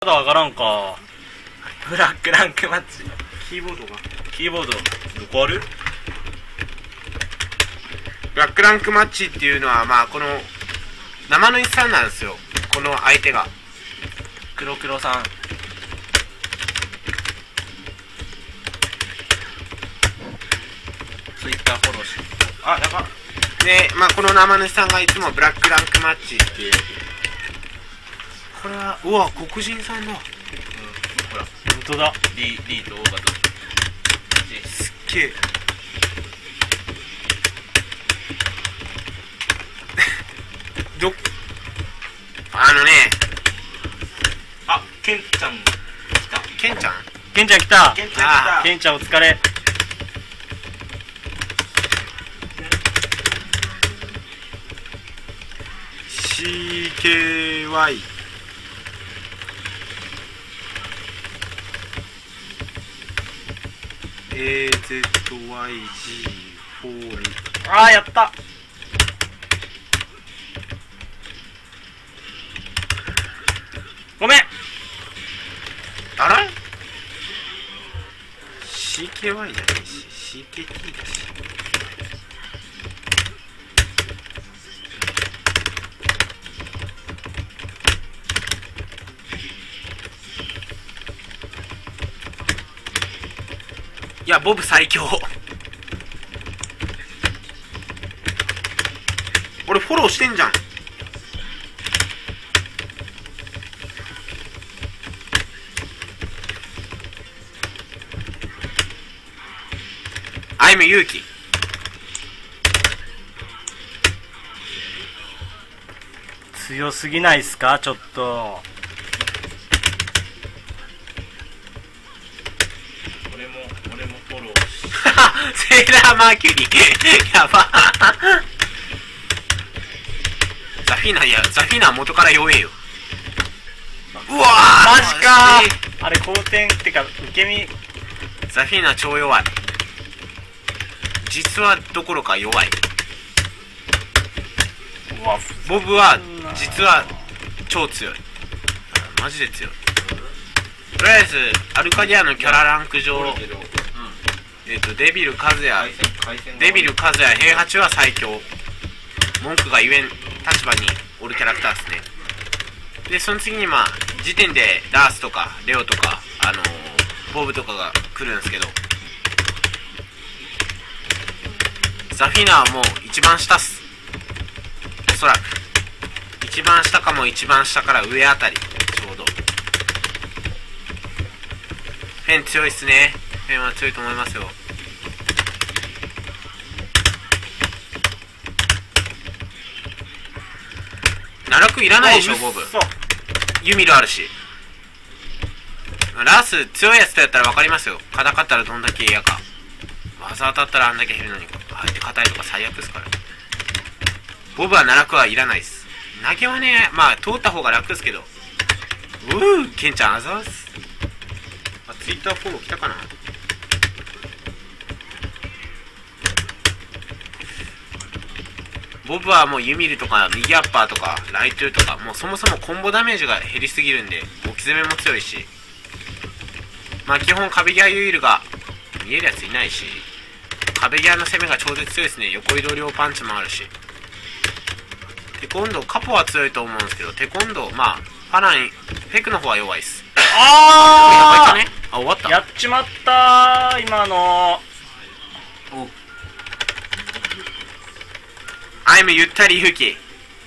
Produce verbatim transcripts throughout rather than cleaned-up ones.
まだわからんか。 ブラックランクマッチ。 キーボードがキーボードどこある？ ブラックランクマッチっていうのはまあこの生主さんなんですよ、この相手が。 黒黒さん。ツイッターフォローし。あ、やば。 でまあこの生主さんがいつもブラックランクマッチっていう、これはうわ黒人さんだ。 うん、ほら本当だ。 リーリーとオーガとすっげえどあのね、 あ、ケンちゃん来た。 ケンちゃんケンちゃん来た。 ケンちゃん来た。 ケンちゃんお疲れ。 シーケーワイ エーゼットワイジーフォーああやった。ごめん。 あら シーケーワイ じゃないし シーケーティー だし。いやボブ最強。俺フォローしてんじゃん。アイム勇気。 強すぎないっすかちょっと。 俺も俺もフォローし。 セーラーマーキュリーやば。ザフィーナ、いやザフィーナは元から弱えよ。うわーマジかー。あれ後転ってか受け身。 ザフィーナ超弱い。実はどころか弱い。 うわボブは実は超強い。マジで強い。とりあえずアルカディアのキャラランク上、えっとデビルカズヤ、デビルカズヤ平八は最強。文句が言えん立場におるキャラクターですね。でその次にまあ時点でダースとかレオとかあのー、ボブとかが来るんですけど、ザフィーナはもう一番下っす。おそらく一番下かも一番下から上あたりちょうど。フェン強いっすね。フェンは強いと思いますよ。奈落いらないでしょボブ。ユミルあるし。ラス強いやつとやったら分かりますよ。硬かったらどんだけ嫌か。技当たったらあんだけ減るのに相手硬いとか最悪ですから。ボブは奈落はいらないです。投げはねまあ通った方が楽ですけど。うーケンちゃんあざーす。あツイッターフォロー来たかな。ボブはもうユミルとか右アッパーとかライトゥーとかもうそもそもコンボダメージが減りすぎるんで置き攻めも強いし、まあ基本壁際ユイルが見えるやついないし、壁際の攻めが超絶強いですね。横移動両パンチもあるし。テコンドーカポは強いと思うんですけど、テコンドーまあファランフェクの方は弱いっす。 ああ、ね、あ終わった。 やっちまったー今の。 おアイムゆったり勇気。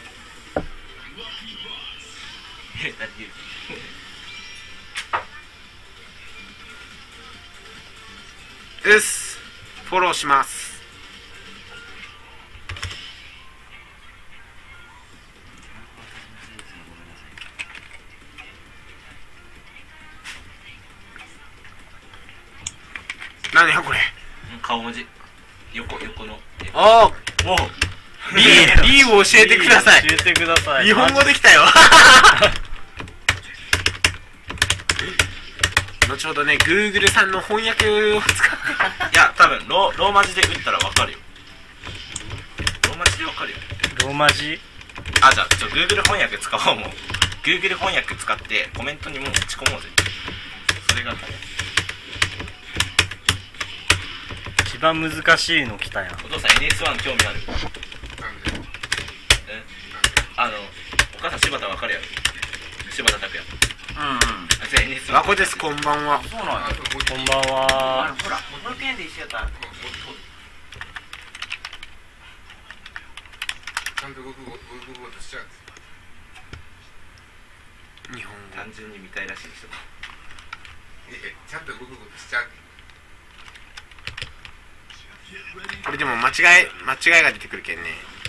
うっすフォローします。何やこれ。 顔文字横横の。 ああおリーリーを教えてください。 教えてください。 日本語できたよ。後ほどね Google さんの翻訳を使っていや多分ローローマ字で打ったらわかるよ。ローマ字でわかるよ。 ローマ字。 あじゃあちょ Google 翻訳使おうもう。 Google 翻訳使ってコメントにもう打ち込もうぜ。それが一番難しいの来たやん。 お父さん エヌエスワン 興味ある？えあのお母さん柴田わかるやろ。柴田拓也。 うんうん。 あいつ エヌエスワン。 わこです、こんばんは。 そうなんや。 こんばんは。 ほら保育園で一緒やったらちゃんとゴクゴクゴクゴクとしちゃうんですよ。 日本語単純に見たいらしい人。 えちゃんとゴクゴクしちゃう。 これでも間違い間違いが出てくるけんね。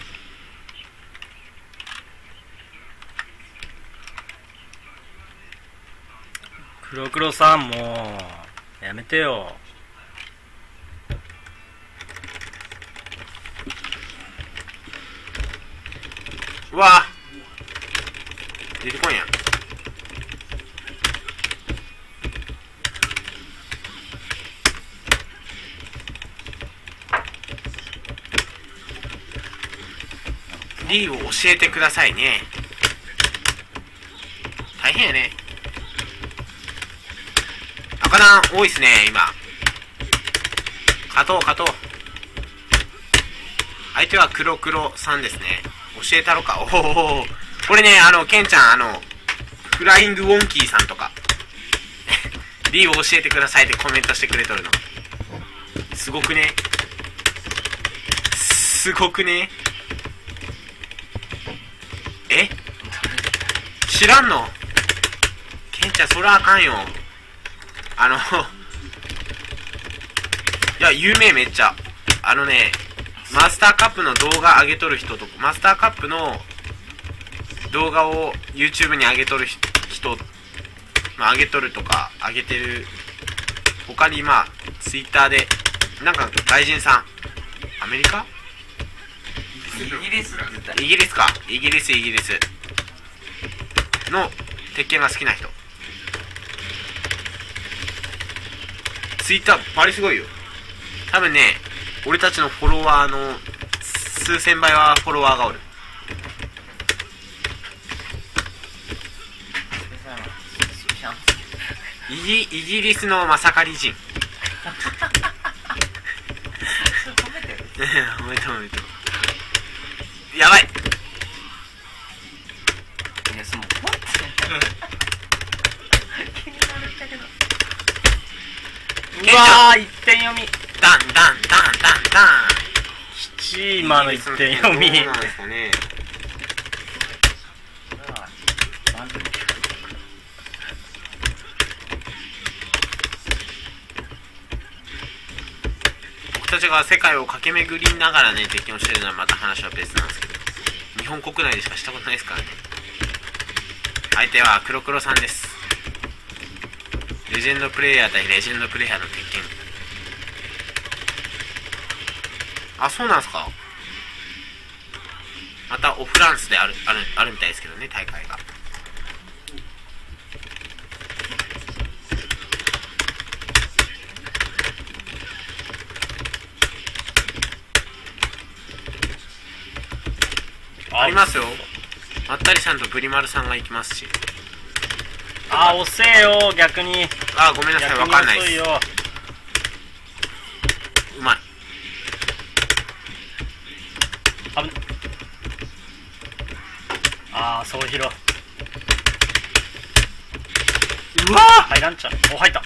黒黒さんもうやめてよ。 うわ出てこんやん。リーを教えてくださいね。大変やね。赤弾多いっすね今。勝とう勝とう。相手は黒黒さんですね。教えたろか。おお、これね、あのケンちゃん、あのフライングウォンキーさんとかリーを教えてくださいってコメントしてくれとるの。すごくね、すごくね。え知らんの？ケンちゃんそれはあかんよ。あのいや有名めっちゃ。あのねマスターカップの動画上げとる人とか、マスターカップの動画を YouTube に上げとる人、まあ、上げとるとか上げてる他に、まあ Twitter でなんか外人さん、アメリカ？ イギリスって言ったらイギリスか、イギリスイギリスの鉄拳が好きな人、ツイッターバリすごいよ。多分ね、俺たちのフォロワーの数千倍はフォロワーがおる。イギ、イギリスのマサカリ人おめでとうおめでとう。やばい。 いやその気になるんだけど。 うわー、一点読み。 ダンダンダンダンダン。 きちい今の一点読み。 どうなんですかね。僕たちが世界を駆け巡りながらね鉄拳をしてるのはまた話は別なんですけど、日本国内でしかしたことないですからね。相手は黒黒さんです。レジェンドプレイヤー対レジェンドプレイヤーの鉄拳。あ、そうなんすか。またオフランスであるあるあるみたいですけどね、大会が。ありますよ。まったりさんとブリマルさんが行きますし。 あ、遅えよ逆に。 あ、ごめんなさい、わかんないです。 ようまい。 あぶね。あー、そうひろ。 うわー、 入らんちゃう。お、入った。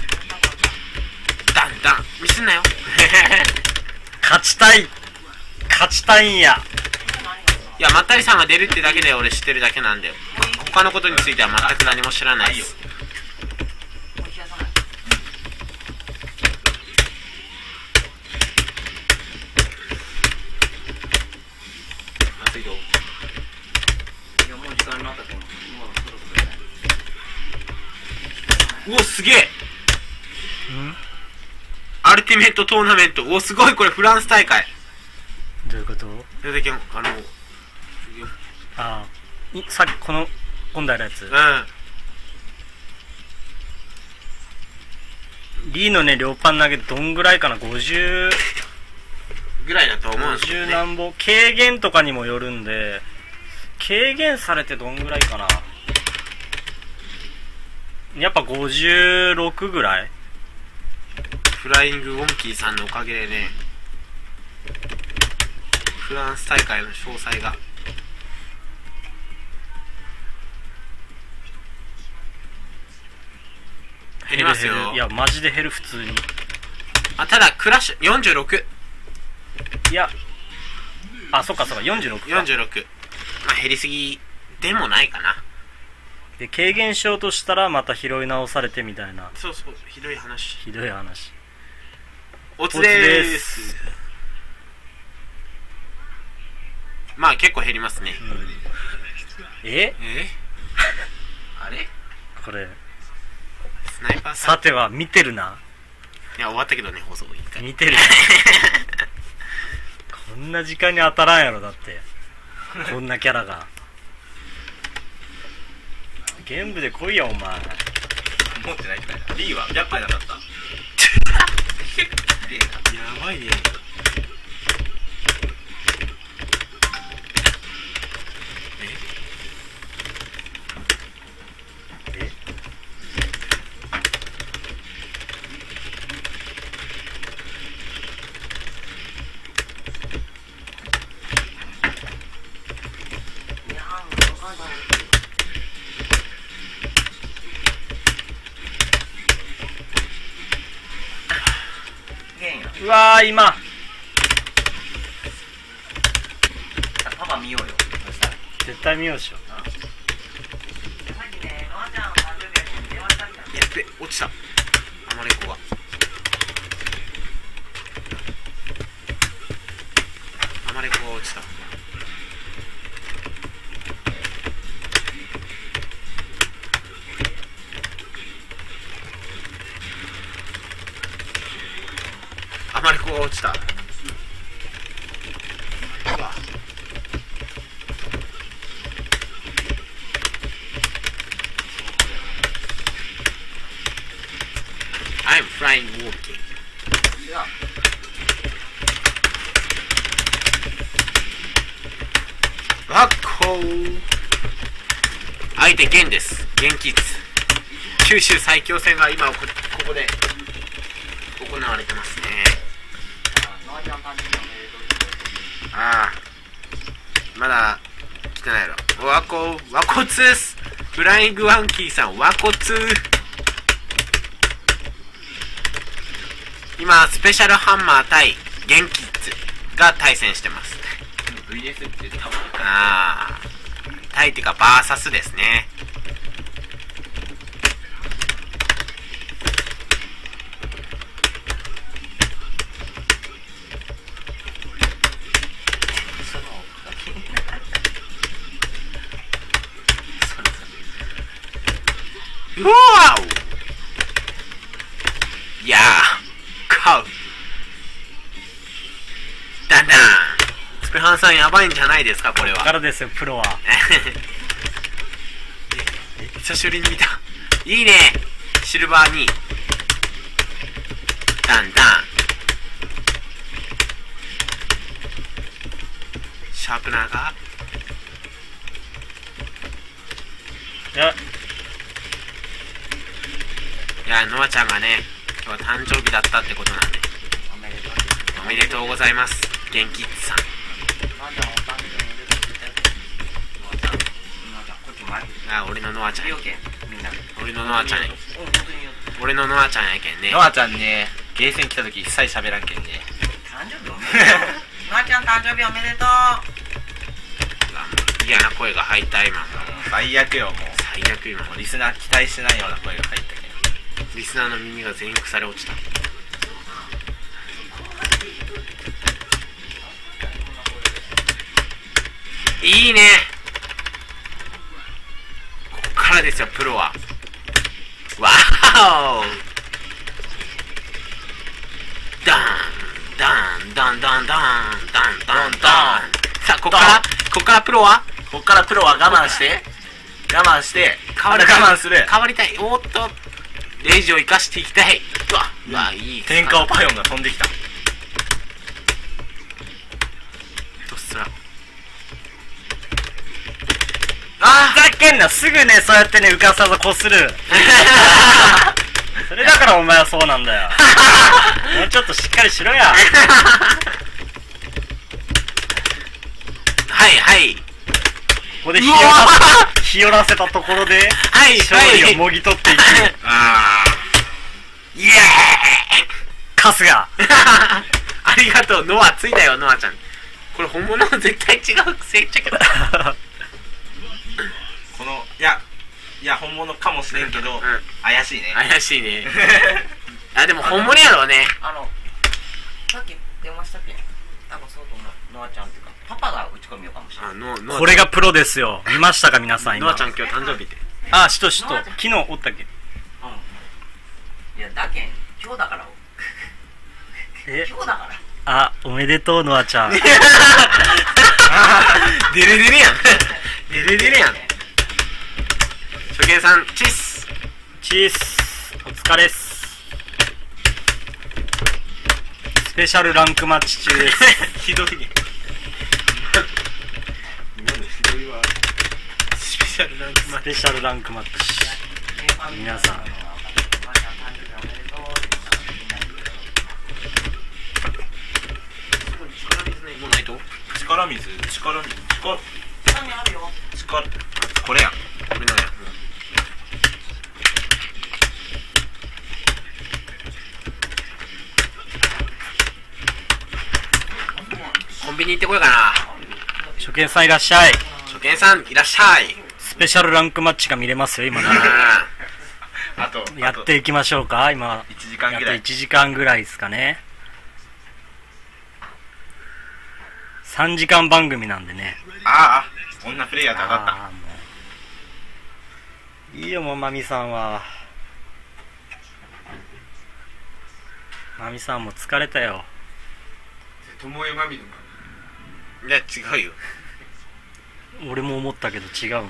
ダンダンミスんなよ勝ちたい勝ちたいんや。 いや、まったりさんが出るってだけで俺知ってるだけなんだよ。他のことについては全く何も知らないです。うお、すげえ。アルティメットトーナメント。お、すごい、これフランス大会。 どういうこと？ それだけ、あの、 ああ、いさっきこの今度やるやつ。 うん。 リーのね、両パン投げどんぐらいかな？ ごじゅうぐらいだと思うんですけど、ね、 ごじゅう何本軽減とかにもよるんで、軽減されてどんぐらいかな。 やっぱごじゅうろくぐらい。 フライングウォンキーさんのおかげでね、フランス大会の詳細が減りますよ。 減る減るいやマジで減る普通に。 あ、ただクラッシュよんじゅうろく。 いや、あ、そっかそっか、よんじゅうろくか。 よんじゅうろく。まあ減りすぎでもないかな。 で軽減しようとしたらまた拾い直されてみたいな。 そうそう、ひどい話。 ひどい話。 おつでーす。まあ結構減りますね。 うん、ええあれこれスナイパーさん。 さては見てるな。 いや終わったけどね、放送いっかい見てるなこんな時間に当たらんやろ。だってこんなキャラがゲーム部で来いやお前。 持ってないから D はひゃっぱいなかったやばいね。 えうわー今パパ見ようよ。そしたら絶対見ようでしょ。 やっべ、落ちた。アマレコがアマレコが落ちた。アマレコが落ちた。うわ、I'm flying walking. わっこー。相手ゲンです。ゲンキッズ。九州最強戦が今こ、ここで行われてますね。ああ、まだ来てないの。ワコ、ワコツース。フライングワンキーさん、ワコツー。今スペシャルハンマー対ゲンキッズが対戦してます。 ブイエス って多分ああ、対ってかバーサスですね。うわお、いやーカウだんだんスペハンさんやばいんじゃないですかこれは。 からですよプロは久しぶりに見た。いいね、シルバーにだんだんシャープナーがいやいや、ノアちゃんがね、今日は誕生日だったってことなんで、おめでとうございます、ゲンキッズさん。あ、俺のノアちゃんやけん。俺のノアちゃんや俺のノアちゃんやけんね。 ノアちゃんね、ゲーセン来た時一切喋らんけんね。 誕生日おめでとう。ノアちゃん誕生日おめでとう。 嫌な声が入った今。 最悪よもう。 最悪今。 もうリスナー期待してないような声が入ったけど。 リスナーの耳が全員腐れ落ちた。いいね。ここからですよプロは。わーお、ダンダンダンダンダンダンダンダン。さあここからここからプロはこっからプロは我慢して我慢して変わりたい我慢する。 変わりたい。おーっとレイジを生かしていきたい。うわうわ、いい天下をパヨンが飛んできた。 どっすら。 あふざけんな、すぐねそうやってね浮かさずこするだからお前はそうなんだよ。もうちょっとしっかりしろや。 はいはいここで火をらせ火をらせたところではい勝利をもぎ取っていく。 あイエーイ春日。 ありがとう。ノアついたよ、ノアちゃん。これ本物は絶対違うくせ言っちゃけど。 ーこのいやいや本物かもしれんけど、 ん怪しいね。 怪しいね。あ、でも本物やろうね。 あのさっき電話したっけ多分そうと思うノアちゃんっていうかパパが打ち込みようかもしれないあ、ノノアこれがプロですよ。見ましたか皆さん今。 ノアちゃん今日誕生日で。 あ、しとしと。昨日おったっけ。 うんいやだけん今日だからえ、 今日だからあ、おめでとうノアちゃん。 デレデレやん。デレデレやん。初見さん、チッス。 チースお疲れっす。スペシャルランクマッチ中です。 ひどいね。今のひどいわ。スペシャルランクマッスペシャルランクマッチ。皆さんチ。もうないと力水力水力下にあるよ力これやん。 これなんや。コンビニ行ってこようかな。 初見さんいらっしゃい。 初見さん、いらっしゃい。 スペシャルランクマッチが見れますよ今なら。 あとやっていきましょうか今。 いちじかんぐらいあといちじかんぐらいですかね。さんじかん番組なんでね。 ああ女プレイヤーと当たった。 あーもういいよもうマミさんは。マミさんも疲れたよ。 ともえまみのまいや、違うよ。 俺も思ったけど違うん。 でも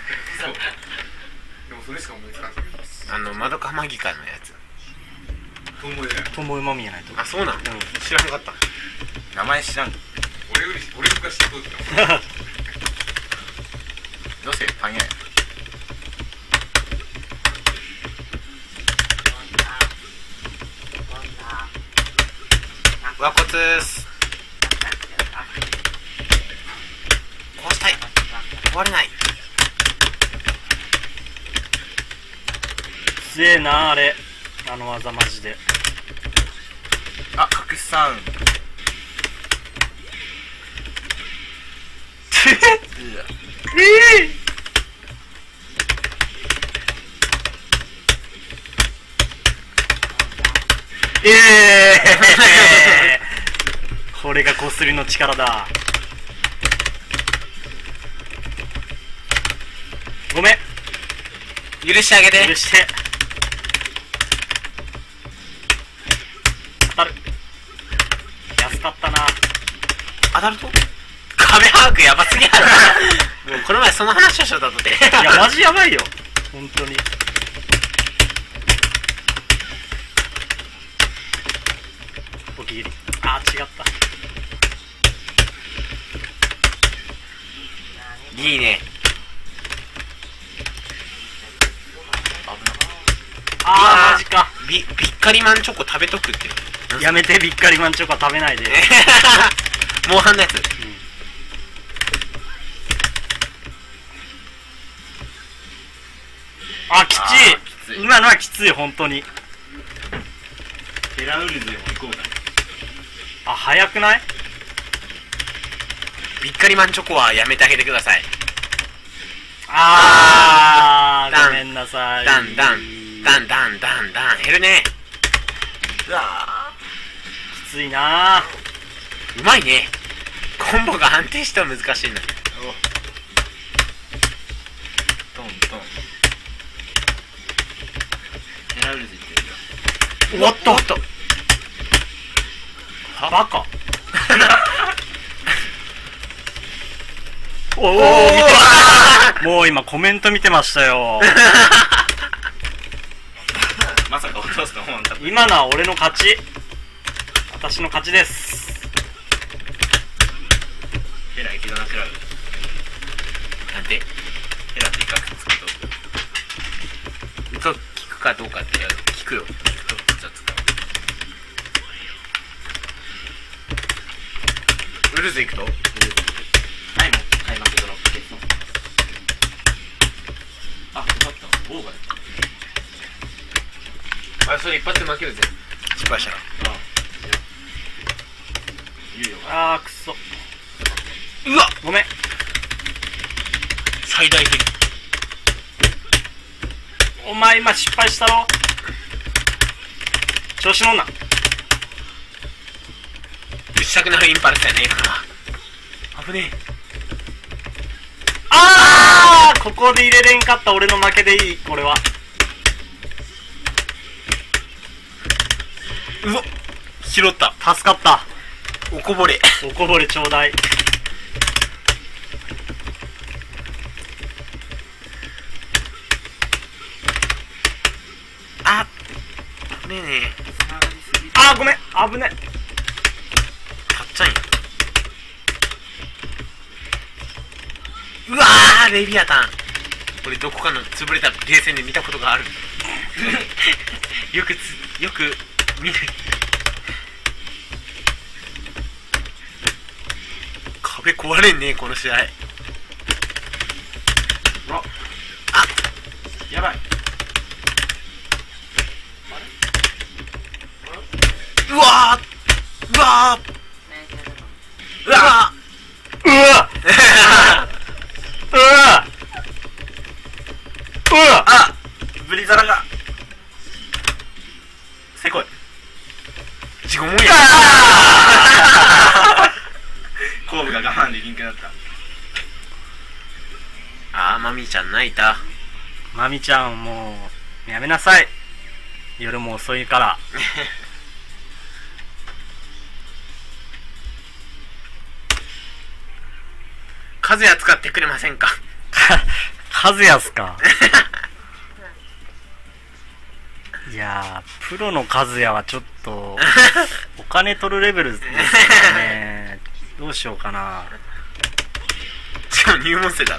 それしか思いつかんけどあの、まどかマギカのやつ。 ともえだよともえまみやないと。 あ、そうなん、知らなかった。 名前知らん。 俺より俺が知っとったもんどうせパン屋や。 和骨ーす。こうしたい。壊れない。 強えなあれ。あの技マジで。 あ、隠さん。 ええー、これがこすりの力だ。ごめん許してあげて。 許して当たる。安かったな。 当たると壁把握やばすぎやろ。もうこの前その話をしようだとって。 いやマジやばいよ本当に。おきぎり。あー違った。 いいね。 あーマジか。 ビビッカリマンチョコ食べとくって。 やめてビッカリマンチョコは食べないで。 モンハンのやつ。 あきあーちい。 きつい今のはきつい本当に。 テラウルズでも行こうか。 あ早くない？ ビッカリマンチョコはやめてあげてください。 あダンーごめんなさい。 ダンダンダンダンダンダン減るね。 うわきついなうまいね。コンボが安定しては難しいな。 トントン。テラウルズ行ってるよ。 ー。おっとおっと。バカ。おお見て。もう今コメント見てましたよ。 まさか落とすと思わんかった。 今のは俺の勝ち。私の勝ちです。 ヘラ池田ナチュラル。 なんでヘラって威嚇つくと。 嘘聞くくかどうかって聞くよ。 じゃあ使う。 ウルズ行くとはい、もう開幕ドロップです。 あ、よかった。オーバーや。 あ、それ一発で負けるぜ。失敗したら。 あ、猶予が。 あーくそ。 うわごめん。 最大的。 お前今失敗したろ。調子乗んな。 打ちたくなるインパルスやね今のは。危ねえ。 あーここで入れれんかった。俺の負けでいい。これはうわ拾った。 助かった。 おこぼれ。 おこぼれちょうだい。 あ危ねえねあーごめん。危ね。 たっちゃんや。うわーレビアタン。これどこかの潰れたゲーセンで見たことがある。よくつよく見る。壁壊れんねえこの試合。 やばい。 うわーうわーうわうわうわうわあブリザラがせこい。地獄もんや。 後部が我慢できんくなった。 あーマミーちゃん泣いた。 まみちゃんもうやめなさい。夜も遅いから。 和也使ってくれませんか。 カズヤっすか。いやープロのカズヤはちょっとお金取るレベルですからね。どうしようかな。 しかも入門生だろ。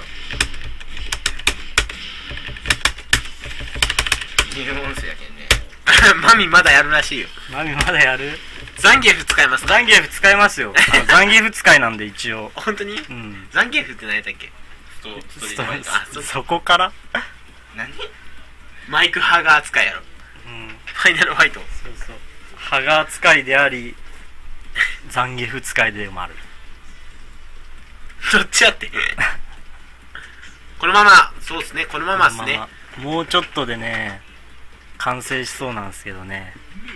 入門生やけんね。 マミまだやるらしいよ。 マミまだやる？ ザンギエフ使いますか。 ザンギエフ使いますよ。あのザンギエフ使いなんで一応。 本当に、 うん。 ザンギエフって何やったっけ。 ストストリーそトファイター。 あそそこから何？ マイクハガー使いやろ。 うん。 ファイナルファイト。 そうそう。ハガー使いであり、ザンギエフ使いでもある。 どっちやって。このまま、そうっすね、このままっすね。 まあもうちょっとでね、完成しそうなんですけどね。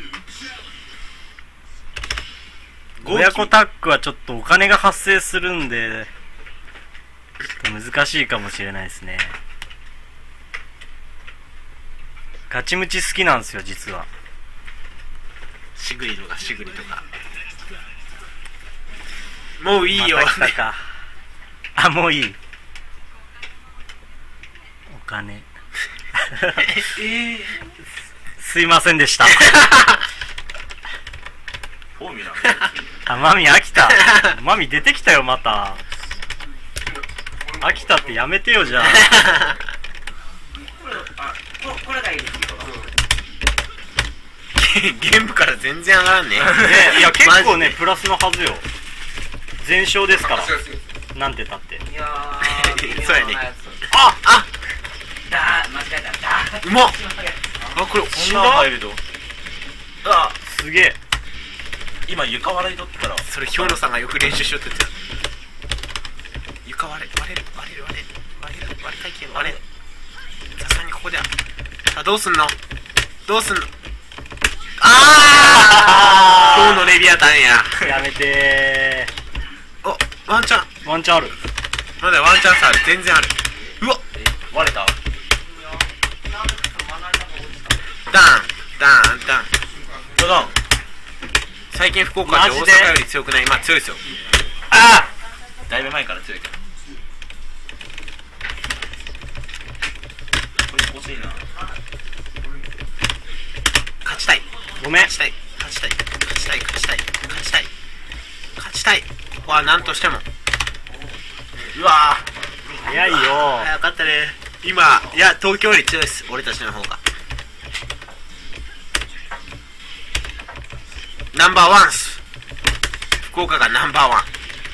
親子タックはちょっとお金が発生するんで、ちょっと難しいかもしれないですね。ガチムチ好きなんですよ、実は。 シグリとかシグリとか。もういいよ。 また来たか。あ、もういい。お金。 えー、 すいませんでした。 フォーミュラ。 あ、マミ飽きた。マミ出てきたよ、また。飽きたってやめてよ、じゃあ。 あ、ここれがいいですよ。 ゲームから全然上がらんね。 ね、いや、結構ね、 マジでプラスのはずよ。全勝ですから。 そうそうなんてたって。 いやー、 そうやねやつ。 ああだー、間違えた。だー。 うまっ。 しまったあ、これこんな入ると。あ、 すげえ。 今床笑いとったら。 それ兵野さんがよく練習しよって言ってた。床割れ割れる割れる割れる割れる割れたいけど割れる。さすがにここでは。あ、どうすんのどうすんの。ああ今日のレビアタンや。 やめてお、ワンチャン。 ー。ワンチャンある。 まだワンチャンスある。全然ある。うわえ、割れた。 ダンダンダン。 ドドン。 最近福岡って大マジで阪より強くない。まあ強いですよ。 あだいぶ前から強いけど。これ欲しいな。 勝ちたいーごめん。 勝ちたい勝ちたい勝ちたい勝ちたい勝ちたい勝ちたい。ここは何としても。うわ早いよ。 ー早かったね。今いや東京より強いです俺たちの方が。 ナンバーワンっす。福岡がナンバーワン。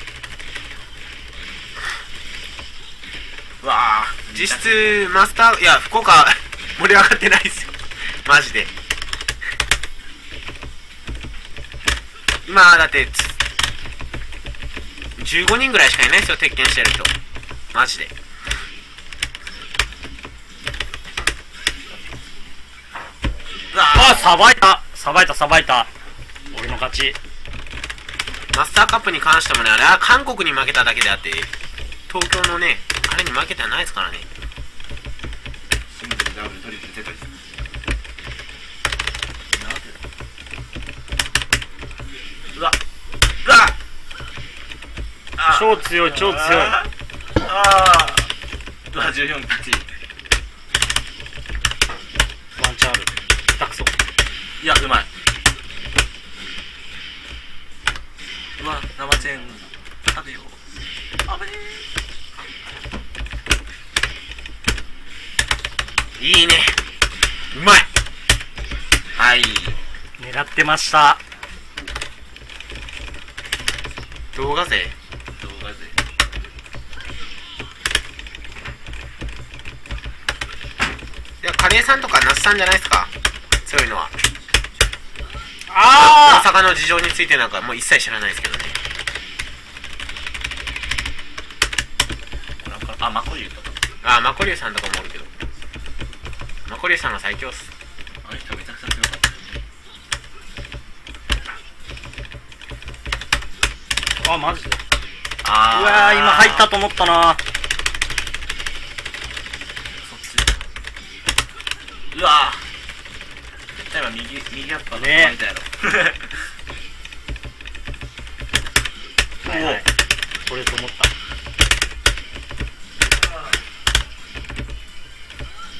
うわあ実質マスター、いや福岡盛り上がってないっすよマジで。今だってじゅうごにんぐらいしかいないっすよ、鉄拳してる人マジで。 あ、さばいたさばいたさばいた。俺の勝ち。 マスターカップに関してもね、あれは韓国に負けただけであって、東京のねあれに負けてはないですからね。 シングルダブルトリプルテトリスなんでうわうわあ超強い超強い。 ああうわじゅうよんきっちり。 ワンチャンある。下手くそ。 いやうまい。うわ生チェーン食べよう。あぶねいいね、うまい。 はい。 狙ってました。 動画勢動画でいやカレーさんとか那須さんじゃないですか、強いのは。 あ大阪の事情についてなんかもう一切知らないですけどね。 なんかあマコリュウとかあマコリュウさんとかもおるけど、マコリュウさんが最強っす。 あの人めちゃくちゃ強かった。 ああマジで。 あうわー今入ったと思ったな。 そっちうわー例えば右右アッパーのねみたいやろはいはい、これと思った。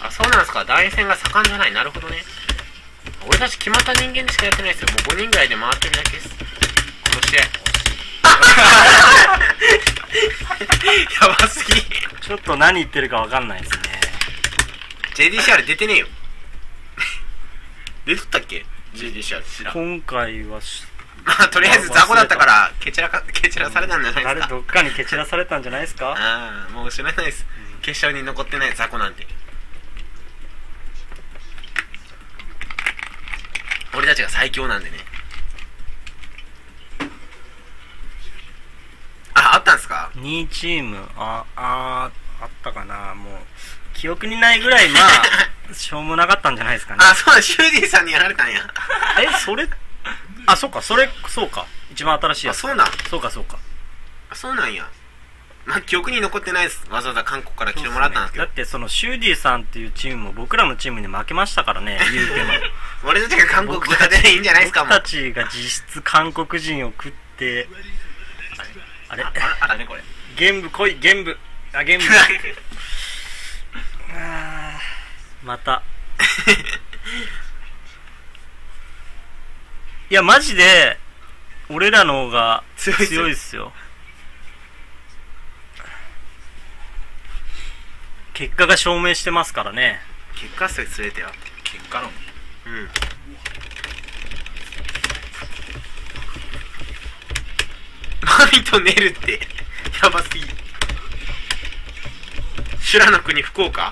あそうなんですか、団員戦が盛んじゃない。なるほどね。俺たち決まった人間でしかやってないですよ。もうごにんぐらいで回ってるだけです。この試合やばすぎちょっと何言ってるかわかんないですね。 ジェイディーシーアール 出てねえよ出とったっけ ジェイディーシーアール 知らん。 今回はしまあとりあえず雑魚だったからケチらかケチらされたんじゃないですか。 誰どっかに蹴散らされたんじゃないですか。 ああもう知らないです、決勝に残ってない雑魚なんて。俺たちが最強なんでね。ああったんすか。 にチームああーあったかな。もう記憶にないぐらいまあしょうもなかったんじゃないですかね。 あそうだ、シューディーさんにやられたんやえそれあそうかそれそうか一番新しいやつ。 あそうなんそうかそうか。 あそうなんや。まあ記憶に残ってないです。わざわざ韓国から来てもらったんですけど、 だってそのシューディさんっていうチームも僕らのチームに負けましたからね言うても俺たちが韓国語でいいんじゃないですか。もう僕たちが実質韓国人を食ってあれああらねこれ玄武来い玄武あ玄武あーまたいやマジで俺らの方が強いっすよ強いっすよ。結果が証明してますからね。 結果数連れてよ。 結果のうんマミとネルってやばすぎ。修羅の国福岡。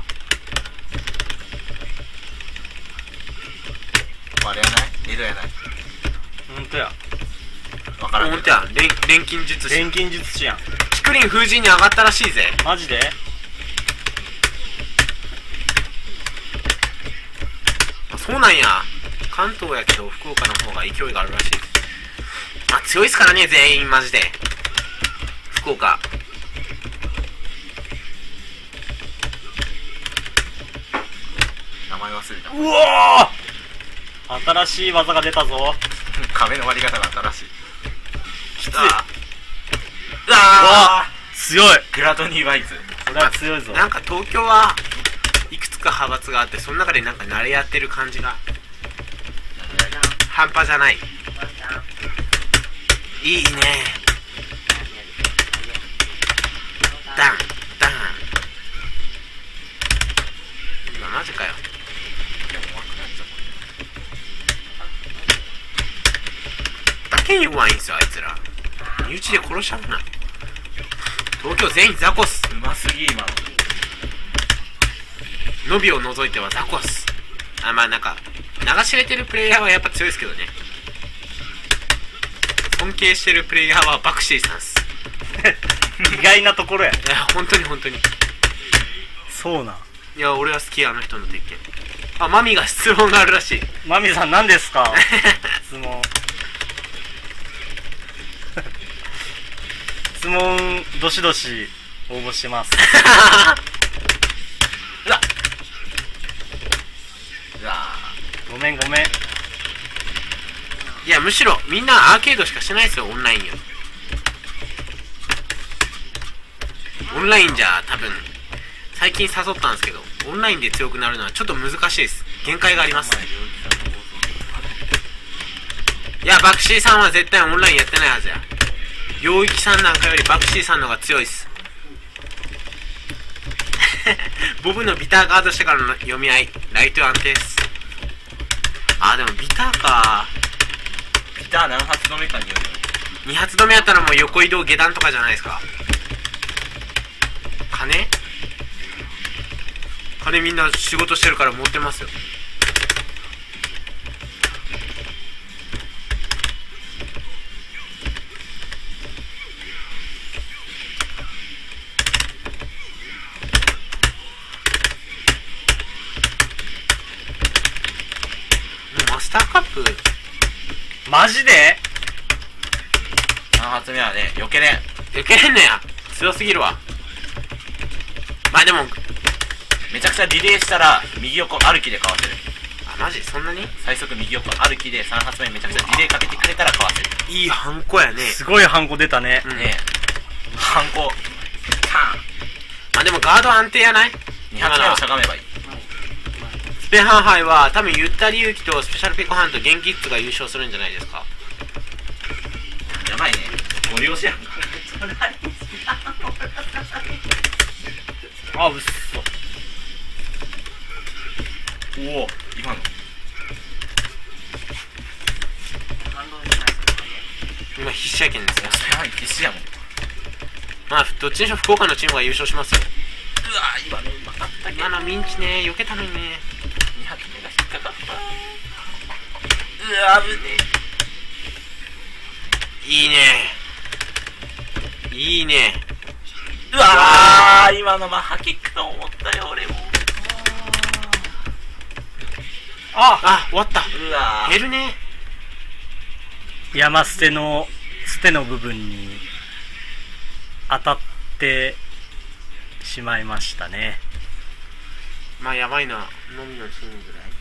あれやない江戸やないほんとやわからんけどほんとや、錬錬金術師。 錬金術師やんキクリン封じに上がったらしいぜ。 マジで。 あそうなんや。関東やけど福岡の方が勢いがあるらしいです。あ強いっすからね全員マジで。福岡名前忘れたうわー新しい技が出たぞ。 壁の割り方が新しい。 きつい。 あうわあ強い。 グラトニーワイズこれは強いぞ。 なんか東京はいくつか派閥があって、その中でなんか慣れ合ってる感じが半端じゃない。いいね。ダンダン。今マジかよ。 けに弱いんすよあいつら。身内で殺しちゃうな。東京全員ザコス。 うますぎ今の。 ノビを除いてはザコス。あ、まあなんか流し入れてるプレイヤーはやっぱ強いですけどね。尊敬してるプレイヤーはバクシーさんっす。 意外なところや。 いや本当に本当に。 そうなん。 いや俺は好き、あの人の鉄拳。あ、マミが質問があるらしい。 マミさん何ですか？質問。質問どしどし応募してます。 うわうわごめんごめん。 いやむしろみんなアーケードしかしてないですよ、オンラインよ。オンラインじゃ多分最近誘ったんですけど、オンラインで強くなるのはちょっと難しいです。限界があります。いやバクシーさんは絶対オンラインやってないはずや。領域さんなんかよりバクシーさんの方が強いっす。ボブのビターガードしてからの読み合い、ライト安定っす。あ、でもビターか。 ビター何発止めかによる。 に発止めやったらもう横移動下段とかじゃないですか。金金みんな仕事してるから持ってますよ。マスターカップマジで？ 何発目はね、避けれん。 いけへんねや。強すぎるわ。まあでもめちゃくちゃリレーしたら右横歩きでかわせる。 あ、マジそんなに最速右横歩きでさん発目めちゃくちゃリレーかけてくれたらかわせる。 いいハンコやね。 すごいハンコ出たね。 うん、 ねえハンコタまあでもガード安定やない。 ーンに発目をしゃがめばいい。 スペハン杯は多分ゆったり勇気とスペシャルペコハンとゲンキッズが優勝するんじゃないですか。 やばいね、ご利用しやんか。 あ、うっそ。 おお今の今必死やけんですよ。 やばい必死やもん。 まあどっちにしろ福岡のチームが優勝しますよ。 うわー今のうまかったけど今のミンチね、避けたのにね。 に発目が引っかかった。うわ危ねえ。 いいねいいね。 うわー今のマッハキックと思ったよ俺も。 ああ終わった。 うわー減るね。 山捨ての捨ての部分に当たってしまいましたね。 まあやばいな、のみのチームぐらい。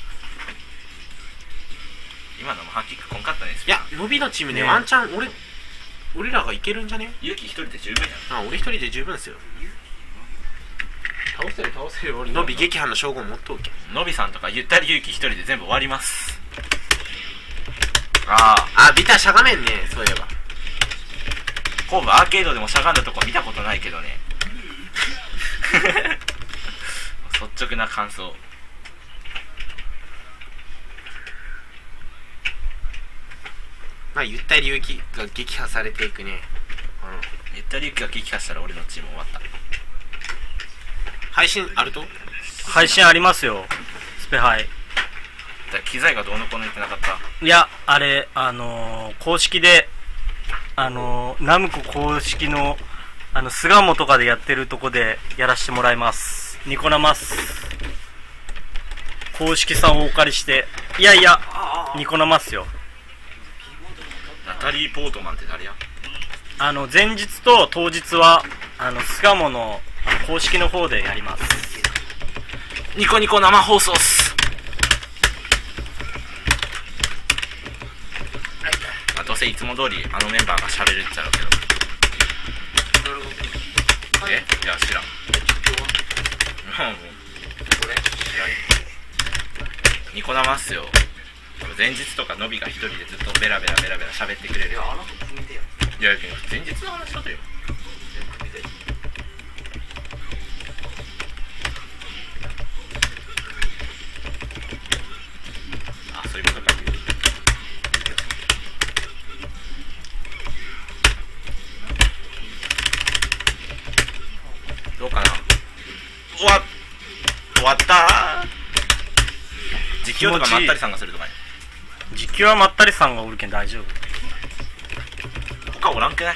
今のマッハキックこんかったね。 いやのびのチームね、 ねワンチャン俺俺らがいけるんじゃね。 勇気一人で十分やあ、俺一人で十分っすよ。倒せる倒せる。俺のび撃破の称号持っとうけ。 ん。のびさんとかゆったり勇気一人で全部終わります。あああ、ビタしゃがめんね、そういえば。 ホームアーケードでもしゃがんだとこ見たことないけどね。率直な感想。 まあゆったり勇気が撃破されていくね。 ゆったり勇気が撃破したら俺のチーム終わった。 配信あると配信ありますよ、スペハイ。 だ機材がどうのこうの言ってなかった。 いや、あれ、あのー、公式で、あのー、ナムコ公式の、あの、巣鴨とかでやってるとこでやらせてもらいます。ニコ生っす。公式さんをお借りして、いやいや、ニコ生っすよ。 ナタリー・ポートマンって誰や。 あの、前日と当日は、あの、巣鴨の公式の方でやります。 ニコニコ生放送っす。まあ、どうせいつも通りあのメンバーが喋るっちゃうけど。えいや知らん。もうもうこれ知らんよ。ニコ生っすよ。前日とかのびが一人でずっとベラベラベラベラ喋ってくれる。いやあの子組みでや。いや前日の話だとよ。あ、そういうことか。 実況とかまったりさんがするとかね。 実況はまったりさんがおるけん大丈夫。 他おらんくない、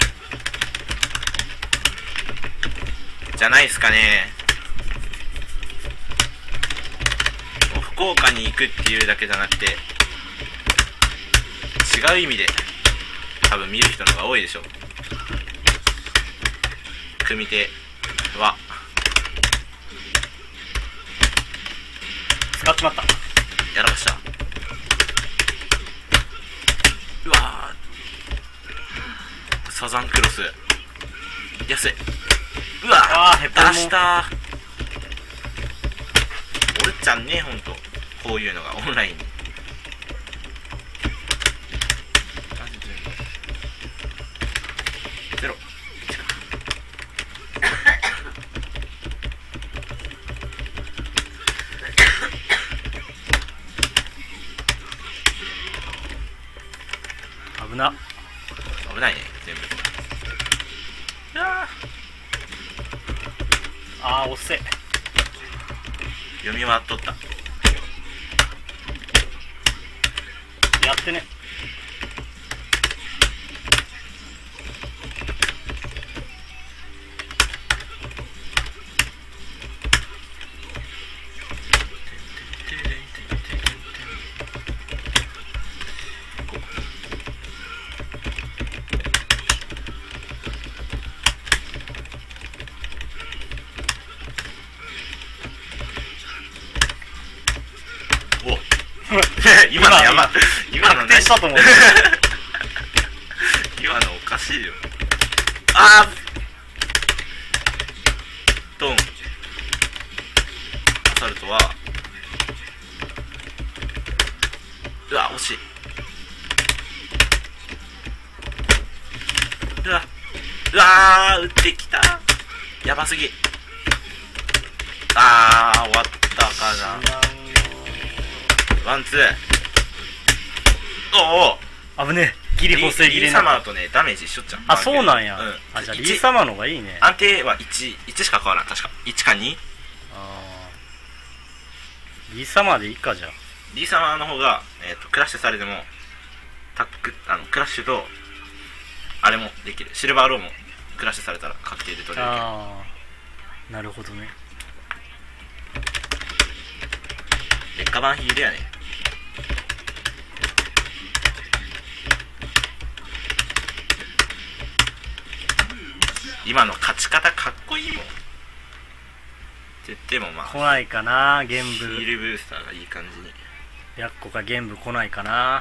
うん、じゃないっすかね。福岡に行くっていうだけじゃなくて違う意味で多分見る人の方が多いでしょう。組手は使っちまった。 やらかした。うわー、サザンクロス安い。うわあーへっぽりも出した。おるちゃんね、ほんとこういうのがオンラインに。ゼロ危な。 危ないね、全部。うわあー、遅え。 読みは取った。 やってね。 今のやば、今の確定したと思う。 今のおかしいよ。あードン。アサルトはうわ惜しい。うわうわー、打ってきた。やばすぎ。あー終わったかな。ワンツー。おお危ねえ。ギリ補正切れリーサマーとねダメージ一緒っちゃう。 あ、そうなんや。 うん、 あ、じゃあいちリーサマーの方がいいね。 安定はいち、いちしか変わらん。確かいちかに。 あー、リーサマーでいいか。じゃあリーサマーの方が、えー、とクラッシュされてもタックあのクラッシュとあれもできる。シルバーローもクラッシュされたら確定で取れるけど。 ああ、なるほどね。 劣化版ヒールやね。今の勝ち方かっこいいもん。って言ってもまあ来ないかな、玄ヒ武。 ールブースターがいい感じに。 白虎か玄武来ないかな。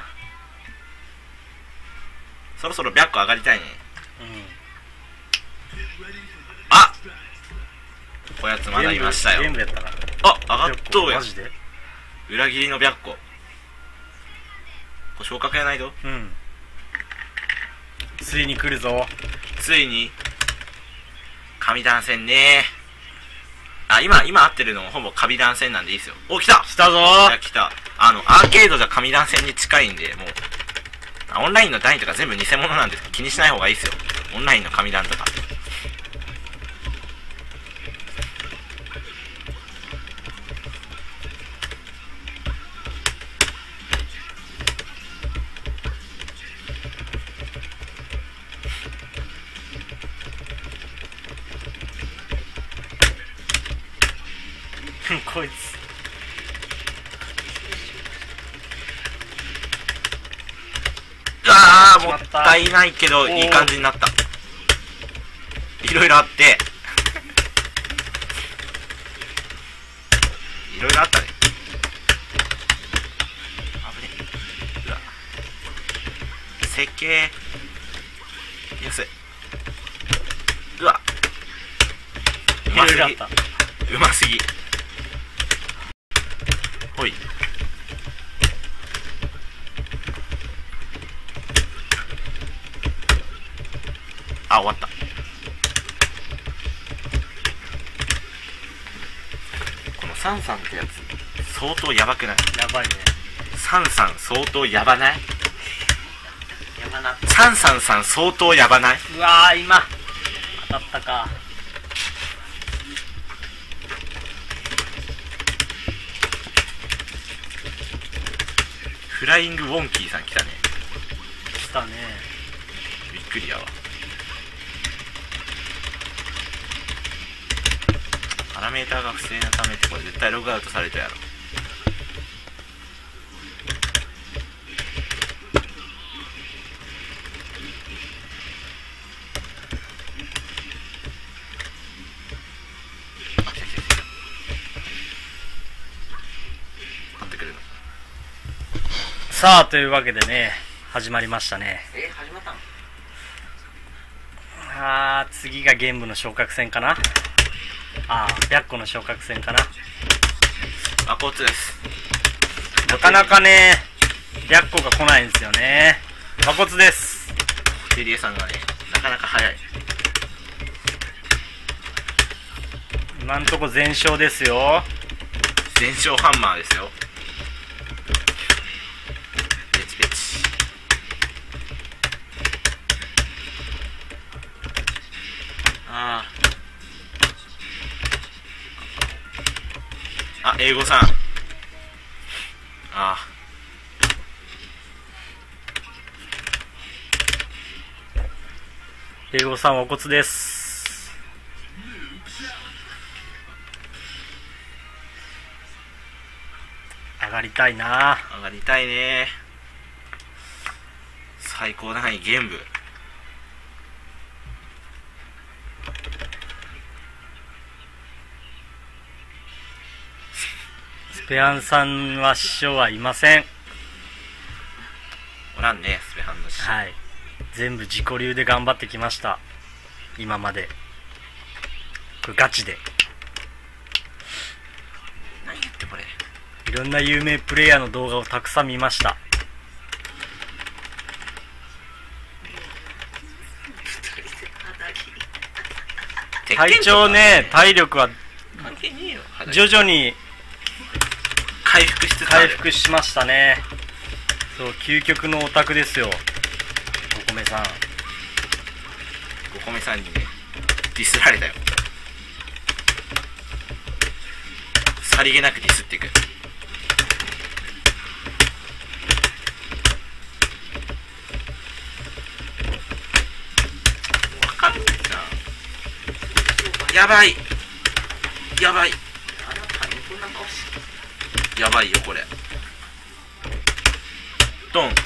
そろそろ白虎上がりたいね。 うん。 あこやつまだいましたよ。 玄武やったな。 あ上がっとうやマ。ジで。 裏切りの白虎。これ昇格やないと。 うん。ついに来るぞ。 ついに神断線ね。あ今今合ってるのもほぼ神断線なんでいいですよ。お来た来たぞいや来た。あのアーケードじゃ神断線に近いんで、もうオンラインの段位とか全部偽物なんで気にしない方がいいですよ。オンラインの神断とか。 こいつ。 うわーもったいないけどいい感じになった。いろいろあっていろいろあったね。危ねえ。うわ設計安い。うわうますぎ。 いろいろあった。 うますぎ。ほい。あ終わった。このサンさんってやつ相当やばくない？ やばいね。 サンさん相当やばない？ やばな。 サンさんさん相当やばない？ うわー、今当たったか。 フライングウォンキーさん来たね。 来たね。 びっくりやわ。パラメーターが不正なためってこれ絶対ログアウトされたやろ。あ、来た来た来た。買ってくるの。 さあ、というわけでね、始まりましたね。 え始まったの？ あー、次がゲームの昇格戦かな。あー、白虎の昇格戦かな。 あ、交通です。 なかなかね、白虎が来ないんですよね。馬骨です。 テリエさんがね、なかなか早い。 今んとこ全勝ですよ。 全勝ハンマーですよ。ペチペチ。ああ。あ、英語さん。ああ。 英語さん、お骨です。上がりたいな。 上がりたいね。最高だね、ゲーム部。 スペアンさんは師匠はいません。 おらんね、スペハンの師匠。 はい。全部自己流で頑張ってきました。今まで。これガチで。 何言ってこれ。 いろんな有名プレイヤーの動画をたくさん見ました。体調ね、体力は関係ねえよ。 徐々に回復しつつある。 回復しましたね。そう、究極のオタクですよ、お米さん。 お米さんにね、ディスられたよ。さりげなくディスっていく。わかんないな。やばいやばいあなたにこんな顔してやばいよこれ。ドン。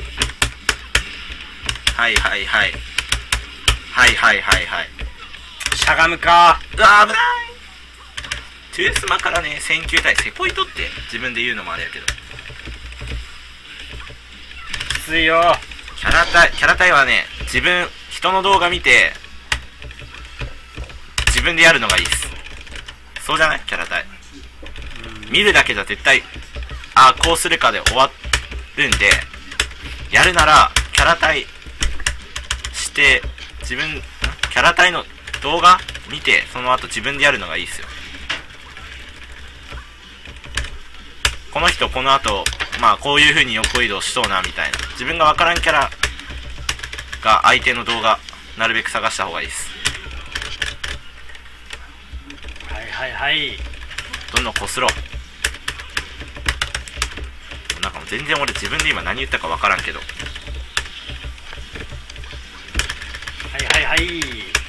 はいはいはいはいはいはいはい。 しゃがむか。 うわー危ない。トゥースマからね、選球対セコイトって自分で言うのもあれやけど、 きついよ。 キャラ対キャラ対はね、自分人の動画見て自分でやるのがいいっす。そうじゃない？キャラ対見るだけじゃ絶対ああこうするかで終わるんで、やるならキャラ対して自分キャラ対の動画見てその後自分でやるのがいいっすよ。この人この後まあこういう風に横移動しそうなみたいな、自分が分からんキャラが相手の動画なるべく探した方がいいです。 はいはいはい。 どんどんこすろう。なんかもう全然俺自分で今何言ったか分からんけど。 はいはいはい。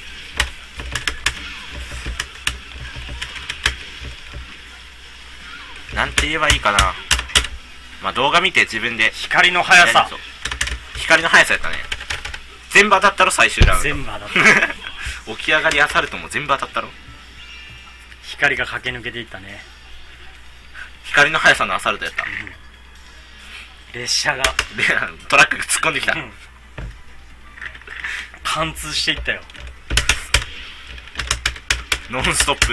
なんて言えばいいかな。まあ動画見て自分で光の速さ。 光の速さやったね。全部当たったろ最終ラウンド。 全部当たった起き上がりアサルトも全部当たったろ。 光が駆け抜けていったね。 光の速さのアサルトやった、 うん、列車がでトラックが突っ込んできた、うん、 貫通していったよ。 ノンストップ。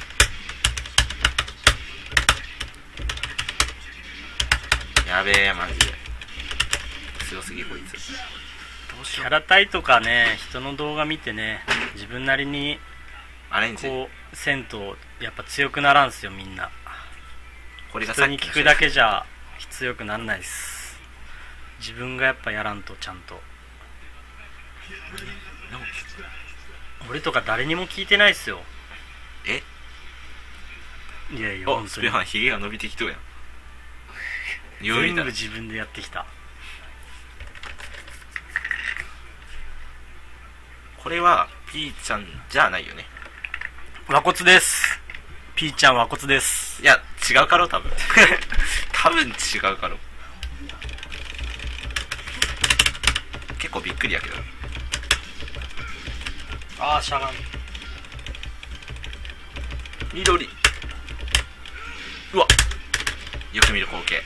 やべえマジで強すぎこいつ。どうしよう。 キャラ対とかね、人の動画見てね、自分なりにアレンジこうせんとやっぱ強くならんすよみんな。 これがさっきの人に聞くだけじゃ強くなんないっす。自分がやっぱやらんとちゃんと。俺とか誰にも聞いてないっすよ。 えいやいやお本当に。 スペハンヒゲが伸びてきとうやん。 よう見たら全部自分でやってきた。 これはピーちゃんじゃないよね。 和骨です。ピーちゃん和骨です。 いや違うかろ多分多分違うかろ。結構びっくりやけど。 ああしゃがん。 緑。うわよく見る光景。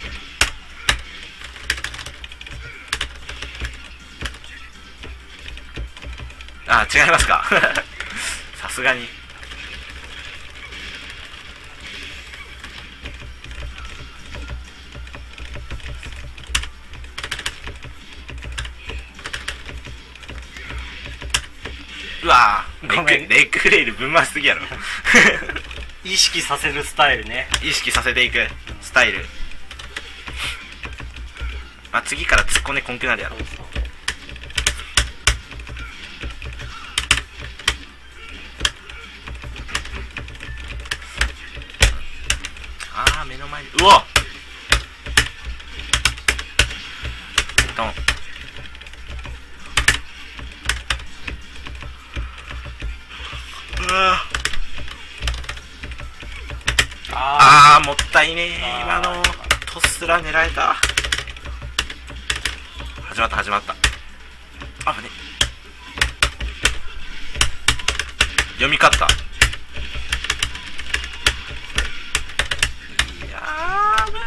あー違いますかさすがに。うわーレッごめんグレッグフレイルぶん回しすぎやろ意識させるスタイルね。 意識させていくスタイル。まあ、次から突っ込んでこんくなるやろ。ああ目の前にうわっドン。うわああーもったいねー。今のトスラ狙えた。始まった始まった。あぶね読み勝った。いやー危ない。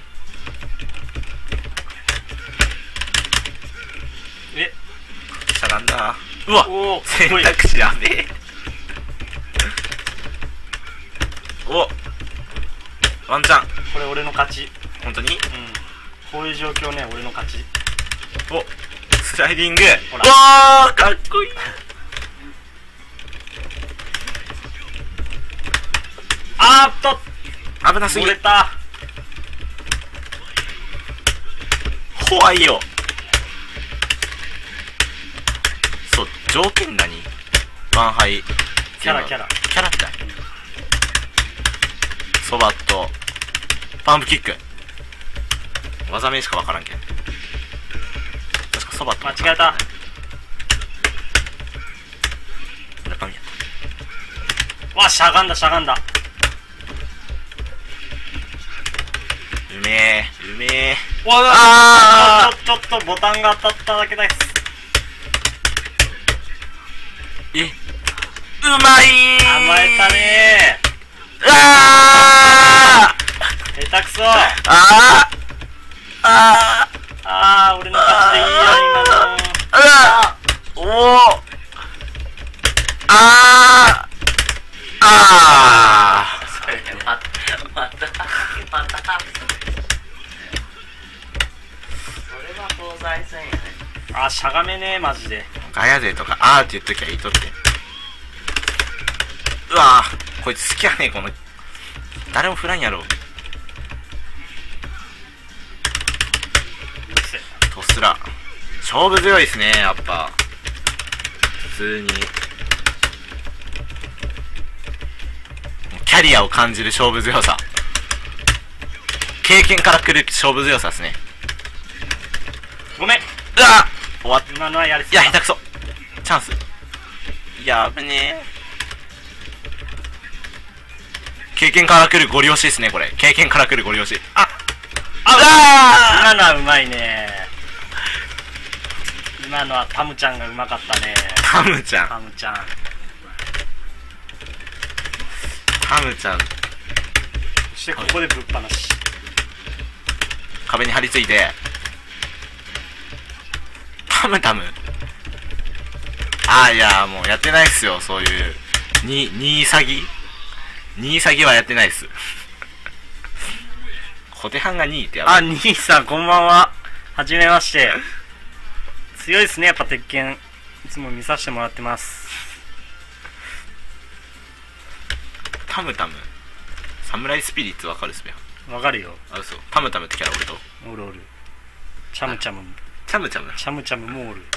えしゃがんだ。うわおお選択肢やべえおワンチャン。 これ俺の勝ち。 本当にうんこういう状況ね俺の勝ち。 おスライディング。 ほらわーかっこいい。 あーっと危なすぎる。 漏れた。 怖いよ。そう条件何ワンハイキャラキャラキャラってそばとパンプキック技名しか分からんけん。確かそばと間違えた。 中身やっわしゃがんだしゃがんだ。 た。うめえうめえ。 わあちょちょちょっとボタンが当たっただけです。 えうまいー。 甘えたねうわー。下手くそ。 ーあーあーあー俺の勝ちでいいよ今の。 うわおおあーあそれでまたまたまたそれは東西線やね。 あーしゃがめねえマジで。 ーガヤ勢とかあーって言っときゃいいとって。うわーこいつ好きやねこの誰も振らんやろ。トスラ勝負強いですねやっぱ普通に。キャリアを感じる勝負強さ、経験からくる勝負強さですね。 ごめんうわ終わっ今のはやりすいぎた。 や下手くそチャンス。やべねえ。経験からくるゴリ押しですねこれ。経験からくるゴリ押し。ああ今のはうまいね。今のはタムちゃんがうまかったね。 タムちゃんタムちゃんタムちゃんそしてここでぶっ放し。 壁に張り付いてタムタム。ああいやもうやってないっすよそういうにに詐欺に詐欺はやってないっす小手半がにいってやばい。 あ兄さんこんばんは。はじめまして。強いですねやっぱ鉄拳。いつも見させてもらってます。 タムタムサムライスピリッツわかるっすね。 わかるよ。 あ嘘タムタムってキャラおるとおるおる。チャムチャムチャムチャムチャムチャムもおる。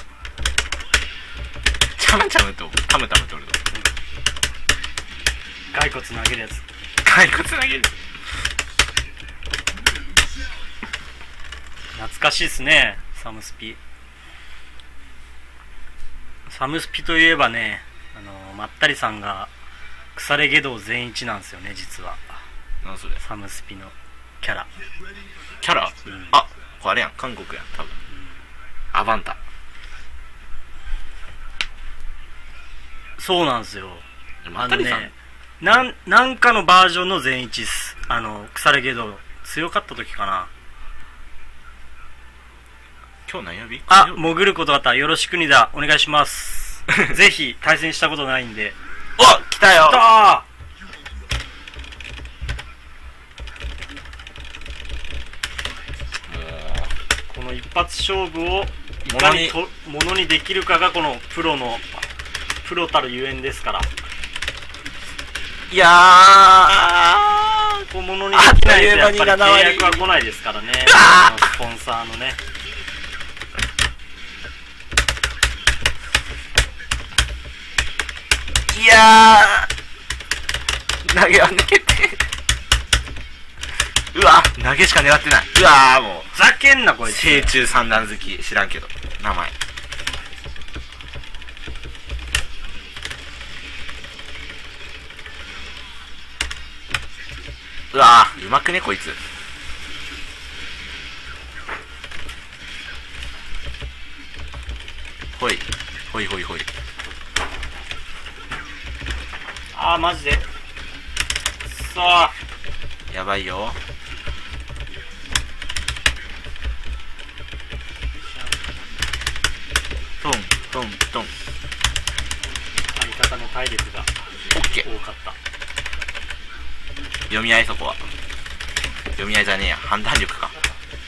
チャムチャムとタムタムとおると骸骨投げるやつ。 骸骨投げる。 懐かしいですね、サムスピ。サムスピといえばね、あのまったりさんが腐れ下道善一なんですよね、実は。 何それサムスピのキャラ。 キャラ、うん、あ、これあれやん、韓国やん多分、うん、アバンタ。 そうなんですよ。 まったりさん、 ね、なんなんかのバージョンの善一っす。あの腐れ下道強かった時かな。 今日何曜日？ あ、潜ることあったらよろしくにだ、お願いしますぜひ対戦したことないんで。 お、来たよ。 来たー。この一発勝負をいかにとものにできるかがこのプロのプロたるゆえんですから。 いやー、 こうものにできないとやっぱり契約は来ないですからね、スポンサーのね。 いやー、投げは抜けてうわ、投げしか狙ってない。うわー、もうふざけんなこいつ。 正中三段好き、知らんけど名前。うわー、うまくねこいつ。ほいほいほいほい。 あーマジでくそー、 やばいよ。トントントン。 相方の体力がオッケー。 多かった。 読み合い、そこは読み合いじゃねえや、判断力か。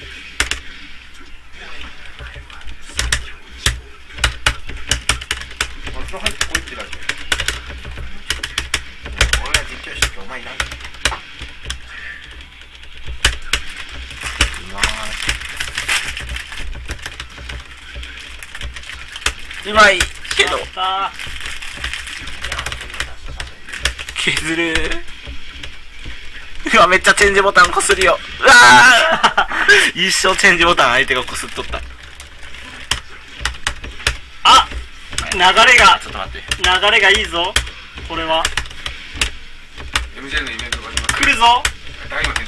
入ってこいってだけ。俺が実況しててお前いない。 うまいけどやった削る。うわ、めっちゃチェンジボタンこするよ。うわー一生チェンジボタン相手がこすっとった。 あ、流れがちょっと待って、 流れがいいぞ。これはエムジェー のイベントが始まった。 来るぞ。 大変です。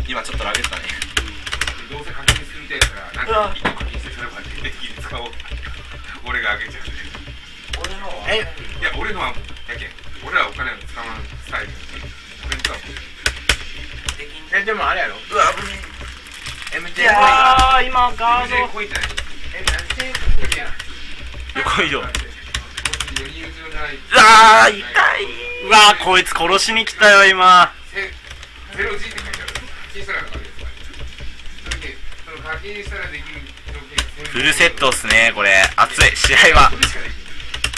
今ちょっとラゲったね。 どうせ課金するみたいだから、なんか一個課金してそれまでできる使おう。俺があげちゃう。 俺のはえ、いや俺のはやけん。俺らお金を使わんスタイル。俺に使う。 できんえ、でもあれやろ、うわ、エムジェーいやー今ガードエムジェー こいてない。 え、なんで横移動。うわより友情じゃない。 ー、痛い。 うわーこいつ殺しに来たよ今。 ゼロ ジー って書いてある。課金したらあるんですか。それで、その課金したらできる条件。 フルセットっすねこれ。熱い試合は。 それしかできる。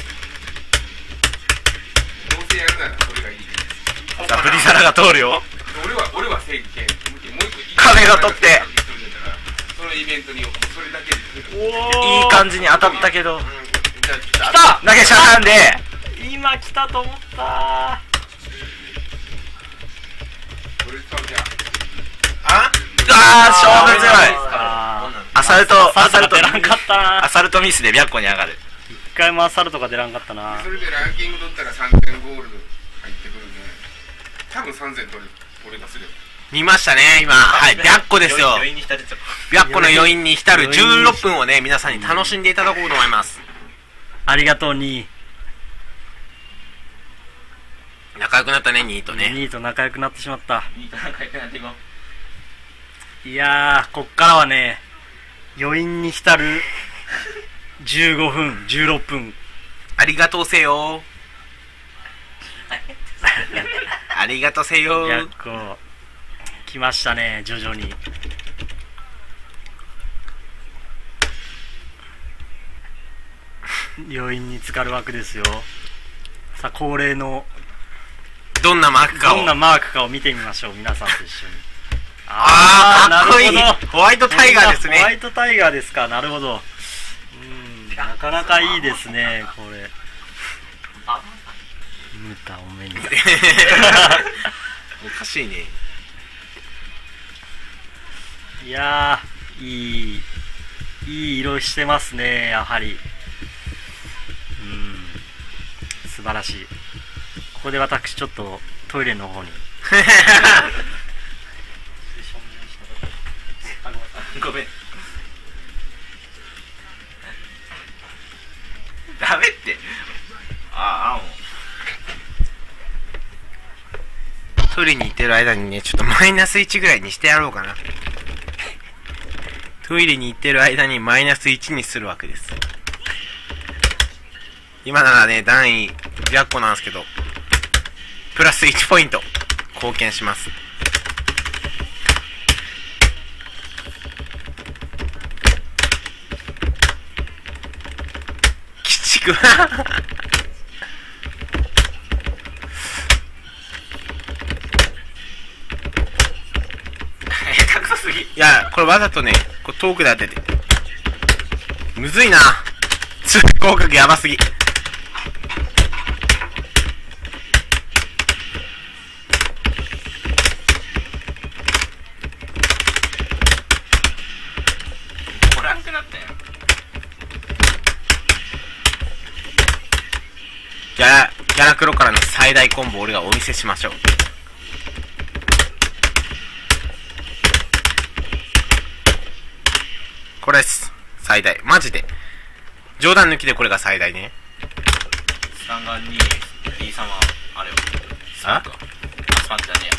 どうせやるならそれがいい。 ザブリサラが通るよ。 俺は俺は正義系。もう一個壁が取ってそのイベントにそれだけで来る。 おーいい感じに当たったけど、 来た。 投げしゃがんで。 今来たと思った俺使うじゃん。 ああー、勝負強い。 あアサルトアサルト出らんかったな。 アサルトミスで白個に上がる。 一回もアサルトが出らんかったな。 それでランキング取ったらさんてんゴールド入ってくるんで、多分さんぜん取る俺がする。 見ましたね今。はい、白個ですよ。 余韻に浸れちゃう。 白個の余韻に浸るじゅうろっぷんをね、皆さんに楽しんでいただこうと思います。 ありがとうに仲良くなったね、ニーとね。 ニーと仲良くなってしまった。 いいか仲良くなっていこう。 いやーこっからはね余韻に浸るじゅうごふんじゅうろっぷん。 ありがとうせよありがとうせよ。 やっこ来ましたね徐々に。余韻に浸かる枠ですよ。さあ恒例のどんなマークかを。 どんなマークかを見てみましょう皆さんと一緒に。 あー、かっこいい。 なるほどホワイトタイガーですね。 ホワイトタイガーですか。なるほど。うん、なかなかいいですねこれ。ムタお目におかしいね。 いやいいいい色してますね、やはり。うん素晴らしい。ここで私ちょっとトイレの方にごめん。ダメって。ああ、もうトイレに行ってる間にね、ちょっとマイナスいちぐらいにしてやろうかな。トイレに行ってる間にマイナスいちにするわけです。今ならね、段位じゅっこなんですけど、プラスいちポイント貢献します。鬼畜下手くそすぎ。 いや、これわざとね、これ遠くで当てて。むずいな。通合格やばすぎ。 おらんくなったよ。 ギャラ、ギャラクロからの最大コンボを俺がお見せしましょう。これです。最大。マジで。冗談抜きでこれが最大ね。 さんがに、D さんは、あれよ。 あそうか。アスファルトじゃね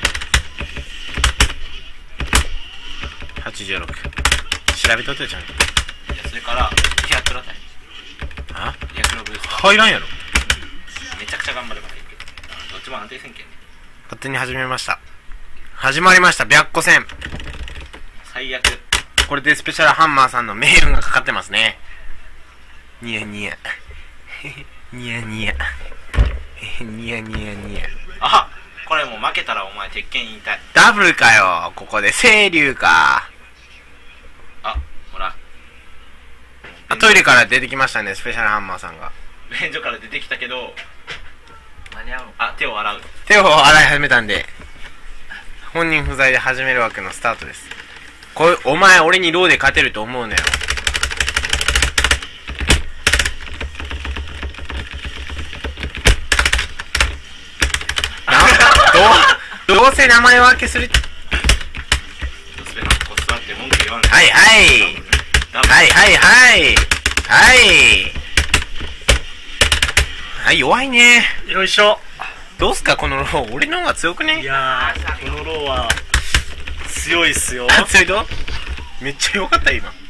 はちじゅうろく。調べとってちゃんと。 えや。いや、それから、リアクロだよ。 あリアクロブースト。 入らんやろ。 めちゃくちゃ頑張ればいいけど。どっちも安定せんけんね。 勝手に始めました。始まりました。白虎戦。 最悪。 これでスペシャルハンマーさんの命運がかかってますね。ニヤニヤ。ニヤニヤ。ニヤニヤニヤ。 あ、これもう負けたらお前鉄拳引退。 ダブルかよ。ここで清流か。 あ、ほら。 あ、トイレから出てきましたね、スペシャルハンマーさんが。 便所から出てきたけど、 間に合うのあ、手を洗う。 手を洗い始めたんで、本人不在で始めるわけのスタートです。これ、お前俺にローで勝てると思うなよ。どう、どうせ名前分けする。 スペナこすわって文句言わんで。 はいはい。 ダブルはいはいはい。はい。はい、弱いね。 よいしょ。 どうすかこのロー。俺の方が強くね。 いやーこのローは強いっすよ。 あ、強いとめっちゃ良かった今。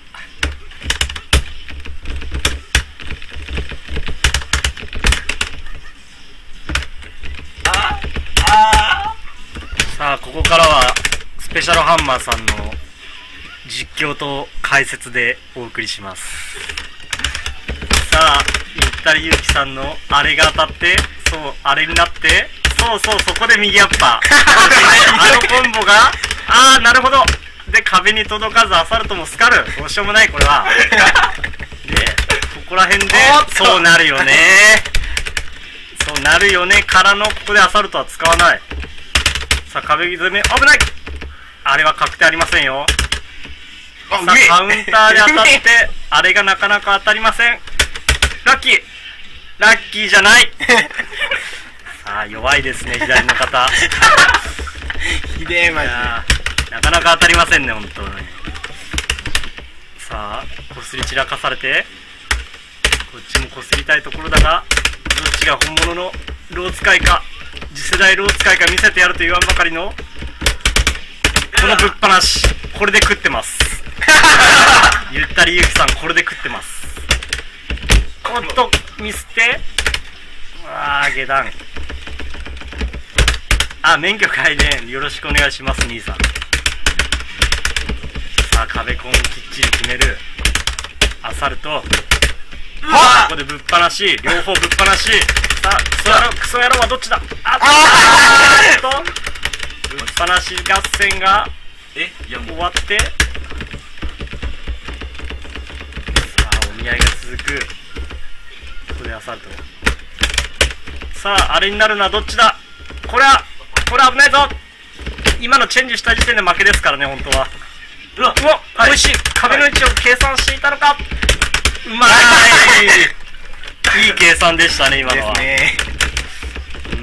さあここからはスペシャルハンマーさんの実況と解説でお送りします。さあゆったりゆうきさんのあれが当たって、そうあれになって、そうそうそこで右アッパーあのコンボが、ああなるほど。で壁に届かずアサルトもスカル、どうしようもないこれはでここら辺でそうなるよね、そうなるよねからのここでアサルトは使わない。さあ壁攻め危ない。あれは確定ありませんよ。さあカウンターで当たってあれがなかなか当たりません。ラッキーラッキーじゃないさあ弱いですね左の方ひでえマジで。 なかなか当たりませんね本当に。さあこすり散らかされて、こっちもこすりたいところだが、どっちが本物のロー使いか次世代ロー使いか見せてやると言わんばかりのこのぶっ放し、これで食ってますゆったりゆうきさんこれで食ってます。おっとミスって、あー下段。あ、免許改伝よろしくお願いします兄さん。さあ壁コンきっちり決めるアサルト。ここでぶっ放し、両方ぶっ放し。さあクソ野郎クソ野郎はどっちだ。あっとぶっ放し合戦がえいやもう終わって、さあお見合いが続く。ここでアサルト。さああれになるのはどっちだ。これはこれ危ないぞ。今のチェンジした時点で負けですからね本当は。 うわ、うわ、美味しい。壁の位置を計算していたのか。うまい。いい計算でしたね、今のは。 ね。 うん、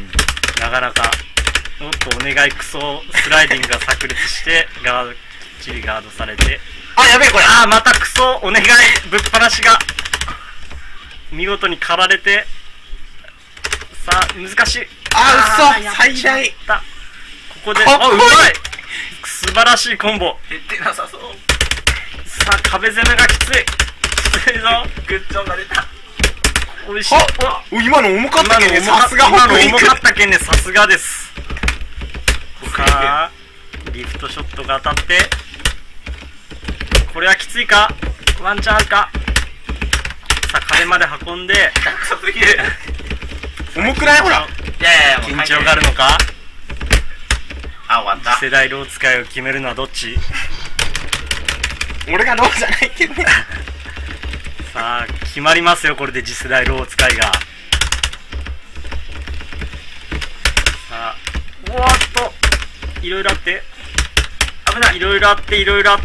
なかなか。おっと、お願いクソスライディングが炸裂してガード、きっちりガードされて、 あ、やべえこれ。 あー、またクソお願いぶっ放しが見事に狩られて、さあ難しい。 あ、 ー嘘最大。 ここで、あ、 かっこいいうまい。素晴らしいコンボ。 減ってなさそう。 さあ壁攻めがきつい。きついぞ。 グッジョンが出た。 おいしい。 あ、お今の重かったけんね。 今の重かさすが今の北陸重かったけんね、さすがです。さあリフトショットが当たって、これはきついか、ワンチャンあるか。さあ壁まで運んで、 クソすぎる。 重くないほら。 いやいやいや、もう緊張があるのか。 あ、終わった。 世代ロー使いを決めるのはどっち。 俺がローじゃないけどね。 さあ決まりますよ、これで次世代ロー使いが。さあおーっといろいろあって危ない、いろいろあっていろいろあって、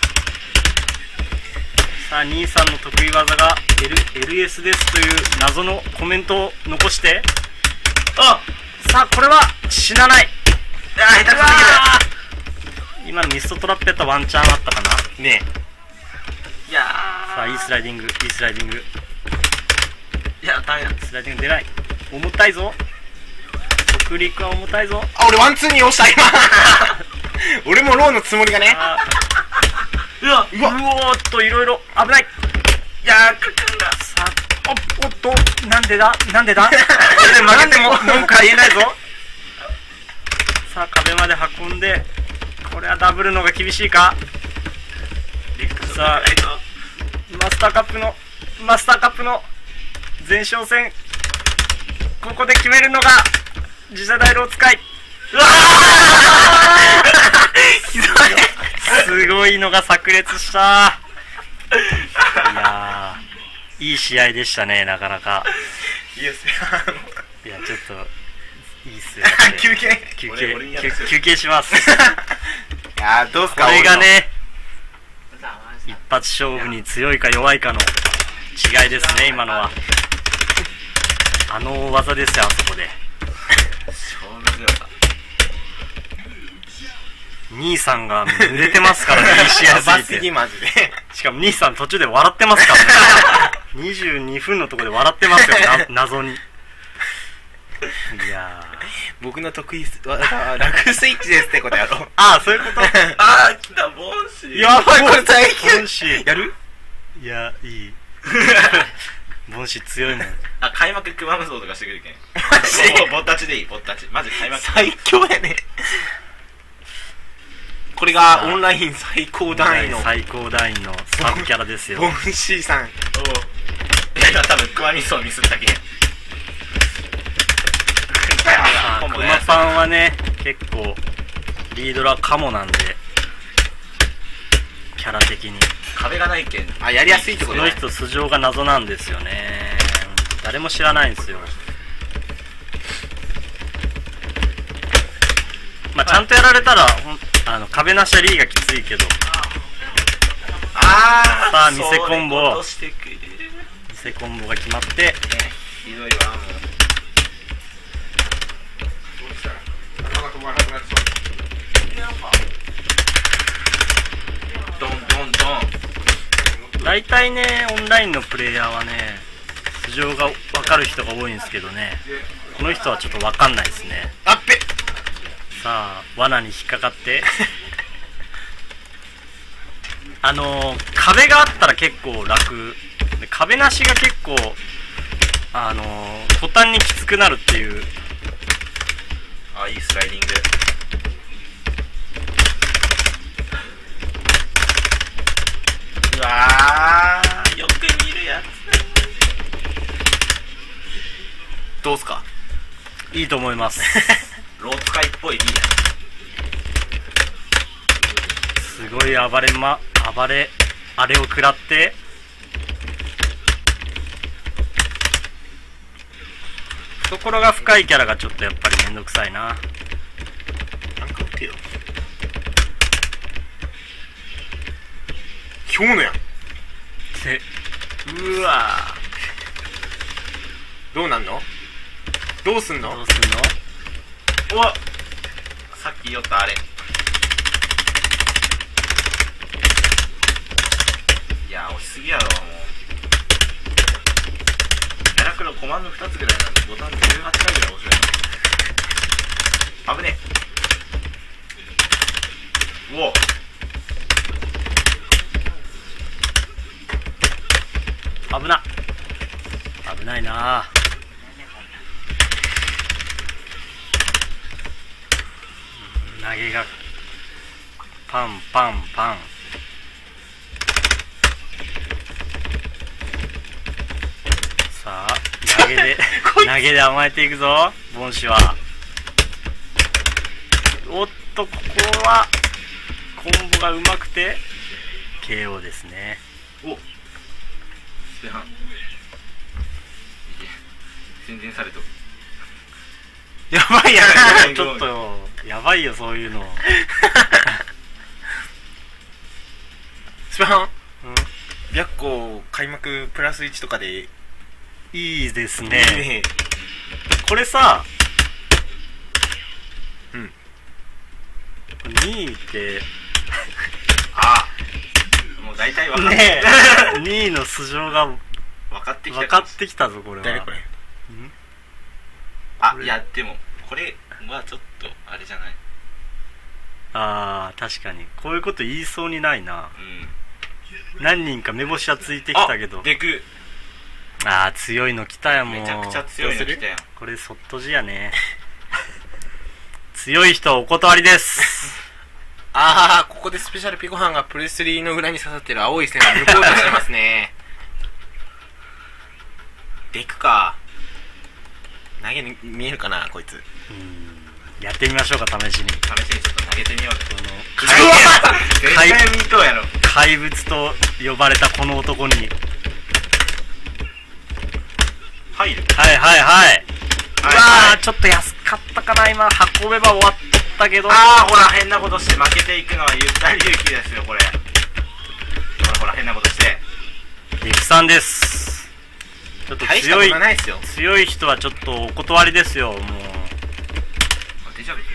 さあ兄さんの得意技が Lエルエス ですという謎のコメントを残して、 あ、 さあこれは死なない。 いや、下手くそすうわー、今のミストトラップやったらワンチャンあったかな。 ねぎる。いやー。 さあいいスライディング、いいスライディング、 いや、ダメだ。 スライディング出ない。重たいぞ、北陸は重たいぞ。 あ、俺ワンツーに押した今。俺もローのつもりがね。 あうわ、 ーうわうおーっといろいろ危ない。 いやー、かかんだ。 さあおおっとなんでだなんでだこれで負けても文句は言えないぞ。さあ壁まで運んで、これはダブルのが厳しいか。さあマスターカップのマスターカップの前哨戦、ここで決めるのが次世代ロー使い。うわーすごいのが炸裂した。いやーいい試合でしたね、なかなか。 いいですよ。 いやちょっといいっすよ。 休憩。 休憩俺俺にやる休休憩します。 いやーどうすか。 これが俺の。 ね一発勝負に強いか弱いかの違いですね、今のは。あの大技ですよ、あそこで。 勝負強さ。 兄さんが濡れてますからね、いい試合やばすすぎて。 ぎマジで。 しかも兄さん途中で笑ってますからね。にじゅうにふんのところで笑ってますよ、な謎に。いやー僕の得意技ラグスイッチですってことやろう。 ああそういうこと。 あー、来た、ボンシー。 やばい、 これ最強ボンシーやる。 いやいい。ボンシー強いもん。 あ、開幕クマムゾウとかしてくるけん。 マジボッタチでいい、ボッタチ。マジ開幕。 最強やね。これがオンライン最高段位の最高段位のサブキャラですよ。 ボンシーさん。 おう。いや、今多分クマミソをミスったけん。 あークマパンはね結構リードラカモなんで、キャラ的に壁がないけん。 あ、やりやすいってこことね。 の人素性が謎なんですよね。誰も知らないんですよ。まあちゃんとやられたらほんあの壁なしはリーがきついけど、 あー、 さあ見せコンボそういうことしてくれる。 見せコンボが決まって、 ひどいわ、もう。 そうしたら頭が止まらなくなりそう。 ドンドンドン。 大体ねオンラインのプレイヤーはね素性が分かる人が多いんですけどね、この人はちょっと分かんないですね。 あっぺ。 さあ罠に引っかかってあのー、壁があったら結構楽で、壁なしが結構あのー、途端にきつくなるっていう。 あ、いいスライディング。うわー、よく見るやつ。 どうすか。 いいと思いますロー使いっぽいリーダすごい暴れま暴れあれを食らって、懐が深いキャラがちょっとやっぱりめんどくさいな。 なんか打ってよ。 今日のやん。 でうわどうなんの？どうすんの？ どうすんの？ おっ、さっき言ったあれ。いや押しすぎやろもう。キャラクロコマンドふたつぐらいなんでボタンじゅうはちかいぐらい押せる。危ねえ。うお、 危な危ないな。投げがパンパンパン。さあ投げで投げで甘えていくぞボンシは。おっとここはコンボがうまくて ケーオー ですね。 お、スペハン宣伝されとる。 やばいやちょっとやばいよそういうの。 スペハンうん白虎開幕プラスいちとかでいいいですいね。 ね。 これさ、 うん。 にいってあ、もう大体分かってねえにいの素性が分かってきた分かってきたぞこれは。 誰これ？ あ、いやでもこれはちょっとあれじゃない。 あー確かにこういうこと言いそうにないな。 うん、 何人か目星はついてきたけど。 デクあー強いの来たやもう。 めちゃくちゃ強いの来たやん。 これそっとじやね。強い人はお断りです。 あー、ここでスペシャルピコハンがプレスリーの裏に刺さってる青い線を抜こうとしてますね。デクか。投げに見えるかなこいつ。 うんやってみましょうか試しに。 試しにちょっと投げてみようか。 この絶対見とうやろ。 怪物と呼ばれたこの男に。 入る。 はいはいはい。うわはいーちょっと安かったかな今運べば終わったけど。 ああほら変なことして負けていくのはゆったり勇気ですよこれ。ほらほら変なことして。 デクさんです。ちょっと大したこ強いとないっすよ。 強い人はちょっとお断りですよもう。 デジャブ。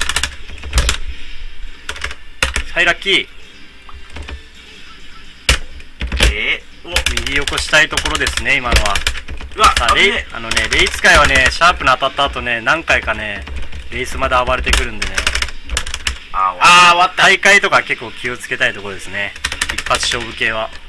はいラッキー。 えー、お、 右横したいところですね今のは。 うわさあレイ危ねあのねレイ使いはねシャープの当たった後ね何回かねレイスまで暴れてくるんでね。 あーあー、終わった。 大会とか結構気をつけたいところですね一発勝負系は。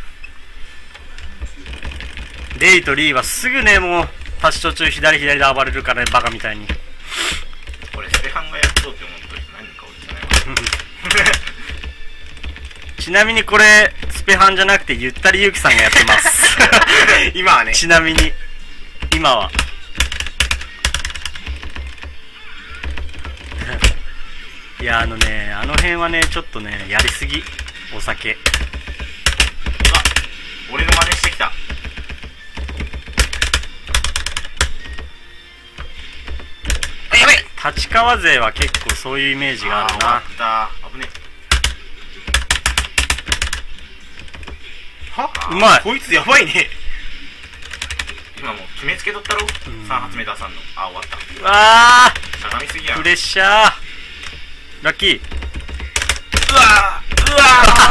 レイとリーはすぐねもうパッション中左左で暴れるからねバカみたいに。 これスペハンがやっとうって思った人何か俺じゃないわ。 ちなみにこれスペハンじゃなくてゆったりゆうきさんがやってます今はね。 ちなみに今はいやあのねあの辺はねちょっとねやりすぎお酒。 あ、俺の真似してきた。 あ、やべえ。 立川勢は結構そういうイメージがあるな。 あー終わった。危ね。 はうまい。 こいつやばいね。 今もう決めつけとったろ。さん発目出さんの。あ、終わった。 うわしゃがみすぎやん。 ープレッシャーラッキー。 うわーうわ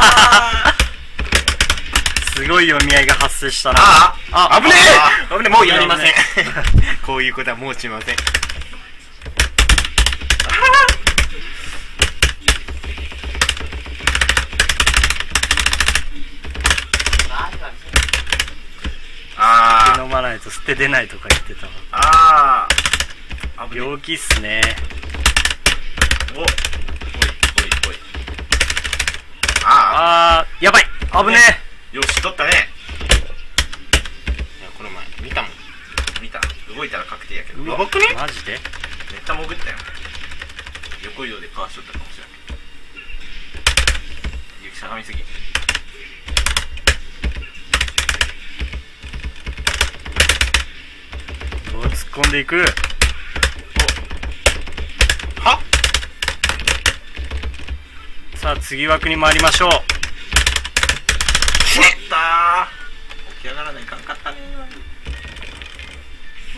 ーすごい読み合いが発生したな。 ああ危ねあえ。危ねえ、もうやりません危ね。 こういうことはもうしません。 あー飲まないと捨て出ないとか言ってたわ。 あー危ね。 病気っすね。 お、おいおいおい。ああーやばい危ねあ、よし取ったね。 いや、この前見たもん。 見た。動いたら確定やけど。 え。うわやばくねマジで。 めっちゃ潜ったよ。横移動でかわしとったかもしれない。ゆきしゃがみすぎ。 どう突っ込んでいく。 は？ さあ次枠に回りましょう。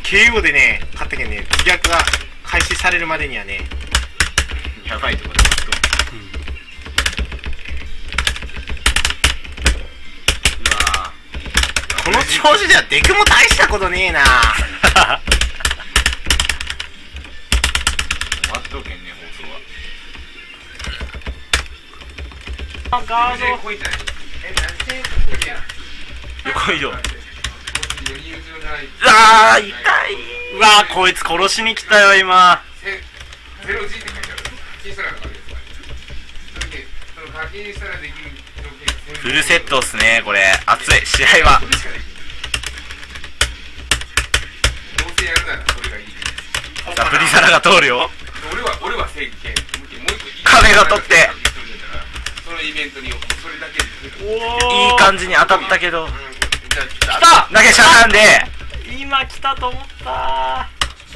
ケーオー でね勝ったけどね、自虐が開始されるまでにはねやばいとこで待っとうわこの調子ではデクも大したことねえな。 終わっとけんね放送は。 あ、ガード。 こいたね。え、何点こいや。 横移動。 よりうちのない。 うわー痛い。 うわー、こいつ殺しに来たよ今。 せゼロ G って書いてある。課金したらわかるやつ。それで、その課金したらできる条件。 フルセットっすねこれ。熱い試合は。 それしかできる。どうせやるならそれがいい。 さあブリサラが通るよ。 俺は俺は正義権。もう一個壁が取って。 そのイベントにそれだけで。 おー、 いい感じに当たったけど。 来来た。 投げしゃがんで。 今来たと思った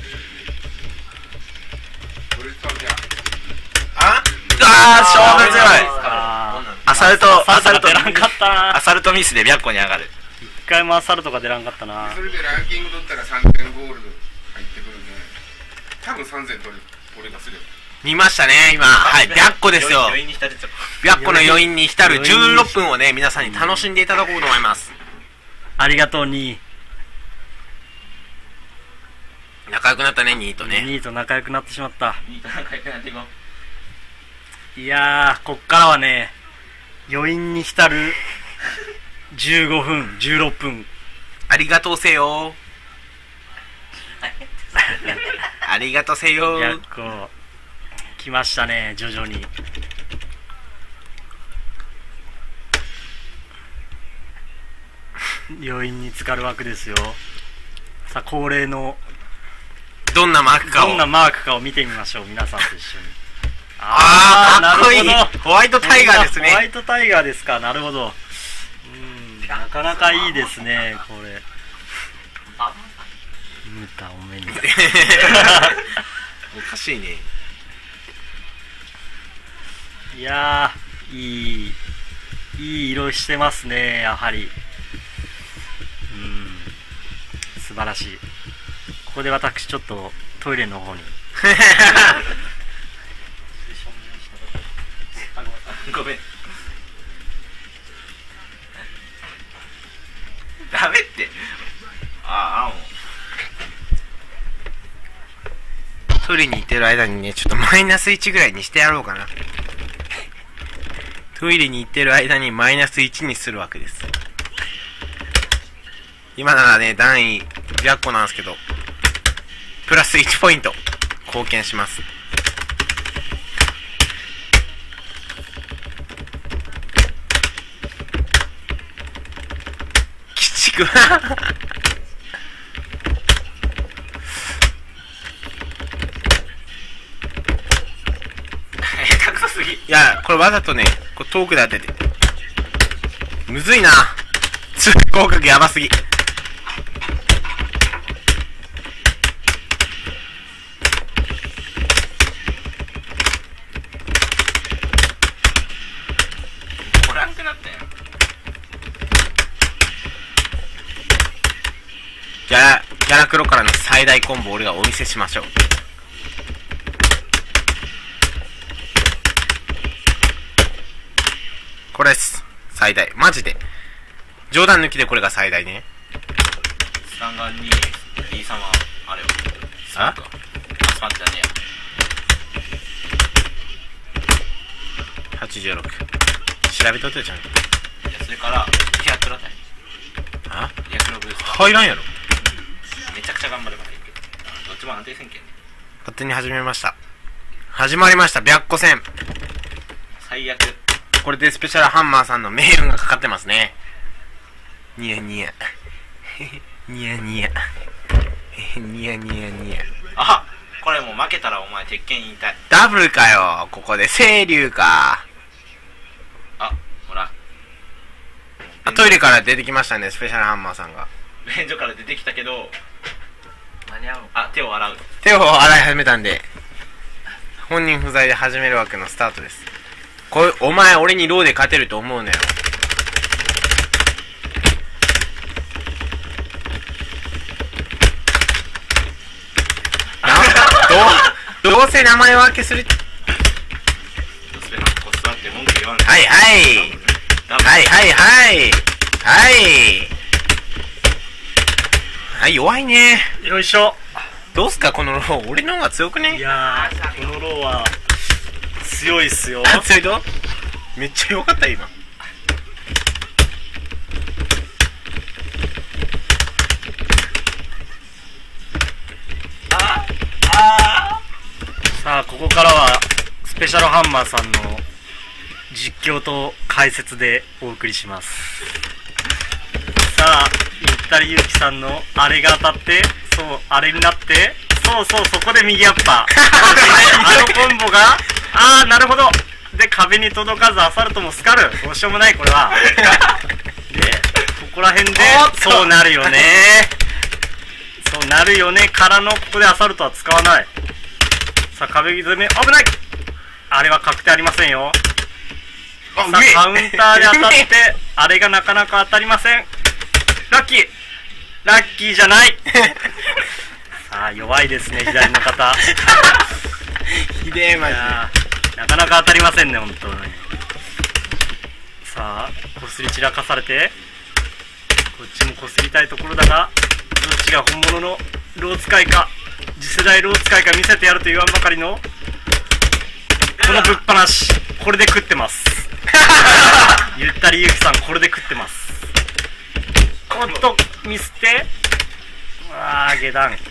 これ使うじゃん。 ああー勝負強い。 あアサルトアサルト出らんかったな。 アサルトミスで白個に上がる。 一回もアサルトが出らんかったな。 それでランキング取ったらさんてんゴールド入ってくるんで、多分さんぜん取る俺がするよ。 見ましたね今。はい、白個ですよ。 余韻に浸れちゃう。 白個の余韻に浸るじゅうろっぷんをね皆さんに楽しんでいただこうと思います。 ありがとうに仲良くなったねニートね。 ニーと仲良くなってしまった。 いいかな、かいくなっていこう。 いやー、こっからはね、余韻に浸るじゅうごふん、じゅうろっぷん。 ありがとうせよ。ありがとうせよ。 やっこ来ましたね、徐々に。余韻に浸かるわけですよ。さあ恒例のどんなマークかを。 どんなマークかを見てみましょう、皆さんと一緒に。 あー、 ーかっこいい。 なるほど。 ホワイトタイガーですホワね。 イトタイガーですか、なるほど。うん、なかなかいいですね、これ。ムタお目に。 おかしいね。 いやー、いい、いい色してますね、やはり。うん、素晴らしい。ここで私、ちょっとトイレの方に。 ごめん。ダメって。ああ、もう。 トイレに行ってる間にね、ちょっとマイナスいちぐらいにしてやろうかな。トイレに行ってる間にマイナスいちにするわけです。今ならね、段位じゅっこなんですけど、プラスいちポイント貢献します。鬼畜下手くそすぎ。 いや、これわざとね、こう遠くで当てて。むずいな。通合格やばすぎ。 おらんくなったよ。 ギャラ、ギャラクロからの最大コンボ俺がお見せしましょう。これです。最大。マジで。冗談抜きでこれが最大ね。 スタンガンに B 様、あれよ。 あスパンじゃねはちじゅうろく。調べとってちゃんと。 えや。いや、それから、リアクロだよ。 あリアクロブースト。 入らんやろ。 めちゃくちゃ頑張ればいいけど。どっちも安定せんけんね。 勝手に始めました。始まりました、白虎戦。 最悪。 これでスペシャルハンマーさんの命運がかかってますね。ニヤニヤ。ニヤニヤ。ニヤニヤニヤ。 あ、これもう負けたらお前鉄拳引退。 ダブルかよ。ここで清流か。 あ、ほら。 あ、トイレから出てきましたね、スペシャルハンマーさんが。 便所から出てきたけど、 間に合うの？ あ、手を洗う。 手を洗い始めたんで、本人不在で始めるわけのスタートです。これ、お前俺にローで勝てると思うなよ。 どうせ名前分けする。 スペのコストあって文句言わない。 はいはいはいはいはいはいはい、弱いね。 よいしょ。 どうすかこのロー。俺の方が強くね。 いやー、このローは強いっすよ。 あ、強いとめっちゃ弱かった今。 さあ、ここからはスペシャルハンマーさんの実況と解説でお送りします。さあ、ゆったりゆうきさんのあれが当たって、そう、あれになって、そうそう、そこで右アッパー。あのコンボが、あー、なるほど。で、壁に届かずアサルトもスカル。どうしようもない、これは。で、ここら辺で、そうなるよね。そうなるよねからの、ここでアサルトは使わない。さあ、壁攻め、危ない。あれは確定ありませんよ。さあ、カウンターで当たって、あれがなかなか当たりません。ラッキーラッキーじゃないさあ、弱いですね、左の方。 ひでえマジいやー、なかなか当たりませんね、本当に。さあ、こすり散らかされて、こっちもこすりたいところだが、どっちが本物のロー使いか、次世代ロー使いか見せてやると言わんばかりの、このぶっ放し、これで食ってます。ゆったりゆうきさん、これで食ってます。おっと、ミスって、あー、下段。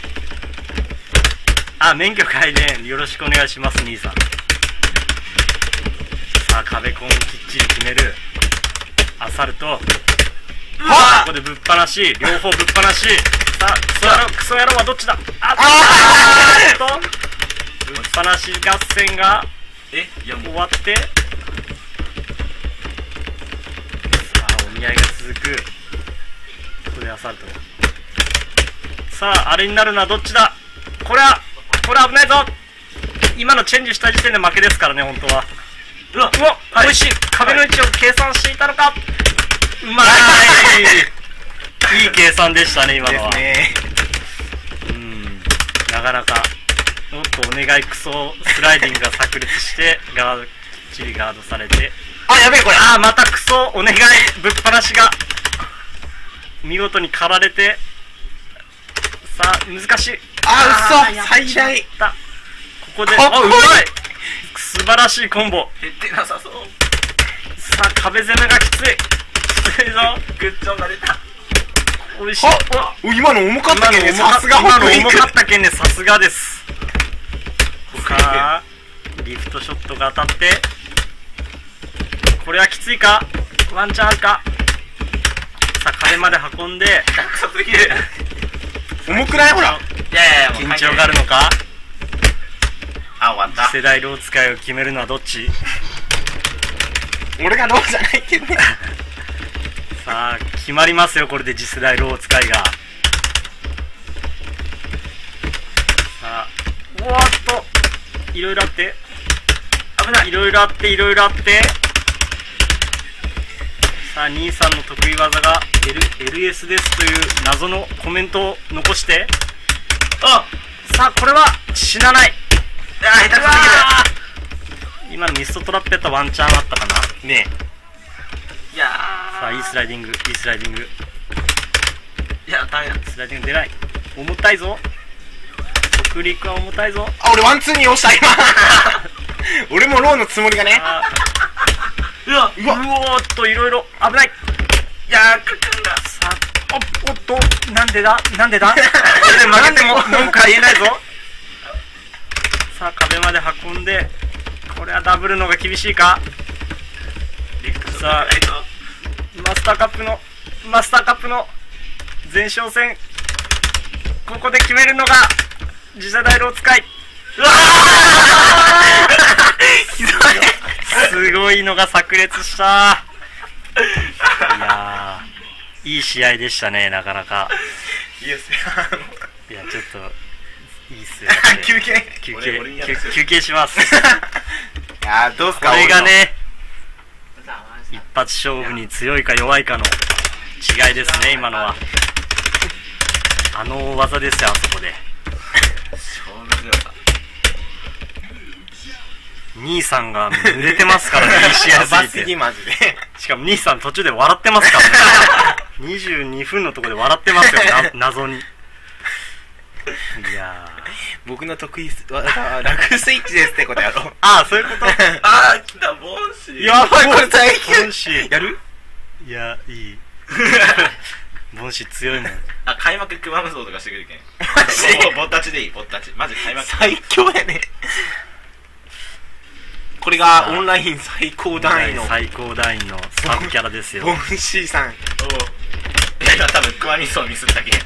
あ、免許改伝よろしくお願いします、兄さん。さあ、壁コンきっちり決める。アサルト。ここでぶっ放し、両方ぶっ放し。さあ、クソ野郎、クソ野郎はどっちだ。あっと、ぶっ放し合戦がえ、いやもう終わって、さあ、お見合いが続く。ここでアサルト。さあ、あれになるのはどっちだ。これは、これ危ないぞ。今のチェンジした時点で負けですからね、本当は。うわ、うわ、美味しい。壁の位置を計算していたのか。うまい。いい計算でしたね、今のは。 ね。 うん、なかなか。おっと、お願いクソスライディングが炸裂して、ガード、きっちりガードされて。 あ、やべえこれ。 あー、またクソお願いぶっ放しが見事に狩られて、さあ、難しい。 あ、嘘やっ最大。 ちゃった。ここで、あ、 かっこいいうまい。素晴らしいコンボ。 減ってなさそう。 さあ、壁攻めがきつい。きついぞ。 グッジョブが出た。 おいしい。 はっ、今の重かったけどね、 今の重かさすが今の北陸重かったけんね、さすがです。さあ、リフトショットが当たって、これはきついか、ワンチャンあるか。さあ、壁まで運んで、 クソすぎる。 重くないほら。 いやいやいや、もう緊張があるのか。 あ、終わった。 次世代ロー使いを決めるのはどっち。 俺がローじゃないけどね。 さあ、決まりますよ、これで次世代ロー使いが。さあ、おーっと、いろいろあって、危ない、いろいろあって、いろいろあって、さあ、兄さんの得意技が Lエルエス ですという謎のコメントを残して、あ、さあ、これは死なない。 あ、下手くそす今のミストトラップやったらワンチャンあったかな。 ねぎる。いやさあ、いいスライディング、いいスライディング。 ー。いや、ダメだ。 スライディング出ない。重たいぞ。北陸は重たいぞ。 あ、俺ワンツーに押した今。俺もローのつもりがね。 あうわ、 うわ、うおーっと、いろいろ危ない。 いやー、かかんだ。 さあ、おおっと、なんでだなんでだこれで負けても文句は言えないぞ。さあ、壁まで運んで、これはダブルのが厳しいか。さあ、マスターカップの、マスターカップの前哨戦、ここで決めるのが、次世代ロー使い。うわーひどい。すごいのが炸裂した。いやー、いい試合でしたね、なかなか。 いいっすよ。 いや、ちょっと、いいっすよ。 休憩。 休憩俺俺にやらせる休休憩します。 いやー、どうすこかれがね、一発勝負に強いか弱いかの違いですね、今のは。あの技ですよ、あそこで。 勝負強さ。 兄さんが濡れてますからね、いい試合やばすすぎて。 ぎマジで。 しかも兄さん途中で笑ってますからね。にじゅうにふんのとこで笑ってますよ、な謎に。いやー。 僕の得意技はラグスイッチですってことやろう。 ああ、そういうこと。 あー来たボンシー。 やばい、これ最ボンシーやるいや、いい。ボンシー強いもん。 あ、開幕熊無双とかしてくるけん。 マジもうぼったちでいい、ぼったち。マジ開幕。 最強やね。これがオンライン最高段位の最高段位のサブキャラですよ。 ボンシーさん。 おう。いや、今多分熊ミスをミスったけん。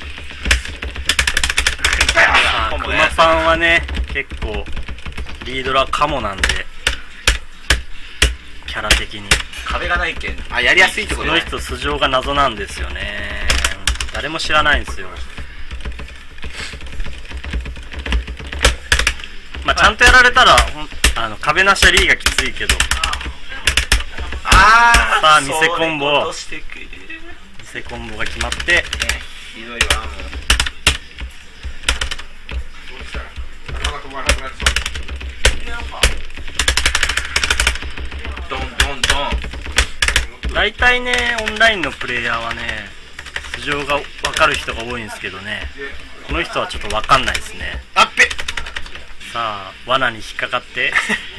あークマパンはね、結構リードラカモなんで、キャラ的に壁がないけん。 あ、やりやすいってこことのね。 人素性が謎なんですよね。誰も知らないんですよ。まあちゃんとやられたらほんあの壁なしはリーがきついけど、 あーさあ見せコンボそういうことしてくれる。 偽コンボが決まって、 ね、ひどいわ、もう。 どうしたら頭が止まらなくなってそう。 ドンドンドン。 大体ねオンラインのプレイヤーはね素性が分かる人が多いんですけどね、この人はちょっと分かんないですね。 あっぺ。 さあ罠に引っかかって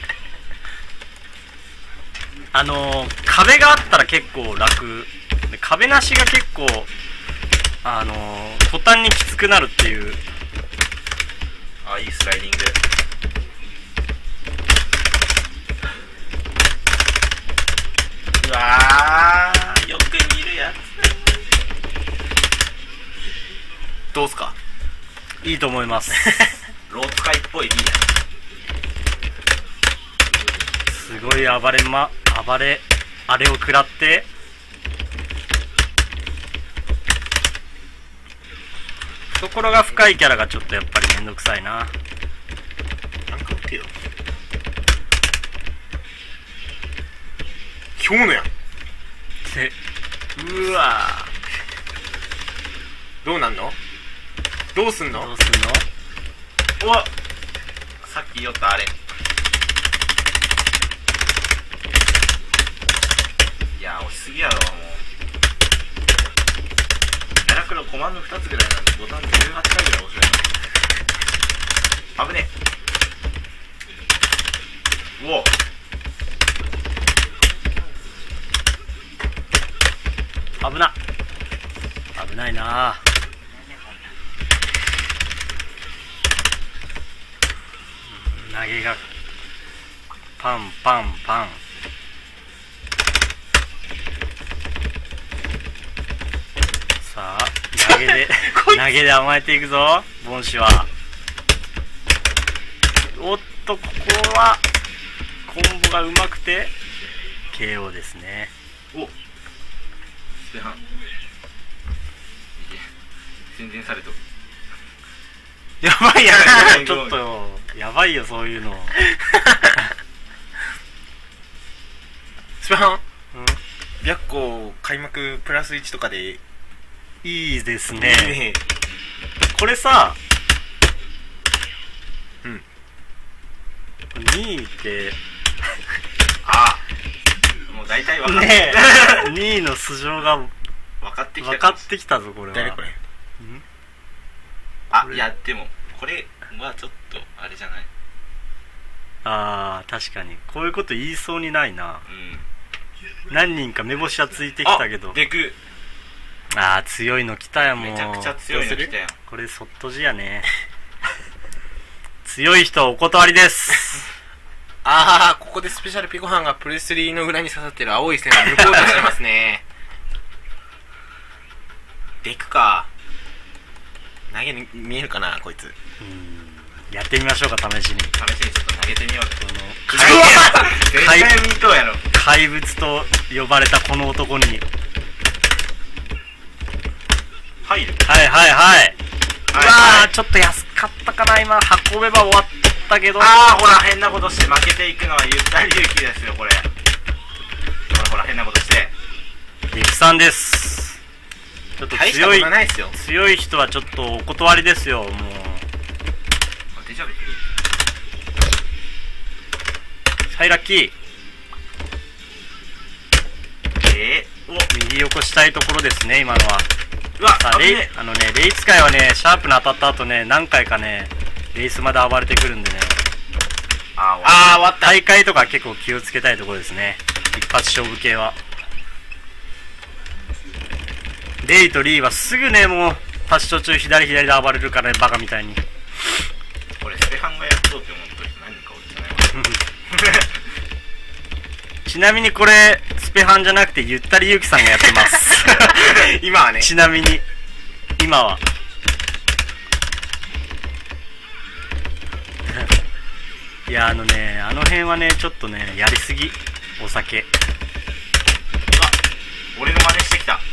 あのー、壁があったら結構楽で、壁なしが結構あのー、途端にきつくなるっていう。 あ、いいスライディング。うわー、よく見るやどうすか？ いいと思います。 つ。ロー使いっぽいいいや。 すごい暴れま暴れあれを食らって、懐が深いキャラがちょっとやっぱりめんどくさいな。 なんか打ってよ。ひょうのやん。 でうわどうなんの？どうすんの？ どうすんの？ お、さっき言ったあれ。いや、押しすぎやろ、もう。ギャラクロコマンドふたつぐらいなんで、ボタンじゅうはちかいぐらい押せる。危ねえ。うお。 危な危ないな。投げがパンパンパン。さあ投げで投げで甘えていくぞボンシは。おっとここはコンボがうまくて ケーオー ですね。 お、前半。全然されと。 やばいやん。 ちょっとやばいよそういうの。 スパハン。 うん白光開幕プラスいちとかでいいいですね。 いね。 これさ、 うん。 にいってああ、もう大体分かってねえにいの素性が分かってきた分かってきたぞこれは。 誰これ？ あ、いやでもこれはちょっとあれじゃない。 あー確かにこういうこと言いそうにないな。 うん。 何人か目星はついてきたけど、 あ、デクあー強いの来たやもう。 めちゃくちゃ強いの来たやん。 これそっとじやね。強い人はお断りです。 ああ、ここでスペシャルピコハンがプレスリーの裏に刺さってる青い線を抜こうとしてますね。デクか。投げに見えるかなこいつ。 うんやってみましょうか試しに。 試しにちょっと投げてみようよ。 この絶対見とうやろ。 怪物と呼ばれたこの男に。 入る。 はいはいはい。うわはいーちょっと安かったかな今運べば終わったけど。 ああ、ほら変なことして負けていくのはゆったり勇気ですよこれ。ほらほら変なことして。 デクさんです。ちょっと大したこ強いとないっすよ。 強い人はちょっとお断りですよもう。 デジャブ。 はいラッキー。 えー、お右横したいところですね今のは。 うわさあレイ危ねあのねレイ使いはねシャープに当たった後ね何回かねレイスまで暴れてくるんでね、 あーあー終わった。 大会とか結構気をつけたいところですね一発勝負系は。レイとリーはすぐねもうパチ途中左左で暴れるからねバカみたいに。 これスペハンがやっとうって思った人何人かおるじゃないわちなみにこれスペハンじゃなくてゆったりゆきさんがやってます今はね。 ちなみに今はいやあのねあの辺はねちょっとねやりすぎお酒。 あ俺の真似してきた。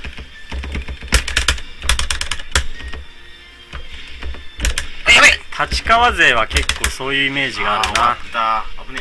あ、やべえ。 立川勢は結構そういうイメージがあるな。 あー終わった危ね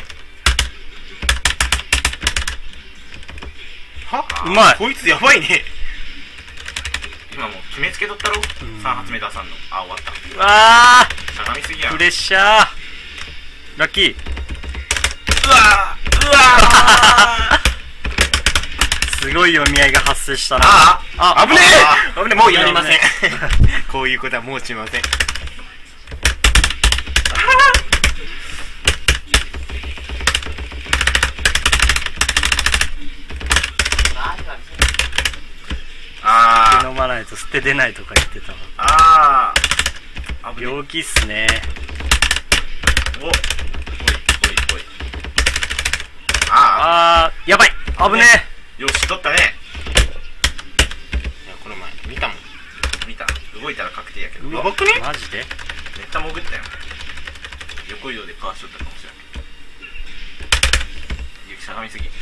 はうまい。 こいつやばいね。 今もう決めつけとったろ、 んさん発目出さんの。あ終わったうわしゃがみすぎやん。 ープレッシャーラッキー。 うわーうわすごい読み合いが発生したな。 あああ、危ねあえ。危ねえ、もうやりません危ね。 こういうことはもうしません。 あー飲まないと捨て出ないとか言ってたわ。 あー危ねえ。 病気っすね。 おおいおいおいああーやばい危ねあよし取ったね。 いや、この前見たもん。 見た動いたら確定やけど。 え。うわやばくねマジで。 めっちゃ潜ったよ。横移動でかわしとったかもしれない。ゆきしゃがみすぎ。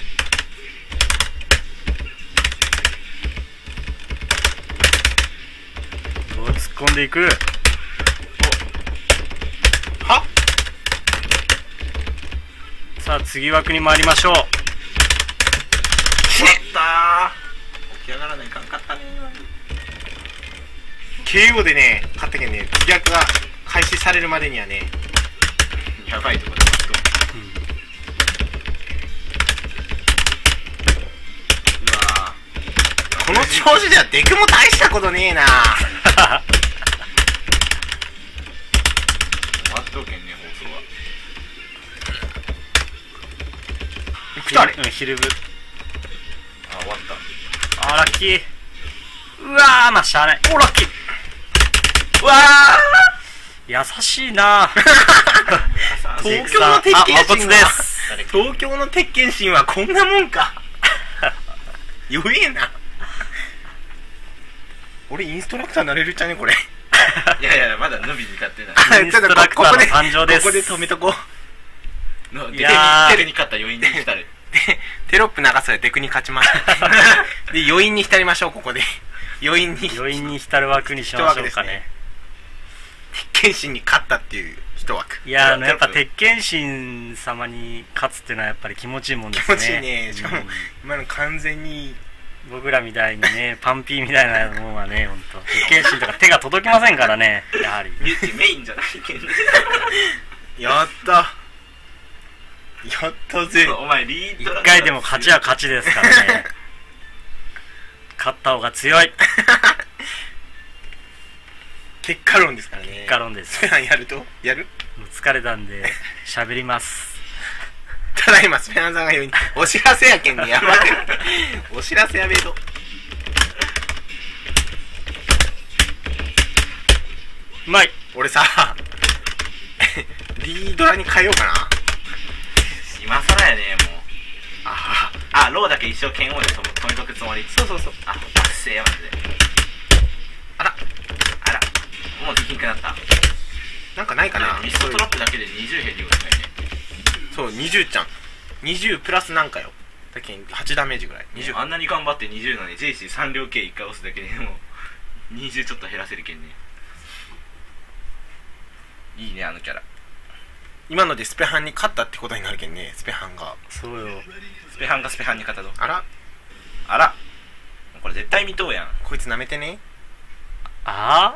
どう突っ込んでいく。 はさあ次枠に参りましょう。 しまったー起き上がらないかんかったねケーオー でね、勝ったけんね、自虐が開始されるまでにはね、 やばいとこで巻き込む。うわーこの調子ではデクも大したことねえな。 終わっとうけんね放送は。 来たあれ。 うん昼部。 あ終わったあーラッキー。うわーまあしゃあない。おラッキー。 うわ優しいな東京の鉄拳あ、和骨心はです。 東京の鉄拳心はこんなもんか。弱えな。俺インストラクターなれるっちゃねこれ。 いやいやまだ伸びに勝ってない。 インストラクターの誕生ですここで止めとこう。 のいやーテレビに勝った余韻に浸る。 で、テロップ流すでデクに勝ちます。で、余韻に浸りましょう、ここで。余韻に。 余韻に浸る枠にしましょうかね。 鉄拳心に勝ったっていう一枠。 いやあのやっぱ鉄拳神様に勝つっていうのはやっぱり気持ちいいもんですね。 気持ちいいね。しかもうん、 今の完全に、 僕らみたいにねパンピーみたいなもんはね、ほんと鉄拳神とか手が届きませんからね、やはり。 ユッチメインじゃないけんね。 やったやったぜ。 お前リー一ド回でも勝ちは勝ちですからね。勝った方が強い。 結果論ですからね。 結果論です。 スペハンやるとやるもう疲れたんで喋ります。 ただいまスペハンさんが言うに、お知らせやけんねやばい。お知らせやべえと。 うまい。 俺さ、リードラに変えようかな。 今更やねもう。 ああローだけ一生剣王で止め止めとくつもり。そうそうそうあ達成やマジで。 あら、 あらもうできんくなった。 なんかないかな。 ミストトラップだけでにじゅう減りようないね。 そう、にじゅうちゃん。にじゅうプラスなんかよ。だけんはちダメージぐらい。にじゅう。 あんなに頑張ってにじゅうなのに ジェイシーさん 両計いっかい押すだけでもうにじゅうちょっと減らせるけんね。いいねあのキャラ。 今のでスペハンに勝ったってことになるけんね、スペハンが。 そうよ。 スペハンがスペハンに勝ったと。 あら、 あらこれ絶対見とうやん。 こいつ舐めてね。 あ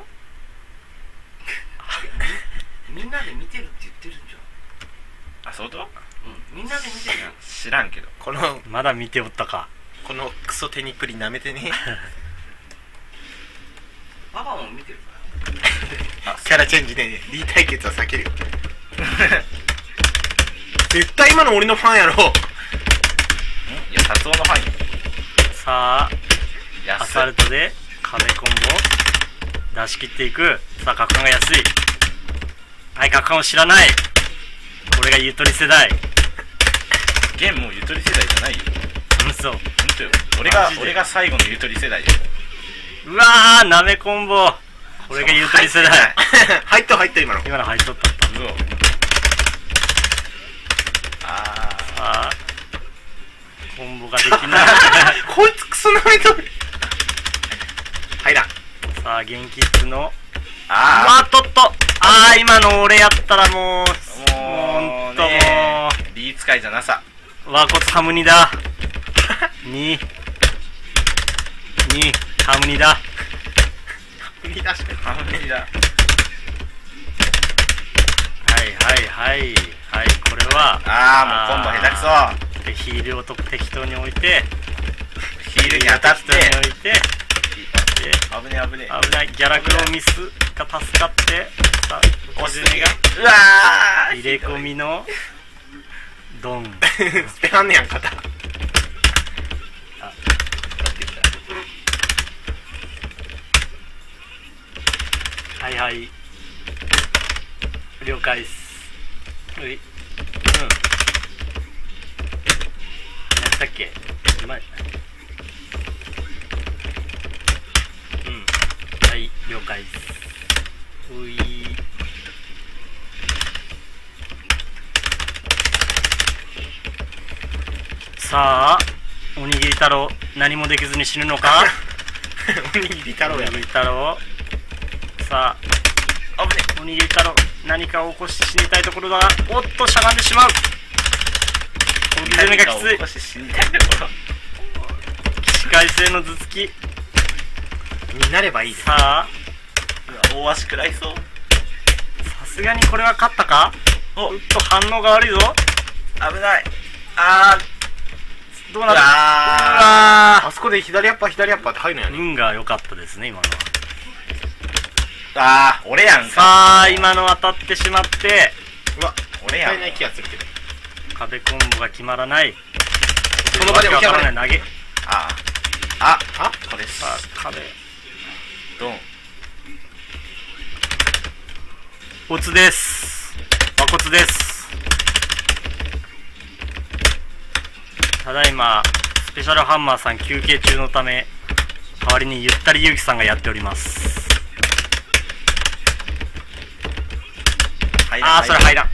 みんなで見てるって言ってるんじあ相当ゃん。 みんなで見てるよ。 知らんけど。 このまだ見ておったか。 このクソテニプリ舐めてね。 パパも見てるから。 キャラチェンジで D 対決は避けるよ。絶対今の俺のファンやろ。 んいや、達夫のファンよ。 さあア安い。 サルトで壁コンボ出し切っていく。さあ角感が安い。はい角感を知らない。これがゆとり世代。 ゲンもうゆとり世代じゃないよ。 うんそう。 ほんとよ。俺がマジで俺が最後のゆとり世代よ。 うわーなめコンボ。これがゆとり世代。 入った入った今の。 今の入っとったった。 そう。あさあコンボができない。 こいつクソ舐めとる。入らん。 さあゲンキッズのー。あうわっとっと。あー今の俺やったらもうあ。もうほんともねー。リー使いじゃなさ。 う和骨ハムニだ。ににハムニだ。 振り出してる。 ハムリだ。 はいはいはいはいこれはああ、もうコンボ下手くそ。 でヒールをと適当に置いてヒールに当たっ適当にて。 置いてで危ね危ね。 危ないギャラクロミスが助かってさあ押す小銭がうわー。 入れ込みのドン。 捨てはんねやん肩。 はいはい了解っす。ういうん何したっけうまい。うんはい了解っす。ういさあおにぎり太郎何もできずに死ぬのか。 おにぎり太郎やおにぎり太郎さあ危ね。 おにぎり太郎何かを起こし死にたいところだがおっとしゃがんでしまう。おぎ攻めがきつい。 何かを起こして死にたいところ。 起死回生の頭突き。 になればいいです。 さあうわ大足食らいそう。 さすがにこれは勝ったか。 おうっと反応が悪いぞ。 危ない。あー。 どうなる。ううわわあそこで左アッパー左アッパーって入るのやね。 運が良かったですね今のは。 あー、俺やんか。 さあ今の当たってしまってうわ、 俺やん使えない気がするけど。 壁コンボが決まらない。 その場で起き上がらない投げ。 あー。あ、 あこれさあ壁ドン。 おつです。和骨です。ただいまスペシャルハンマーさん休憩中のため代わりにゆったりゆうきさんがやっております。ああそれ入らん。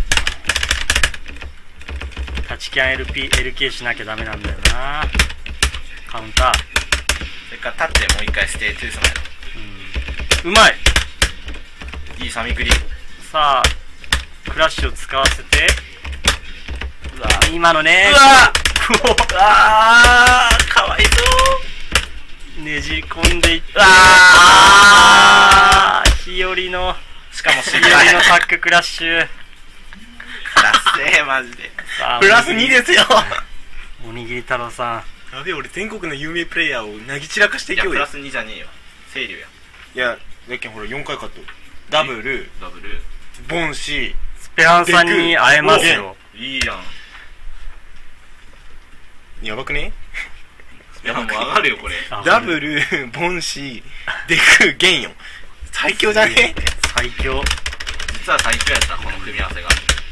タチキャン エルピー、エルケー しなきゃダメなんだよな。カウンターそれから立ってもう一回ステイトゥースマやろ。 うまい。 いいサミクリ。 さあクラッシュを使わせてうわ今のねうわうわーかわいそうねじ込んでいってうわーあー日和のしかも日和のタッククラッシュ。 ダッセーマジで。 さあプラスにですよ。 おにぎり太郎さんやべえ、俺全国の有名プレイヤーをなぎ散らかしていけようよ。 いやプラスにじゃねえよ。清流や。 いや、だっけほらよんかい勝っとる。ダブル、 ダブル。 ボンシー、 スペハンさんに会えますよ。 いいやん。 やばくね。 いやもう上がるよこれ。 あダブル、ボンシー、デク、ゲンヨン。最強だね。 最強。 実は最強やったこの組み合わせが。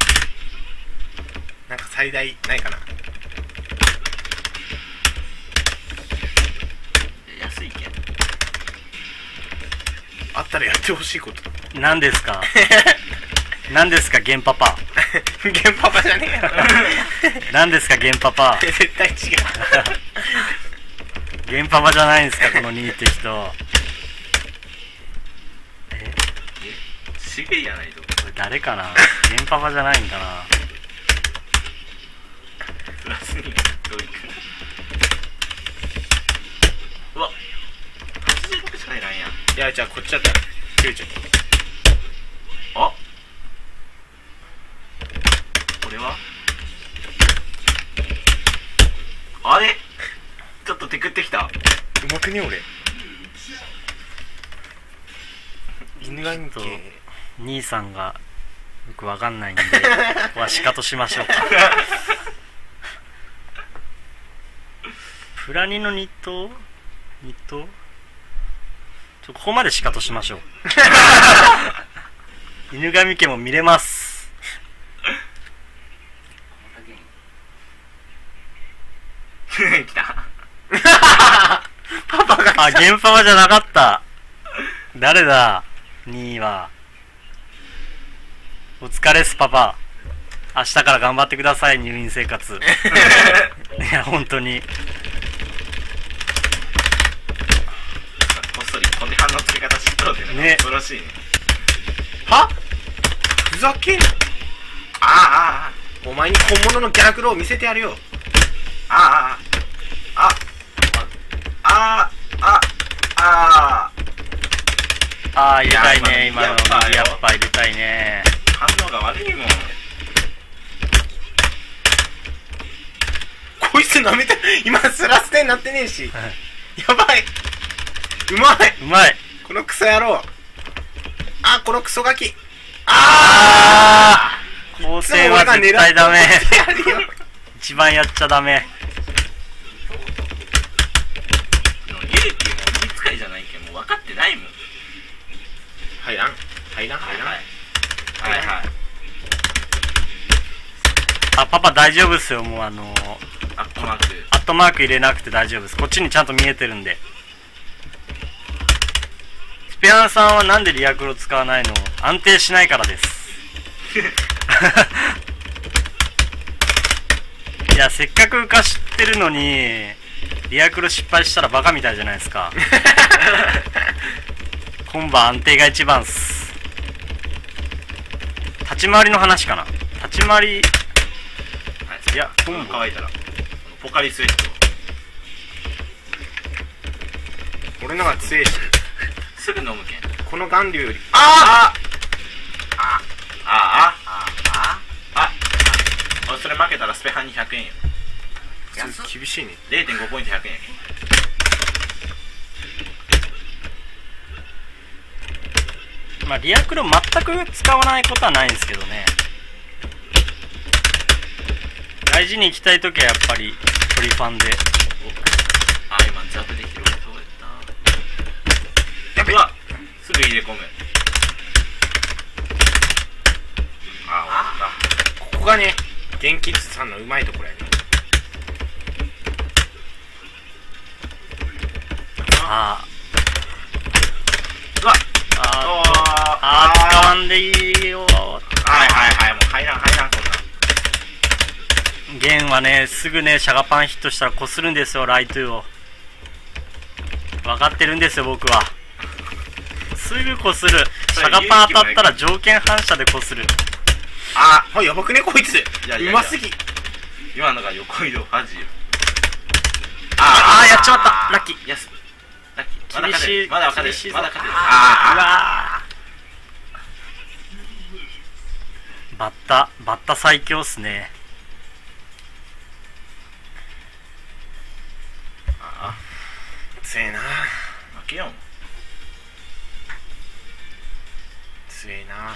なんか最大ないかな。 安いけん。 あったらやってほしいこと。 何ですか何ですかゲンパパ。 ゲンパパじゃねえよ。 何ですかゲンパパ。 絶対違う。 ゲンパパじゃないんですかこのにって人。えシゲやないと。 これ誰かな。ゲンパパじゃないんかな。 プラスにどういく。うわはちじゅうろくしかいないやん。 いや、じゃあこっちだったらきゅうじゅう。 あこれはあれちょっとテクってきた。 うまくね俺。犬神ちょっ家と兄さんがよくわかんないんでここはシカとしましょうか。プラニの日当日当ちょここまでシカとしましょう。犬神家も見れます。 来た。 パパがあ、ゲンパワじゃなかった。誰だにいは。お疲れっすパパ。明日から頑張ってください、入院生活。いや本当にこっそり小手半の付け方知っとるっていうのがね恐ろしいね。 はふざけんな。 ああお前に本物のギャラクロを見せてやるよ。 あああああああああ入れたいね、 いや今のやっぱよやっぱ入れたいね。 反応が悪いもん。 こいつ舐めて今スラステになってねえし。やばい。うまい。 うまい。 このクソ野郎。あ、このクソガキ。 ああ光線は絶対ダメ。 やるよ。 一番やっちゃダメ。 ユーキもおみつかいじゃないけんもう分かってないもん。 入らん入らん入らん。 はいはい。 あ、パパ大丈夫っすよ。もうあのあ、こまく。 アットマーク入れなくて大丈夫です。こっちにちゃんと見えてるんで。スペアンさんはなんでリアクロ使わないの？安定しないからです。いや、せっかく浮かしてるのにリアクロ失敗したらバカみたいじゃないですか。今晩安定が一番っす。立ち回りの話かな。立ち回り、いや、 コンボ乾いたらこのポカリスエット俺のが強いし。 すぐ飲むけん。 この巌流より。 ああああああああそれ負けたらスペハンにひゃくえんよ。 安っ。厳しいね。 れいてんごポイントひゃくえんやけん。 まあリアクロ全く使わないことはないんですけどね。大事に行きたいときはやっぱりトリファンで。 あ、今ザブで広げておれた。やべ。うわ、すぐ入れ込む。あ、終わっここがね、元気図さんのうまいところやね。 あた。うわ、 あああー使わんでいいよ。 はいはいはい、もう入らん入らん、こんなん。 ゲンはね、すぐねシャガパンヒットしたらこするんですよ、ライトゥーを。分かってるんですよ僕は。すぐこする。シャガパン当たったら条件反射でこする。 ああ、やばくねこいつ。 いやいやいやうますぎ。 今のが横移動ファジよ。 ああやっちまった。ラッキー。 イエス。ラッキー。 厳しい。 まだ分かる。 厳しいぞまだ分かる。 うあわーバッタバッタ最強っすね。 あ。 強えな。 負けよん。 強えな。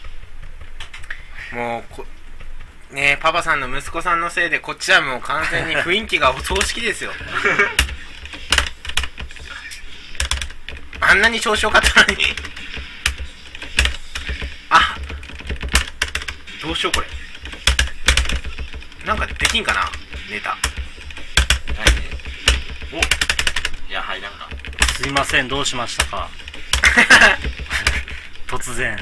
もうこねえ、パパさんの息子さんのせいでこっちはもう完全に雰囲気がお葬式ですよ。あんなに調子よかったのに。あ、どうしようこれ。なんかできんかなネタ。 何ね。お。いや、入らんか。 すいません、どうしましたか。突然。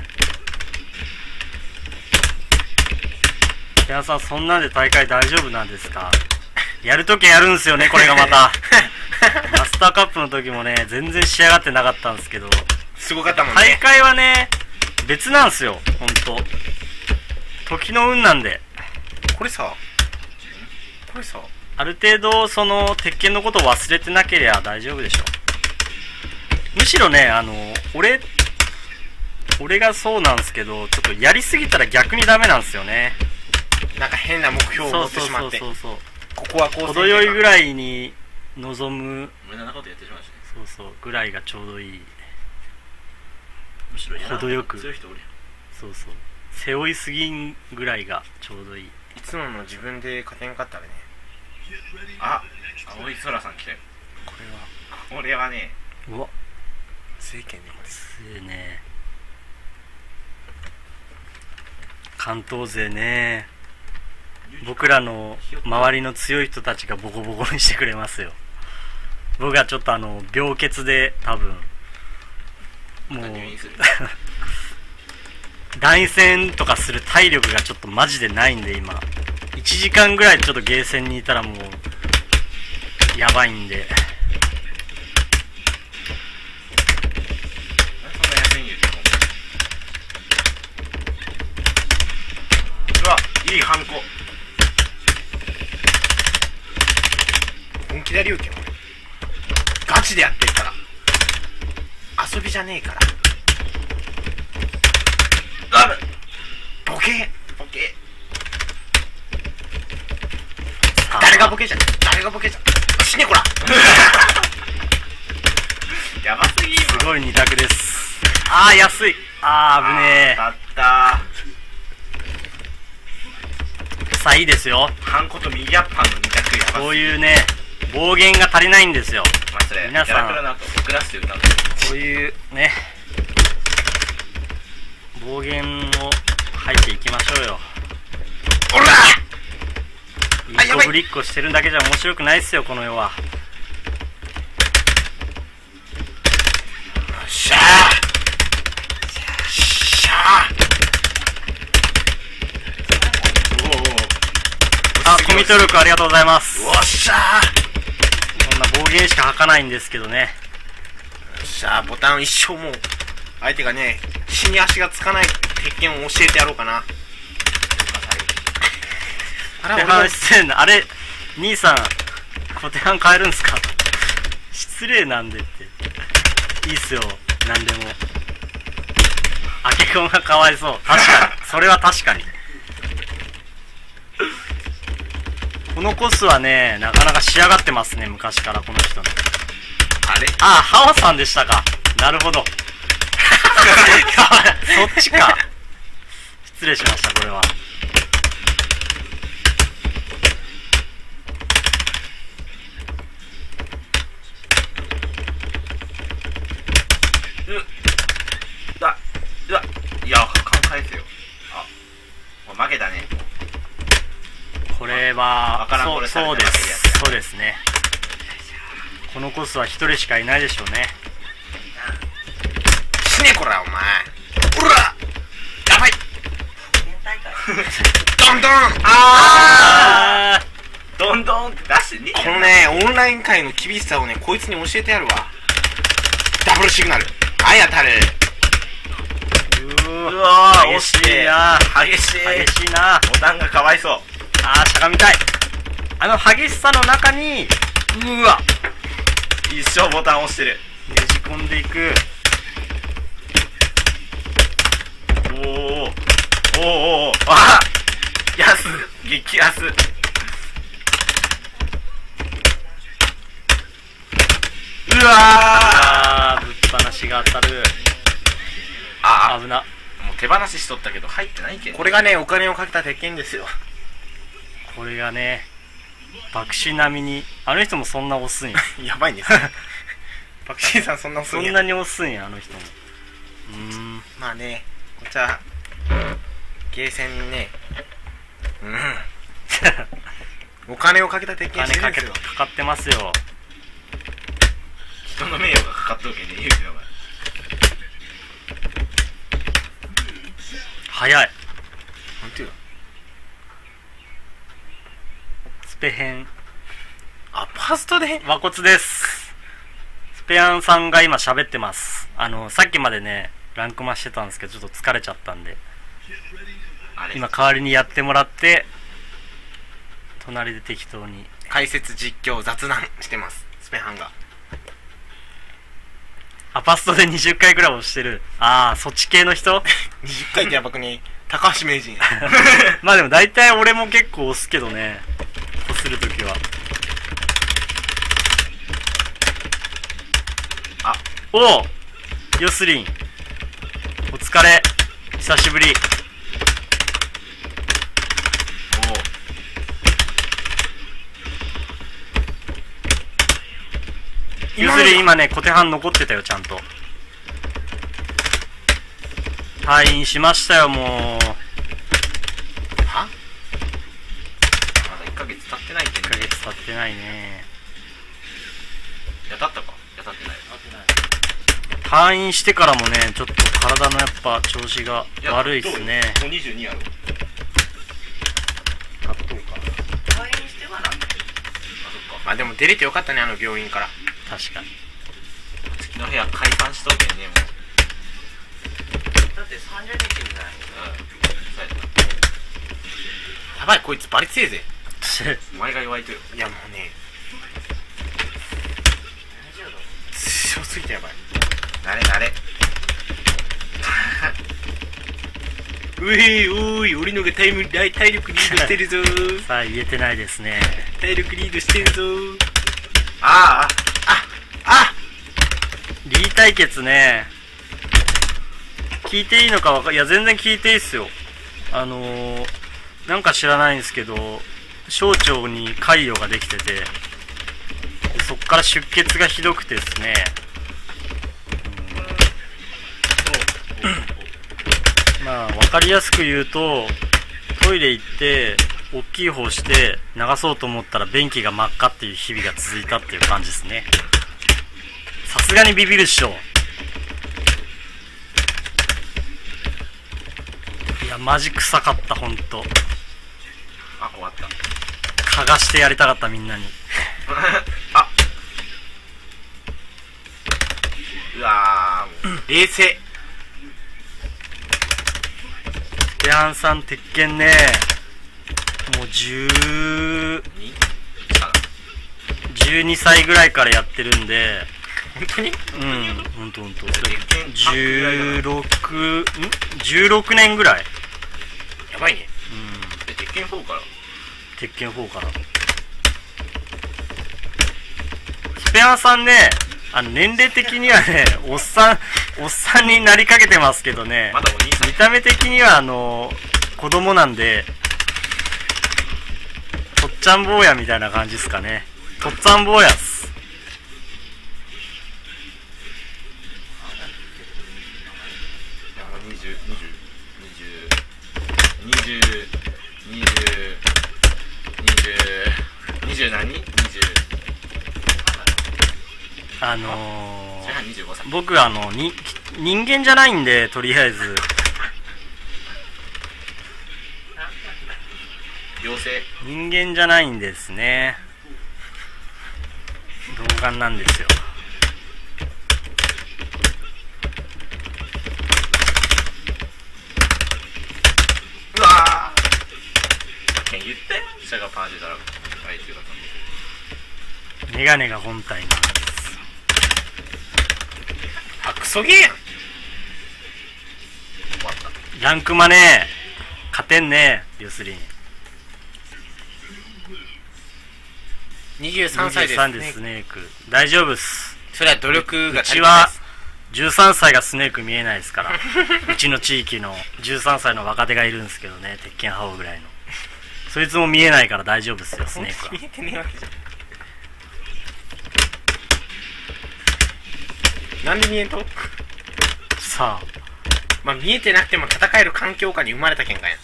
皆さんそんなんで大会大丈夫なんですか。やるときやるんすよね、これがまた。マスターカップの時もね、全然仕上がってなかったんですけど、 すごかったもん大ね。 会はね別なんすよ、ほんと。時の運なんで。 これさこれさある程度その鉄拳のことを忘れてなければ大丈夫でしょ。むしろね、あの俺俺がそうなんですけど、ちょっとやりすぎたら逆にダメなんですよね。 なんか変な目標を持ってしまって。 そうそうそうそうそう。 ここはこう程よいぐらいに望む、 無駄なことやってしまうしね。 そうそうぐらいがちょうどいい。 むしろやらん程よく強い人おるやん。 そうそう背負いすぎんぐらいがちょうどいい。 いつもの自分で勝てんかったらね。 あ、青い空さん来たよ。 これはこれはね、 うわ政権ねこれ。 強いね関東勢ね。僕らの周りの強い人たちがボコボコにしてくれますよ。僕はちょっとあの病欠で多分もう入院する。 団戦とかする体力がちょっとマジでないんで今いちじかんぐらいちょっとゲーセンにいたらもうやばいんで。 そんな安いん言うてもうわ、いいハンコ。 本気で龍拳俺ガチでやってるから遊びじゃねえから。 あるボケボケ。 さあ誰がボケじゃん誰がボケじゃん死ねこらやばすぎすごい二択です。あー安い。あー危ね当たったえ。さあいいですよ。 ー。ハンコと右アッパーの二択やばすぎ。 こういうね暴言が足りないんですよ。 まあそれ皆さんキャラクラの後クラスで歌う。 こういうね暴言を吐いていきましょうよ。 おら一個ぶりっこしてるだけじゃ面白くないっすよこの世は。 よっしゃーよっしゃーおおおあコミット力ありがとうございます。 おっしゃーこんな暴言しか吐かないんですけどね。 よっしゃーボタン一生もう相手がね死に足がつかない鉄拳を教えてやろうかな。あ手半失礼なあれ兄さん小手半変えるんすか失礼なんでっていいっすよなんでも。あけこんがかわいそう。確かにそれは確かにこのコスはねなかなか仕上がってますね昔からこの人の。 あれああハワさんでしたか。なるほどそっちか。失礼しましたこれは。 うわうわいや勘返せよ。あもう負けたね。 これはわからんこれそうそうでされただけでやってすそうですね。このコスは一人しかいないでしょうね。 死ねこらお前おらやばい県大会どんどんああどんどんって出してねーこのねオンライン界の厳しさをねこいつに教えてやるわ。ダブルシグナルあやたるーううわー激しいな激しい激しいな。 ボタンがかわいそう。 あーしゃがみたい。あの激しさの中にうわ一生ボタン押してる。 ねじ込んでいく。 おーおーおーおーあ安激安。うわーあーぶっ放しが当たる。 あ危な。 もう手放ししとったけど入ってないけん。 これがねお金をかけた鉄拳ですよ。 これがね爆死並みにあの人もそんな押すんややばいんですパクチーさんそんな遅いんやそんなに押すんやあの人も。うーんまあねこっちはゲーセンにねうんお金をかけた鉄お拳金かけしてるんですよ。 かかってますよ。 人の名誉がかかっとるけんね言うてのが。 早い。 なんていうのスペヘンあファーストで和骨です。スペアンさんが今喋ってます。あのさっきまでねランクマしてたんですけどちょっと疲れちゃったんであれ今代わりにやってもらって隣で適当に。 解説実況雑談してますスペハンが。 アパストでにじゅっかいくらい押してる。ああそっち系の人にじゅっかいってやばくね高橋名人まあでも大体俺も結構押すけどねこするるときは。 あ、 おお、ヨスリンお疲れ、久しぶり。ヨスリン今ね小手半残ってたよ、ちゃんと。退院しましたよ、もう。 は？まだいっかげつ経ってないっていっかげつ経ってないね。 いや、経ったか？いや、経ってない。 退院してからもね、ちょっと体のやっぱ調子が悪いっすね。 もうにじゅうにやろ。 買っとうか。 退院してはなんだ。 あ、そっか。 まあでも出れてよかったね、あの病院から。 確かに。 月の部屋解散しとけんね、もう。 だってさんじゅうにちにない。 うん。そうやっやばい、こいつバリ強えぜ。 た。お前が弱いとよ。 いやもうね、 にじゅうど。 強すぎてやばい。 慣れ慣れ。 ういおい、俺のがタイム体体力リードしてるぞー。 さあ言えてないですね。 体力リードしてるぞー。 ああ、 あリー対決ね、聞いていいのかわかいや全然聞いていいっすよ。あのー、なんか知らないんですけど、小腸に潰瘍ができてて、でそっから出血がひどくてですね、うん、まあ分かりやすく言うと、トイレ行って大きい方して流そうと思ったら便器が真っ赤っていう日々が続いたっていう感じですね。さすがにビビるっしょ。いやマジ臭かった、ほんと。 あ、終わった。 嗅がしてやりたかった、みんなに。 あ、うわー、もう。 冷静。 ペアンさん鉄拳ね、もうじゅう、 に？ じゅうにさいぐらいからやってるんで、 本当に？ うん、ほんとほんと。 鉄拳じゅうろく、ん ?じゅうろく 年ぐらい。 やばいね。 うん。 え、鉄拳フォーから？ 鉄拳フォーから。スペアンさんね、あの年齢的にはね、おっさん、おっさんになりかけてますけどね、 まだお兄さん。 見た目的にはあの、子供なんで、とっちゃん坊やみたいな感じですかね。とっつぁん坊やっす。 いや、もうにじゅう、にじゅう、にじゅう、にじゅう、にじゅう、にじゅう、にじゅう何？ にじゅう。 あのそれはにじゅうごさい。 ー、僕あの、に、人間じゃないんで、とりあえず、 妖精。 人間じゃないんですね。童顔なんですよ。 うわー。ケン言って。シャガパンチドラゴン。はい、っていうことメガネが本体なんです。 あ、クソゲーやん。 終わった。 ランクマね、勝てんね、要するに。 にじゅうさんさいです。 にじゅうさんでスネーク。大丈夫っす。 それは努力がうちは足りてないです。 じゅうさんさいがスネーク見えないですから。うちの地域のじゅうさんさいの若手がいるんですけどね、鉄拳覇王ぐらいの。そいつも見えないから大丈夫っすよ、スネークは。 見えてねえわけじゃん。なんで見えんと？ さあ、 まあ見えてなくても戦える環境下に生まれたけんかやん。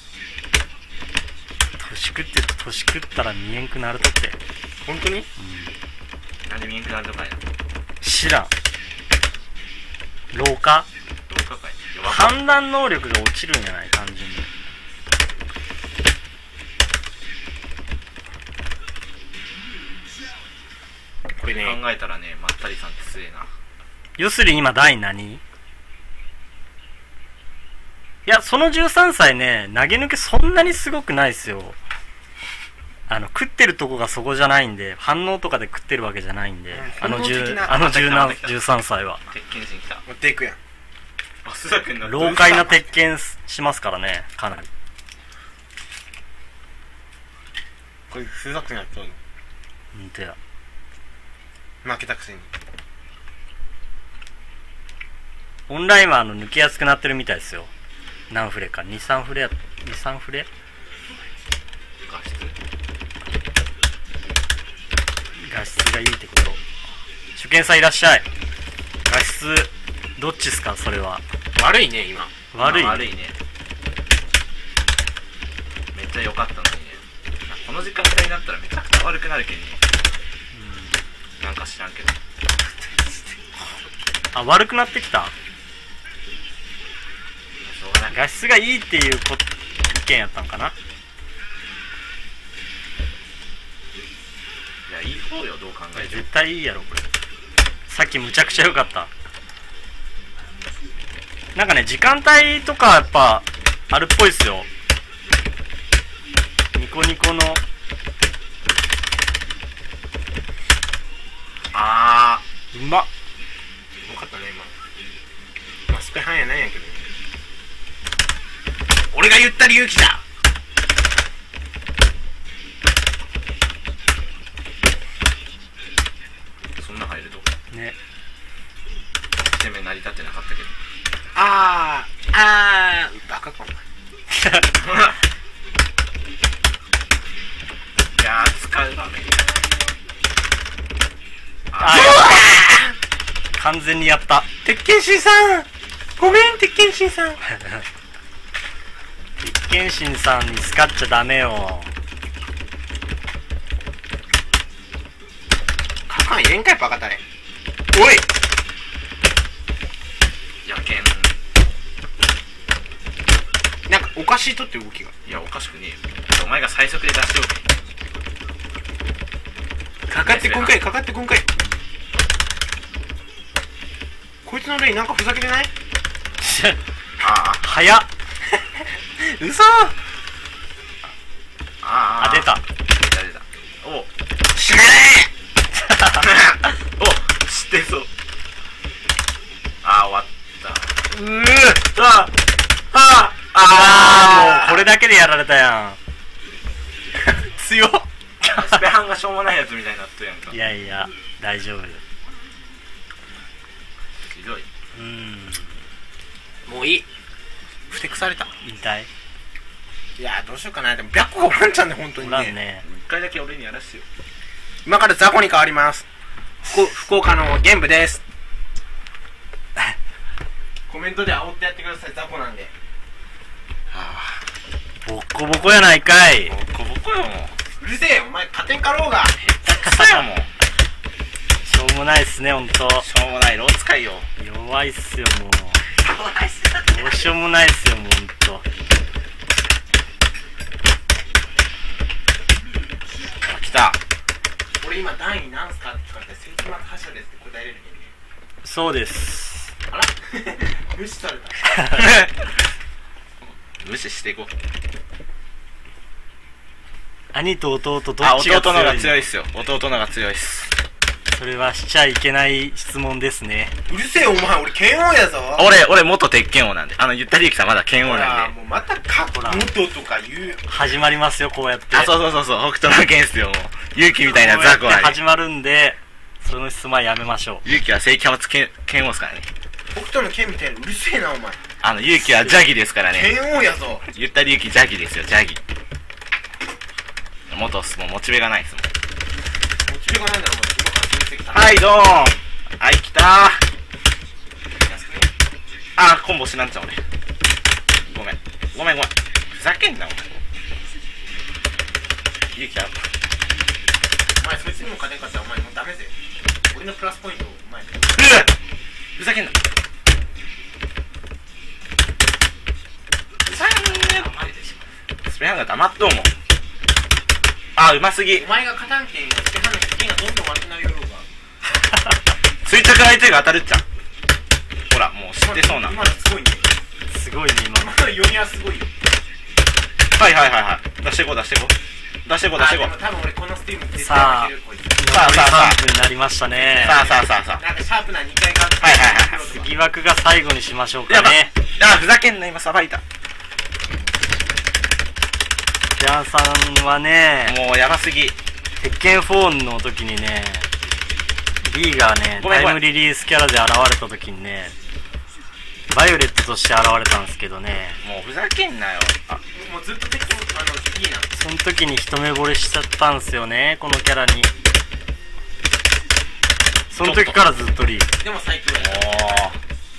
年食って年食ったら見えんくなるとって。 本当に？ なんで見えんくなるとかいな。 知らん。老化？ どうかかい。いやわかん判断能力が落ちるんじゃない、単純に。 これね、 考えたらね、まったりさんって強えな。 要するに今第何？いや、そのじゅうさんさいね、投げ抜けそんなにすごくないっすよ。あの、食ってるとこがそこじゃないんで、反応とかで食ってるわけじゃないんで、 うんあの本能的 10 なあのじゅうなまた来たじゅうさんさいは。 鉄拳人来た。 持っていくやん。 あ、須田君の老快な鉄拳しますからね、かなり。 これ、スザクになっちゃうの。 ほんとや。 負けたくせに。 オンラインはあの抜けやすくなってるみたいですよ。何フレかに、さんフレやに、さんフレ画質画質がいいってこと。初見さんいらっしゃい。画質どっちっすかそれは。 悪いね今。 悪い悪いね。めっちゃ良かったのにね。この時間帯になったらめちゃくちゃ悪くなるけんね。なんか知らんけど。 あ、悪くなってきた。 しょうがない。 画質がいいっていうこ意見やったんかな。 いや、いい方よ、どう考えても。 絶対いいやろこれ。さっきむちゃくちゃ良かった。なんかね、時間帯とかやっぱあるっぽいっすよ。ニコニコのあうまっ。 よかったね今。まあスペハンやないんやけどね。俺が言ったり勇気だ。 ー、そんな入るとね。 攻め成り立ってなかったけど。 あーあーバカかお前。 いやー、使う場面。 あー完全にやった。 鉄拳師さんごめん鉄拳師さん。 鉄拳神さんに使っちゃダメよ。 カカン入れんかいバカタレ。おいやけん。 なんかおかしいとって動きが。 いや、おかしくねえよ。お前が最速で出しておけ。 かかってこんかいかかってこんかい。こいつのレイなんかふざけてない？ あ早っ。 嘘。 あ、ああ、出た。 出た出た。お死ねお、知ってそう。あー、終わった。 ー。うーあああーもうこれだけでやられたや強っ。 スペハンがしょうもないやつみたいになっとるやんか。 ん。いやいや大丈夫。 ひどい。 うーん。 もういい。ふてくされた。 引退いやどうしようかな。でも白個がおらんちゃんね本当おにね。 らんね。 一回だけ俺にやらせてよ。 今から雑魚に変わります。福福岡の玄武です。コメントで煽ってやってください。雑魚なんで。 はボッコボコやないかい。 ぁ、ボッコボコよ、もう。 うるせえお前勝てんかろうが。 くそよ、もう。 しょうもないっすねほんと。 しょうもないロー使いよ。 弱いっすよもう。どうしようもないっすよもうほんと。 あ、来た。 俺今段位なんすかって聞かれて世紀末覇者ですって答えれるけどね。 そうです。 あら無視された。 無視していこう。 兄と弟どっちあ、 が強いの？ 弟のが強いっすよ。弟のが強いっす。 それはしちゃいけない質問ですね。 うるせえお前俺剣王やぞ。 俺、俺元鉄拳王なんで。あの、ゆったりゆきさんまだ剣王ほらなんで。 もうまたかほら元とか言う。 始まりますよこうやって。 あ、そうそうそうそう、北斗の剣っすよ、もう。勇気みたいなこうやって雑魚はね。 始まるんで、その質問はやめましょう。 勇気は正規派剣剣王っすからね。 北斗の剣みたいなうるせえなお前。 あの、勇気はジャギですからね。 剣王やぞ。 ゆったりゆきジャギですよ、ジャギ。元っす、もうモチベがないっすもん。 モチベがないならもう今から分析さ。 はい、どうも。はい、来たー。 安くね。 あー、コンボしなんちゃう俺。ごめん。ごめんごめん。ふざけんな、お前。勇気あるお前そいつにも勝てんかったらお前もうダメぜ。俺のプラスポイントをお前うっふざけんな。ふざけんな。スペハンが黙っとうもん。あー、うますぎ。 お前が勝たんけんスペハンの剣がどんどん悪くなるよろうが。 垂直相手が当たるっちゃん。ほら、もう知ってそうな。 今のすごいね。 すごいね今の。 今の読みはすごいよ。 はいはいはいはい。出していこう出していこう。出していこう出していこう。 あでも多分俺このスティーム絶対さあ負けるこいつ。 さあさあさあさんぷんになりましたね。 さあさあさあさあ。 なんかシャープなにかいがあって。 はいはいはい次枠が最後にしましょうやばい。 かね。 あー、ふざけんな、今さばいた。 ジャンさんはね、 もうやばすぎ。 鉄拳フォーの時にね、リーがねごめんごめんタイムリリースキャラで現れた時にね、バイオレットとして現れたんですけどね、 もうふざけんなよ。あ、 もうずっと鉄拳あのいいな。 その時に一目惚れしちゃったんですよね、このキャラに。その時からずっとリー。 でも最強や。 も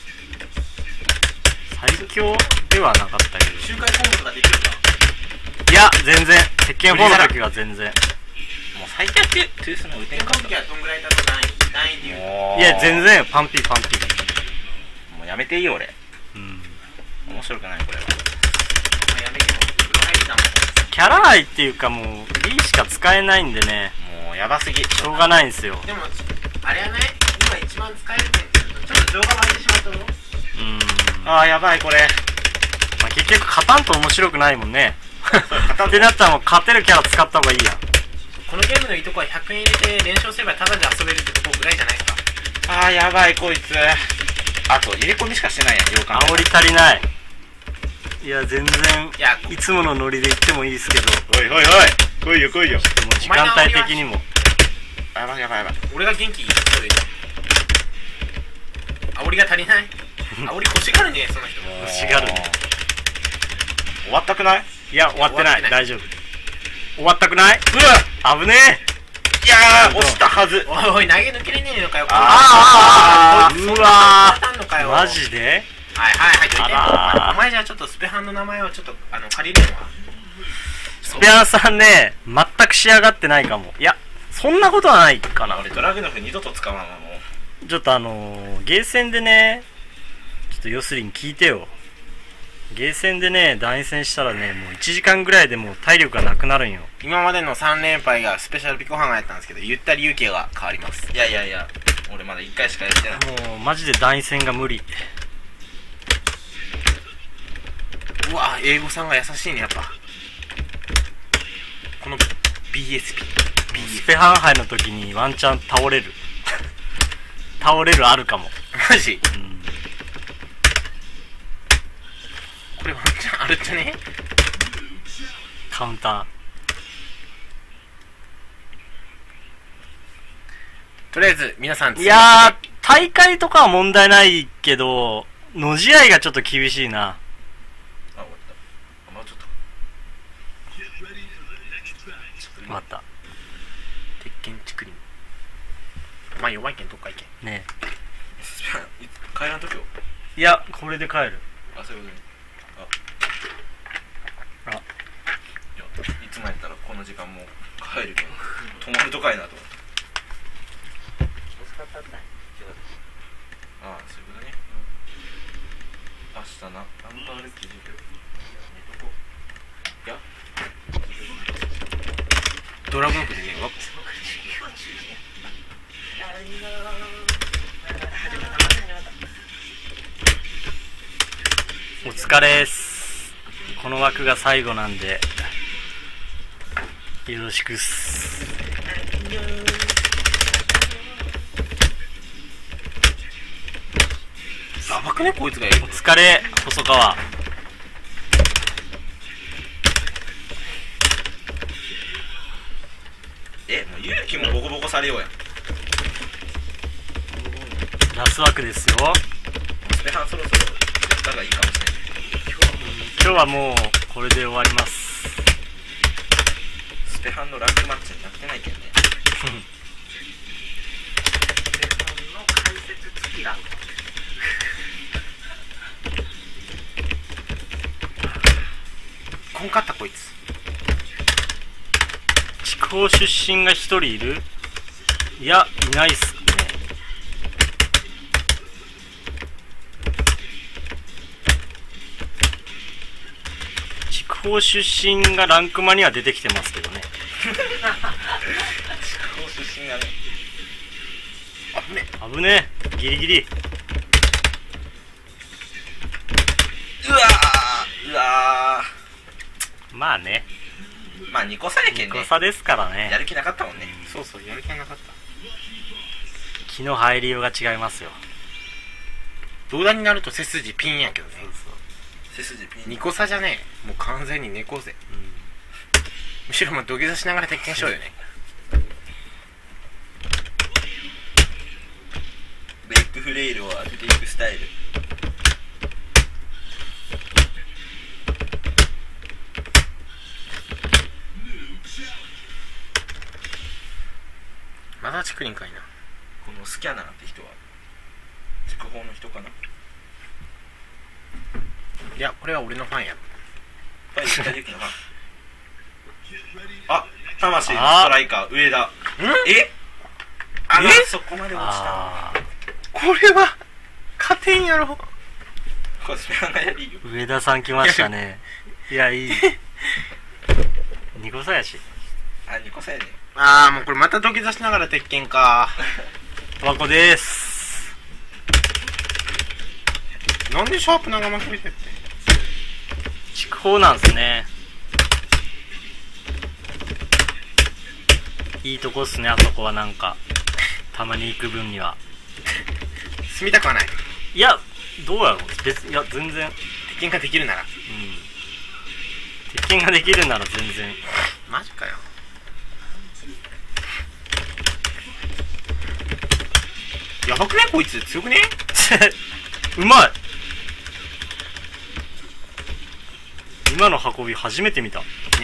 最強ではなかったけど、 周回コンボとかできるか。 いや全然鉄拳フォーの時は全然。 う、もう最低ってトゥースの打てんかっ鉄拳の時はどんぐらいだろう、難易難易でた。 言うもういや全然パンピーパンピー。 もうやめていいよ俺。 うん、 面白くないこれは。 と。まあやめても風呂入りだもん。 キャラ愛っていうかもうリーしか使えないんでね、 もうやばすぎ。 しょうがないんですよ。 でもあれはね、今一番使える点っていうとちょっと情が湧いてしまったの。 うん、 あーやばいこれ。 まあ、結局勝たんと面白くないもんね。 勝たんとってなったらもう勝てるキャラ使った方がいいやん。 このゲームのいいとこはひゃくえん入れて連勝すればタダで遊べるってとこぐらいじゃないですか。 あーやばいこいつ。あと入れ込みしかしてないやん。よう考えたら煽り足りない。いや全然いやいつものノリで言ってもいいですけど、 おいおいおい来いよ来いよ。 でも時間帯的にもやばいやばいやばい。 俺が元気いい人で煽りが足りない。煽り欲しがるねその人。 欲しがるね。 終わったくない？ いや終わってない、 終わってない大丈夫。終わったくない？ うわ危ねえ。 いやー落ちたはず。 おいおい投げ抜けれねえのかよ。 あーあーあーこいつうわーそんなこと当たんのかよ。 マジで？ はいはいはい、どいて。 あらーお前じゃあちょっとスペハンの名前をちょっとあの借りれんわ。 スペアさんね全く仕上がってないかも。いやそんなことはないかな。 俺ドラグノフ二度と使わんわもう。 ちょっとあのー、ゲーセンでね、ちょっとヨスリン聞いてよ。ゲーセンでね団員戦したらね、もういちじかんぐらいでもう体力がなくなるんよ。 今までのさん連敗がスペシャルピコハンがやったんですけど、ゆったり勇気が変わります。 いやいやいや俺まだいっかいしかやってない。 もうマジで団員戦が無理。 うわ英語さんが優しいねやっぱ。この ビーエスピースペハン杯の時にワンチャン倒れる倒れるあるかも。 マジうんこれワンチャンあるっちゃね。 カウンタとりあえず皆さんー。いやー大会とかは問題ないけどの試合がちょっと厳しいな。 あ終わった。あもうちょっと。 終わった鉄拳チクリン。まあ弱いけんどっか行け。 ね帰らんときよ。 え。いやこれで帰る。 あそういうことね。 あいやいつもやったらこの時間もう帰るけど泊まるとかいなと思って。ああそういうことね。明日なナンバールキーで寝とこう。いやドラゴンフでねえわ。 お疲れっす。この枠が最後なんでよろしくっす。 やばくねこいつがいる。 お疲れ細川。 えもう勇気もボコボコされようやん。 ラス枠ですよ。 スペハンそろそろやった方がいいかもしれない。 今日はもうこれで終わります。 スペハンのランクマッチになってないけんね。 の解説付きランク。 こんかったこいつ。 筑豊出身が一人いる？いやいないっすね。筑豊出身がランクマには出てきてますけどね。 この出身がね。あね。 危ねえギリギリ。 うわーうわまあねーまあにこ差やけんね。 誤差ですからね。 やる気なかったもんね。 そうそうやる気なかった。 気の入りようが違いますよ。 動画になると背筋ピンやけどね。 背筋ピン。 ニコ差じゃねえ。もう完全に猫背。むしろもう土下座しながら鉄拳しようよね。 フレイルを当てていくスタイル。 まだ竹林かいな。 このスキャナーって人は筑豊の人かな。 いやこれは俺のファンや。 はい、石田ゆきのファン。あ、魂のストライカー上田。んえあら、そこまで落ちた。 あこれは勝てんやろ。 コスメハンがやりよ。 ー上田さん来ましたね。いやいいにこさやし。 あ、にこさやね。 ああもうこれまた土下座しながら鉄拳か。 タバコです。 なんでシャープ長巻きでって。 筑豊なんすね。いいとこっすね、あそこは。なんかたまに行く分には。 住みたくはない。 いやどうやろう、別いや全然。 鉄拳ができるなら。 うん、鉄拳ができるなら全然。 マジかよ。やばくねこいつ。強くね。 うまい。今の運び初めて見た。ね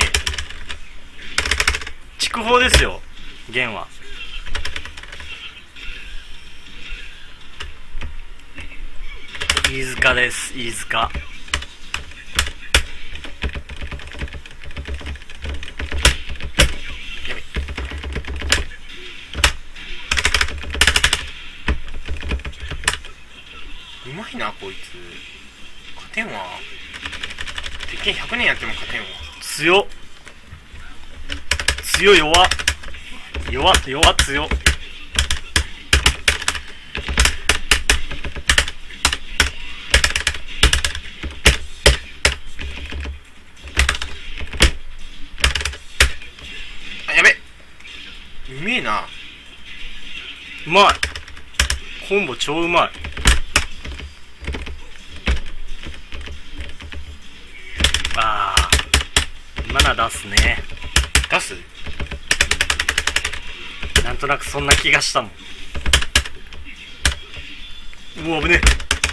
筑豊ですよ弦は。飯塚です。飯塚。 うまいなこいつ。勝てんわ。鉄拳ひゃくねんやっても勝てんわ。 強っ強い。弱っ弱っ弱っ強っ。 あ、やべ。うめえな。 うまい。コンボ超うまい。ああ今な出すね。 出す。 なんとなくそんな気がしたもん。うわ危ね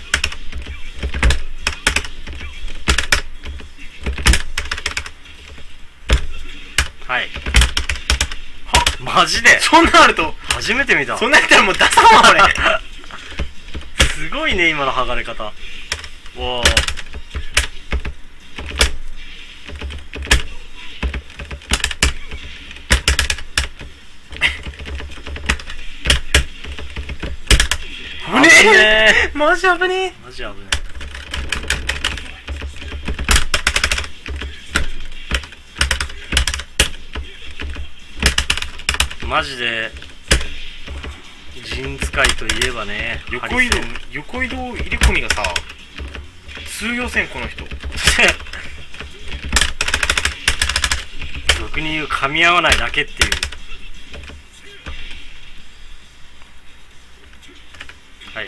え。はいはマジでそんなんあると。 初めて見た。 そんなんやったらもう出さんわ俺。 すごいね今の剥がれ方。わあ危ね危ねえ。マジ危ねえ。 マジ危ねえ。マジで陣使いといえばね、 横移動横移動入れ込みがさ通用せんこの人。 俗に言う噛み合わないだけっていう。はい。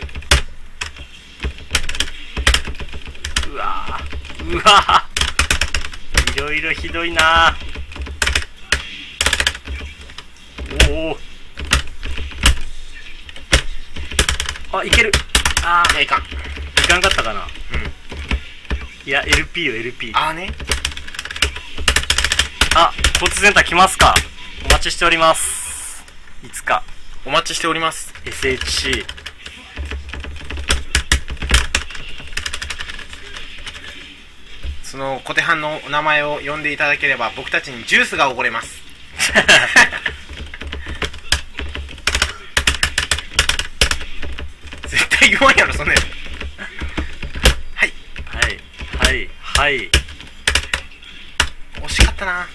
うわーうわーいろいろひどいなー。おおあいける。あいやいかん。 いかんかったかな。 うん。 いや エルピー よ エルピー。 あーね。 あ交通センター来ますか。お待ちしております。いつかお待ちしております。 エスエイチシー。 その小手半のお名前を呼んでいただければ僕たちにジュースがおごれます。絶対言わんやろそんなやつ。はいはいはいはい惜しかったな。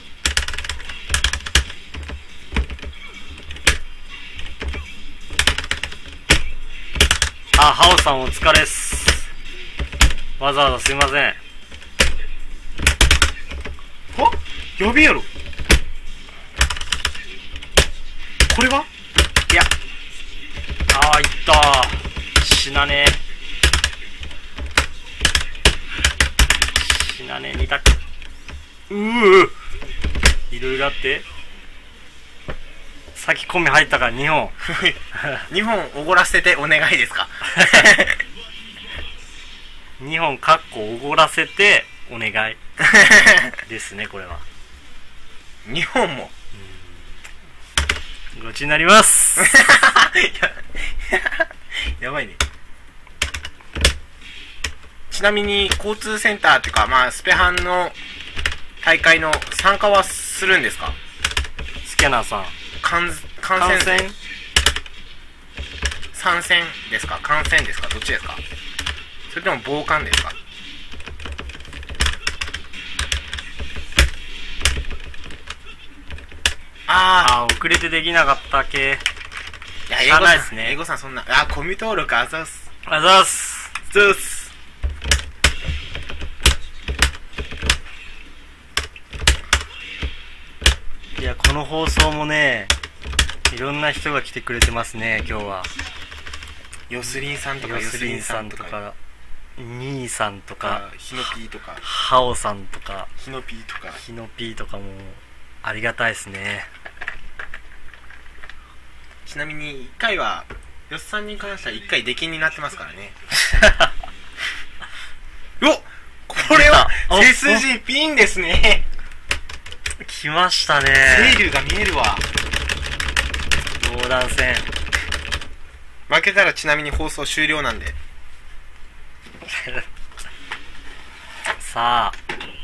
あハオさんお疲れっす。わざわざすいません。 はやべえやろこれは。 いやあーいったー。死なねえ死なねえに択。うーいろいろあってさっきコンビ入ったからにほんにほんおごらせてお願いですかにほんかっこおごらせてお願いですね、これは。 にほんもごちになりますや, やばいね。ちなみに交通センターっていうか、まあスペハンの大会の参加はするんですか？ スキャナーさん、 観観観戦戦参戦ですか？観戦ですか？どっちですか？それとも傍観ですか？ああー遅れてできなかった系。 あ、いや、 しゃあ英語さん、 ないですね英語さんそんな、あ、コミ登録あざっす。 ありがとうございます。 ずっす。 いや、この放送もね、いろんな人が来てくれてますね、今日は。 ヨスリンさんとか、 ヨスリンさんとか、兄さんとか、 ヒノピーとか、 ハオさんとか、 ヒノピーとか。 ヒノピーとかも、ありがたいですね。 ちなみにいっかいはヨスさんに関してはいっかい出禁になってますからね。おっ、これはお背筋ピンですね。 来ました清ね。 流が見えるわ。 横断線。 負けたらちなみに放送終了なんで。 さあ、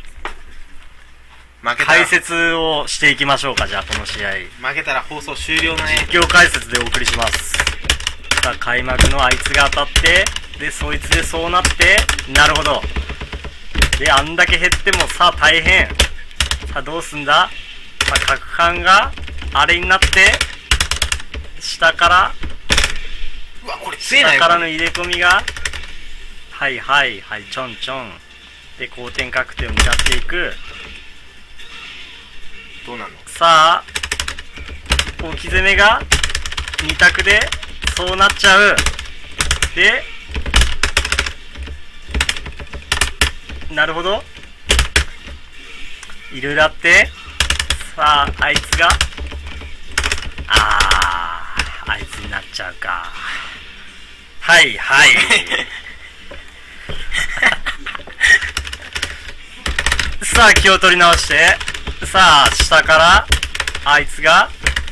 負けたら解説をしていきましょうか。じゃあこの試合、 負けたら放送終了のね。 実況解説でお送りします。さあ、開幕のあいつが当たって、でそいつでそうなって、なるほど。であんだけ減ってもさあ大変。さあどうすんだ。さあ角板があれになって、下からうわ、これ強えなよ。 下からの入れ込みが、はいはいはい、ちょんちょんで後転確定を向かっていく。 どうなの？ さあ置き攻めがに択でそうなっちゃう。でなるほど、いろいろあって、さああいつがあーあいつになっちゃうか。はいはいさあ気を取り直して、さあ下からあいつが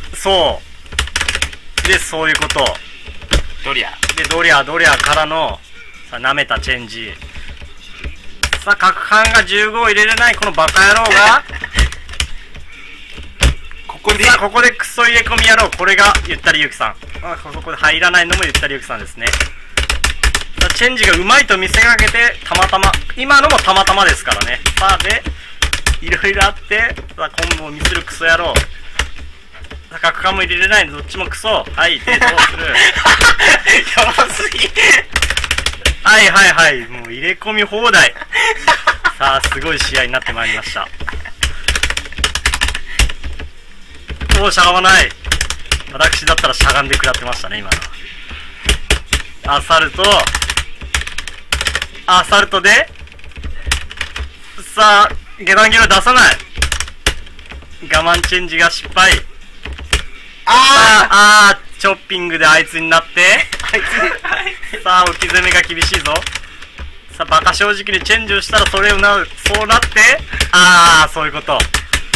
そうで、そういうこと。 ドリア。 でドリャドリャからのさあ舐めたチェンジ。さあ角板がじゅうごを入れれないこのバカ野郎がここでさあここでクソ入れ込み野郎。これがゆったりゆきさん。あここで入らないのもゆったりゆきさんですね。さあチェンジがうまいと見せかけて、たまたま今のもたまたまですからね。さあでいろいろあって、さあコンボを見せるクソ野郎。さあ角板も入れれないの、どっちもクソ。はいでどうするやばすぎ。 はいはいはい、もう入れ込み放題。さあすごい試合になってまいりました。もうしゃがまない。私だったらしゃがんで食らってましたね今の。アサルトアサルトで、さあ下段切れ出さない。我慢チェンジが失敗。あーあーチョッピングであいつになってあいつさあ置き攻めが厳しいぞ。さあバカ正直にチェンジをしたらそれをなう、そうなって、ああそういうこと。う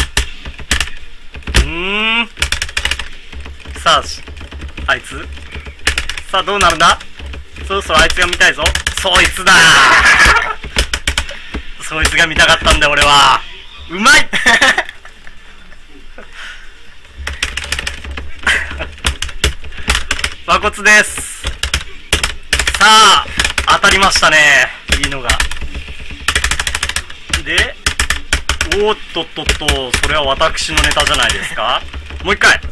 ーんさああいつさあどうなるんだ。そろそろあいつが見たいぞ。そいつだそいつが見たかったんだよ俺は。うまい和骨です。さあ当たりましたね、いいのが。でおーっとっとっと、それは私のネタじゃないですか。もう一回。さ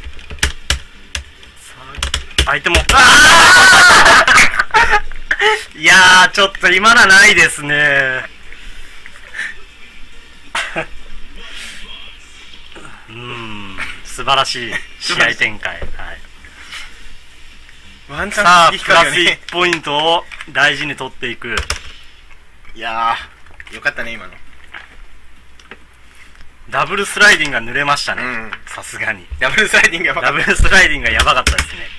あ相手もあーいやーちょっと今のはないですねうーん素晴らしい試合展開。はい、 ワンチャンさあ次プラスい光るよね。 ちポイントを大事に取っていく。 いやーよかったね今の。 ダブルスライディングが濡れましたね、 うん、 さすがにダブルスライディングやばかった。 ダブルスライディングがやばかったですね。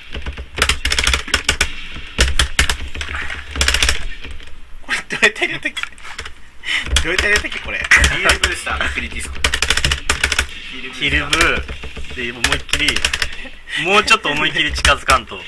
これどうやって入れるときどうやって入れるときこれヒールブースターのクリティスコ。 ヒルブで思いっきりもうちょっと思いっきり近づかんと。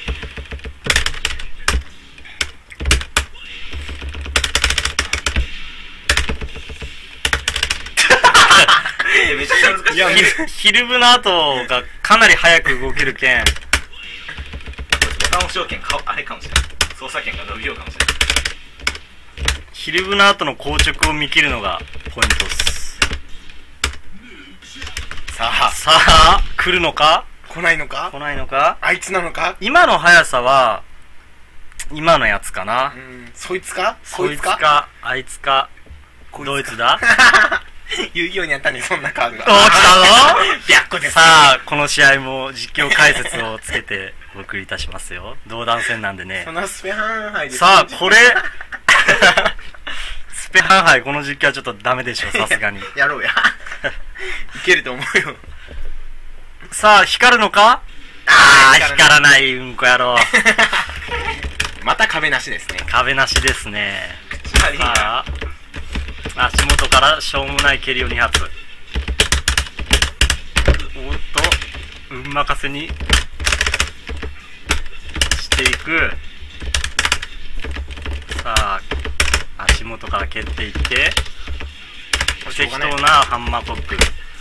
めっちゃ難しい。 いや、ヒルブの後がかなり早く動けるけん、 ボタン押し条件かあれかもしれない。操作権が伸びようかもしれない。 ヒルブの後の硬直を見切るのがポイントっす。 さあさあ来るのか来ないのか、 来ないのか。 あいつなのか、 今の速さは今のやつかな。 うん、そいつかそいつかあいつかこいつかどいつだ遊戯王にあったね、そんなカードが。 おー来たぞ白個です。 さあこの試合も実況解説をつけてお送りいたしますよ。同段戦なんでね。 そのスペハンハイでさあこれスペハンハイこの実況はちょっとダメでしょ、さすがに。 やろうやいけると思うよ。 さあ光るのか。ああ光らない、うんこ野郎また壁なしですね。 壁なしですね。 あいいな。 さあ足元からしょうもない蹴りをに発。おっと運任せにしていく。さあ足元から蹴っていって適当なハンマーコック。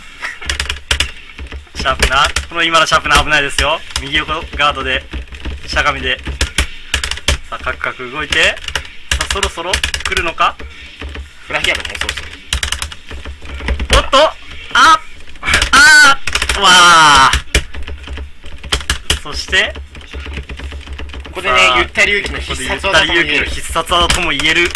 シャープなこの今のシャープな危ないですよ。右横ガードでしゃがみで、さあカクカク動いて、さあそろそろ来るのか。 フラヒアルもそうそう。 おっとああーわあ。そしてここでね、 さあゆったり勇気のここ必でゆったり殺技とも言える勇気の必殺技とも言える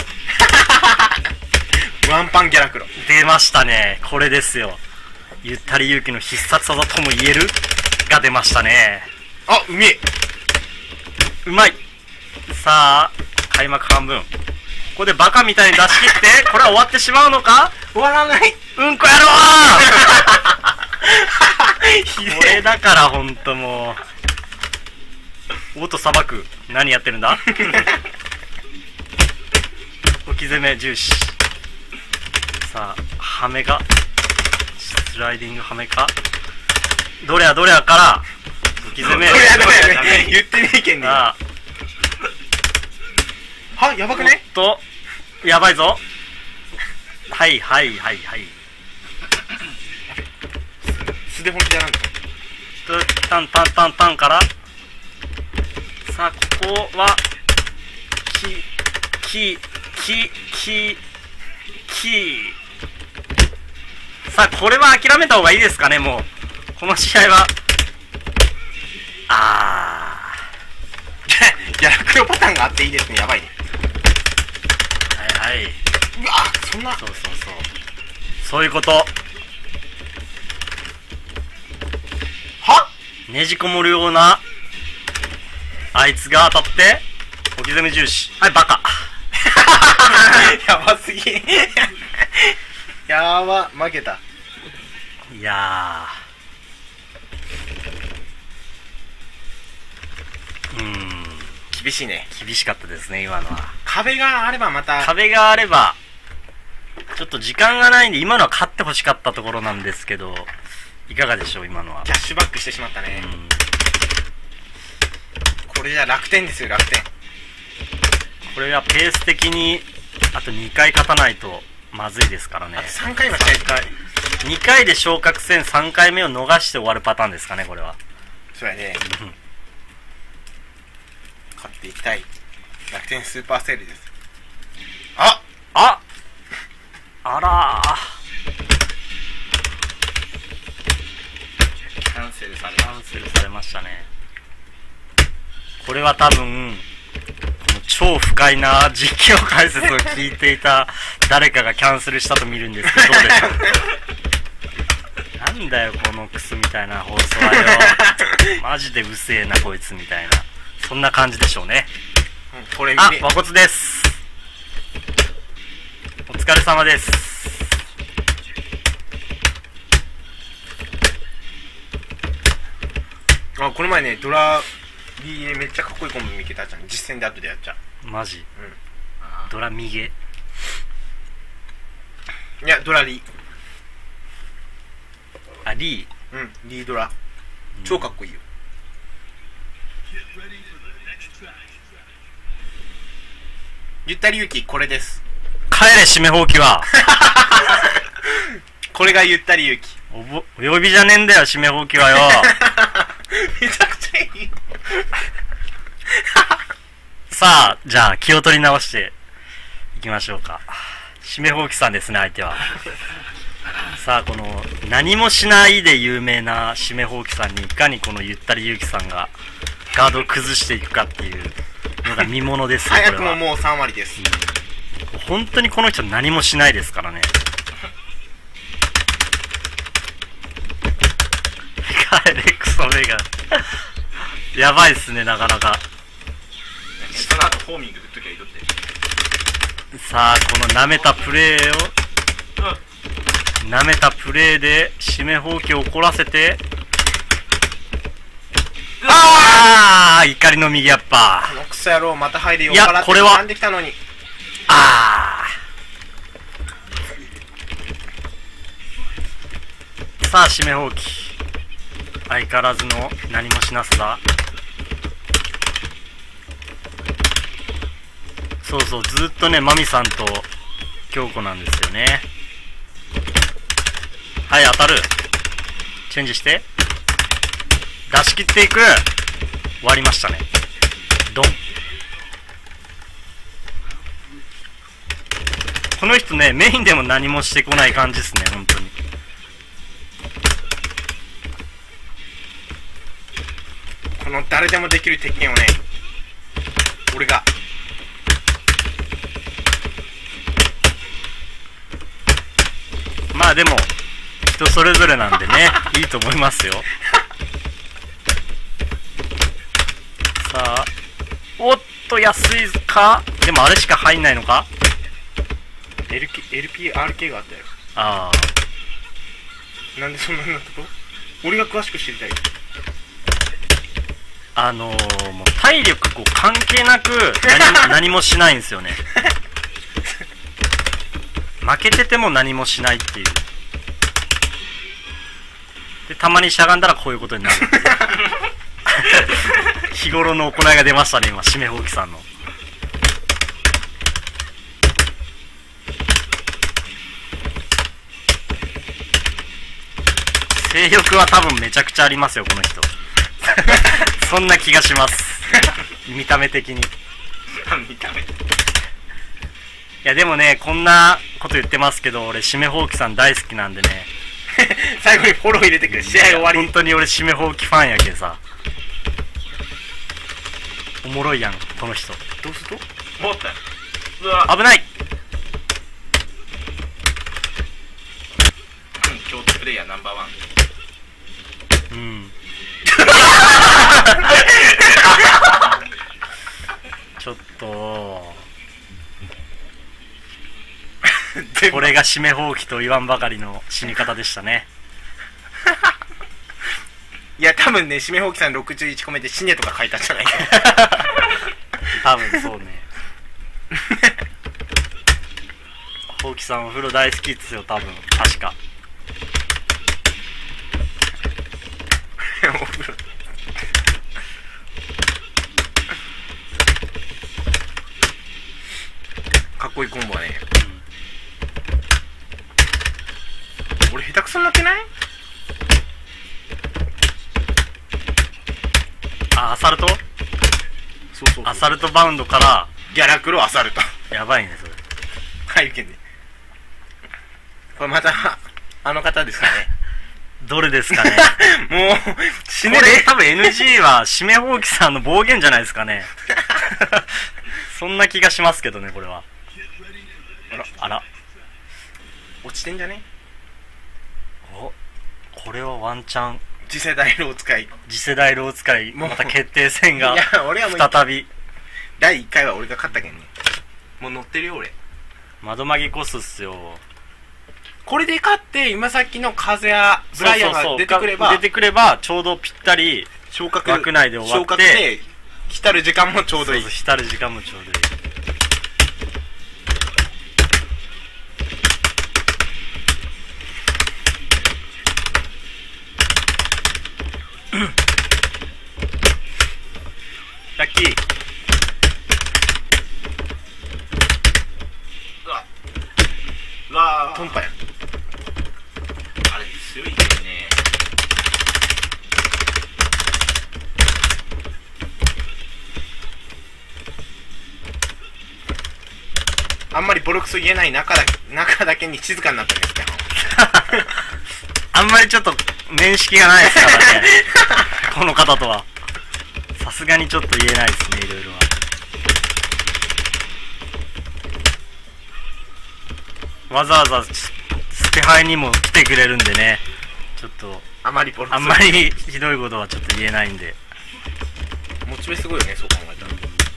ワンパンギャラクロ。 出ましたね。これですよ、ゆったり勇気の必殺技とも言えるが出ましたね。 あ、うめえ。 うまい。さあ開幕半分、ここでバカみたいに出し切ってこれは終わってしまうのか。 終わらない。 うんこ野郎これだからほんともう。おっとさばく何やってるんだ置き攻め重視。さあハメがスライディングハメか。どれやどれやから置き攻め。 どれやどれや言ってねえけんね。 ああは、やばくね。 おっとやばいぞ。はいはいはいはい。 素で本気やらんと。 タンタンタンタンから。さあここはキキキキキ。さあこれは諦めた方がいいですかね。もうこの試合はあギャラクロパターンがあっていいですね。やばいね。 あはいはい、 うわ、そんな。 そうそうそうそういうこと。 はねじこもるようなあいつが当たって置き攻め重視。はいバカやばすぎやば、負けた。 いやーうーん厳しいね。 厳しかったですね今のは。 壁があればまた。 壁があればちょっと時間がないんで今のは勝ってほしかったところなんですけど、いかがでしょう今のは。 キャッシュバックしてしまったね。 うんこれじゃ楽天ですよ、楽天。 これはペース的にあとにかい勝たないとまずいですからね。 あとさんかいは試合にかいで昇格戦さんかいめを逃して終わるパターンですかねこれは。 そうやね。 うん勝っていきたい楽天スーパーセールです。あああらキャンセルされーキャンセルされましたね。これは多分この超不快な実況解説を聞いていた誰かがキャンセルしたと見るんですけどどうでしょうなんだよこのクソみたいな放送はよマジでうせえなこいつみたいな、そんな感じでしょうね。 これ見れあ、和骨です。お疲れ様です。 あこの前ねドラリーめっちゃかっこいいコンボ見けたじゃん。実戦で後でやっちゃマジ、 う。 ドラミゲ。 うんいやドラリーあリーうんリードラ超かっこいいよ。ゆったりゆきこれです。 帰れ締めほうきはこれがゆったりゆき。 おぼお呼びじゃねえんだよ締めほうきはよめちゃくちゃいいさあじゃあ気を取り直していきましょうか。締めほうきさんですね相手は。さあこの何もしないで有名な締めほうきさんにいかにこのゆったりゆきさんがガードを崩していくかっていうのが見ものですよ。 早これはくももうさん割です。 本当にこの人何もしないですからね。帰れクソメガやばいっすねなかなか。 その後ホーミング振っときゃいいとって。 さあこの舐めたプレーを舐めたプレーで締めほうきを怒らせて、ああ怒りの右アッパこのクソ野郎また入りをいや払ってこれは並んできたのに。 ー。ああさあ締めほうき相変わらずの何もしなさだ。そうそうずっとねマミさんと京子なんですよね。はい当たる。チェンジして出し切っていく。終わりましたね。ドン。この人ねメインでも何もしてこない感じですね本当に。 この誰でもできる鉄拳をね俺がまあでも人それぞれなんでねいいと思いますよ。さあおっと安いか。でもあれしか入んないのか。 エルピーアールケー があったよ。 あなんでそんなになったと。俺が詳しく知りたい。 ああのー、もう体力こう関係なく何も何もしないんですよね。負けてても何もしないっていう。でたまにしゃがんだらこういうことになるっていう日頃の行いが出ましたね今締めほうきさんの。性欲は多分めちゃくちゃありますよこの人そんな気がします見た目的に。 見た目いやでもねこんなこと言ってますけど俺締めほうきさん大好きなんでね最後にフォロー入れてくる。試合終わり。 本当に俺締めほうきファンやけさ。おもろいやんこの人。 どうすると持ったよ。うわ危ない。 京都プレイヤーナンバーワン。 うんちょっとこれが締めほうきと言わんばかりの死に方でしたねいや多分ね締めほうきさんろくじゅういちこめで死ねとか書いたんじゃないか多分そうねほうきさんお風呂大好きっすよ多分確か。 お風呂かっこいいコンボはね、うん、俺下手くそになってない？ あアサルトそうそうそうアサルトバウンドからギャラクロアサルトやばいねそれ。 入るけんね。これまたあの方ですかねどれですかねもう死ねこれで多分 エヌジー は締めほうきさんの暴言じゃないですかねそんな気がしますけどねこれは。 あらあら落ちてんじゃね。 おこれはワンチャン次世代ロー使い。 次世代ロー使いもうまた決定戦がいや俺はもう再び。 だいいっかいは俺が勝ったけんね。もう乗ってるよ俺。 窓マギコスっすよ。 これで勝って今さっきの風やブライアンが出てくれば出てくればちょうどぴったり昇格枠内で終わって昇格で浸る時間もちょうどいい。 そうそう、浸る時間もちょうどいい。ラッキー。 うわうわトンパや。 あれ強いけどね。 あんまりボロクソ言えない中だけ中だけに静かになったんですね。 あんまりちょっと面識がないですからねこの方とはさすがにちょっと言えないですね、いろいろは。わざわざスペハイにも来てくれるんでね、ちょっとあまりボロクソあんまりひどいことはちょっと言えないんで。 モチベすごいよね、そう考えたら。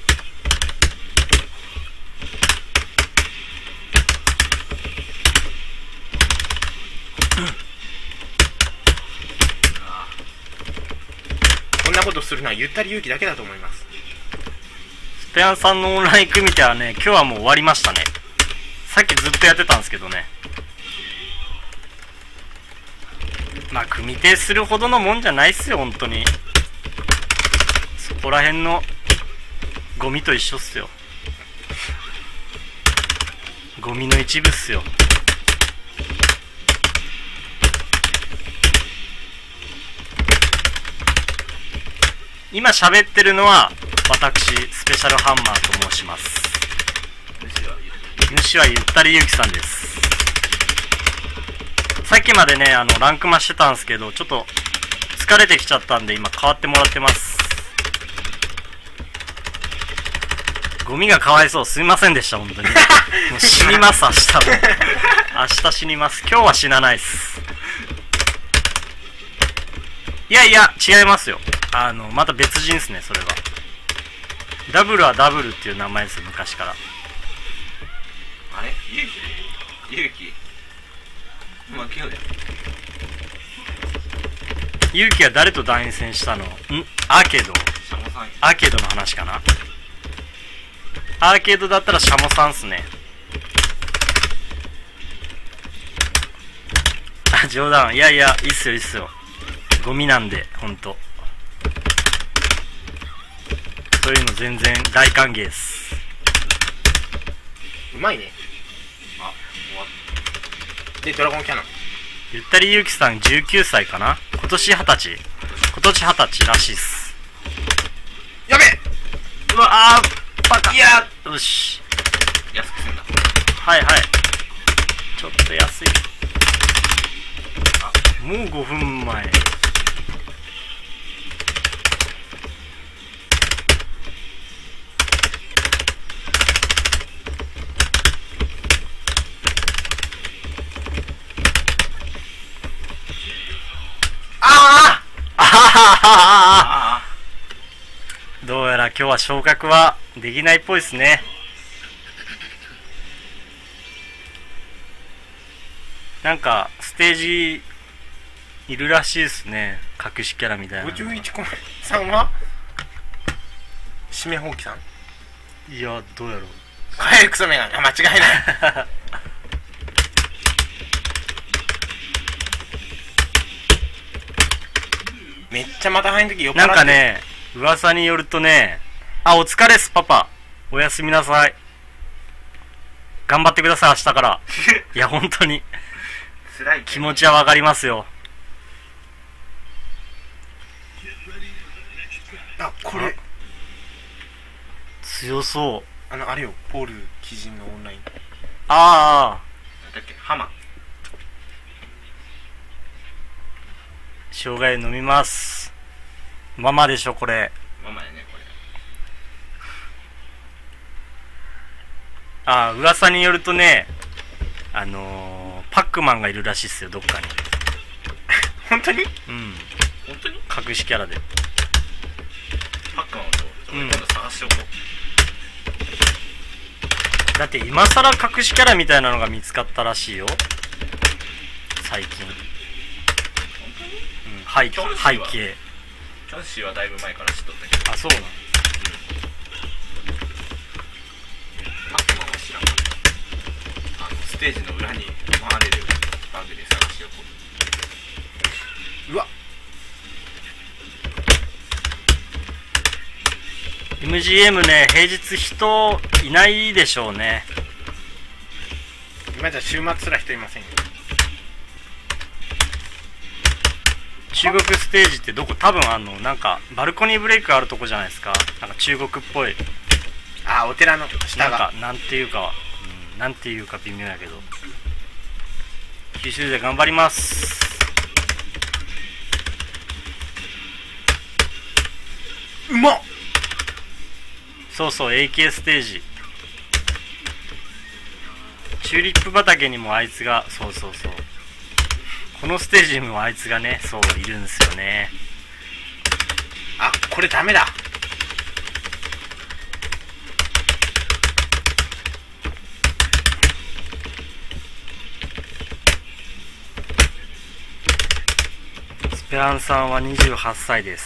こんなことするのはゆったり勇気だけだと思います。 スペアンさんのオンライン組手はね、今日はもう終わりましたね。さっきずっとやってたんですけどね。まあ組手するほどのもんじゃないっすよ、本当に。そこら辺のゴミと一緒っすよ。ゴミの一部っすよ。今喋ってるのは私スペシャルハンマーと申します。主はゆったりゆうきさんです。さっきまでね、あのランクマしてたんですけど、ちょっと疲れてきちゃったんで今変わってもらってます。ゴミがかわいそう、すみませんでした、本当に。もう死にます、明日も。明日死にます。今日は死なないっす。いやいや、違いますよ。あの、また別人っすね、それは。ダブルはダブルっていう名前ですよ、昔から。 あれ勇気勇気負けようよ。 勇気は誰と団員戦したの？んアーケード？ シャモさん。 アーケードの話かな。アーケードだったらシャモさんっすね。あ、冗談。いやいや、いいっすよ、いいっすよ。ゴミなんで、ほんと。そういうの全然大歓迎です。 うまいね。 あ、終わっでドラゴンキャノン。 ゆったりゆうきさんじゅうきゅうさいかな。今年はたち。今年はたちらしいっす。 やべえ。 うわ、あー、バカ。いやー、よし。 た。安くすんだ。 はいはい。ちょっと安い。もうごふんまえ。 ああはははあどうやら今日は昇格はできないっぽいですね。なんかステージいるらしいですね、隠しキャラみたいなのごが。 じゅういちこさんは締めほうきさん。 いや、どうやろう。 カエルクソメガネ。あ、間違いないめっちゃまた入ん時酔っ払ってなんかね、噂によるとね、あ、お疲れっすパパ、おやすみなさい、頑張ってください明日からいや本当に辛い気持ちはわかりますよ。 あ、これ強そう。 あのあれよ、ポール鬼人のオンライン。 ああ、 なんだっけ、ハマ。 生姜湯飲みます。ママでしょこれ。 ママやねこれ。 ああ、噂によるとね、あのー、パックマンがいるらしいっすよ、どっかに。 本当に？ うん、 本当に隠しキャラで。 パックマンをちょっと今度探しておこう。 だって今更隠しキャラみたいなのが見つかったらしいよ、最近。 本当にうん、背景背景キョンシーはだいぶ前から知っとったけど。 あ、そうなの。 パックマンは知らんかった。あのステージの裏に回れるバグで探しよう。 うわエムジーエム ね、平日人いないでしょうね。 今じゃ週末すら人いませんよ。 中国ステージってどこ？多分あのなんかバルコニーブレイクあるとこじゃないですか。なんか中国っぽい。 あ、お寺の下がなんかなんていうかは、うん、なんていうか微妙やけど。九州で頑張ります。 うまっ。 そうそう エーケー ステージ。チューリップ畑にもあいつが、そうそうそう。このステージにもあいつがね、そういるんですよね。 あ、これダメだ。 スペアンさんはにじゅうはっさいです。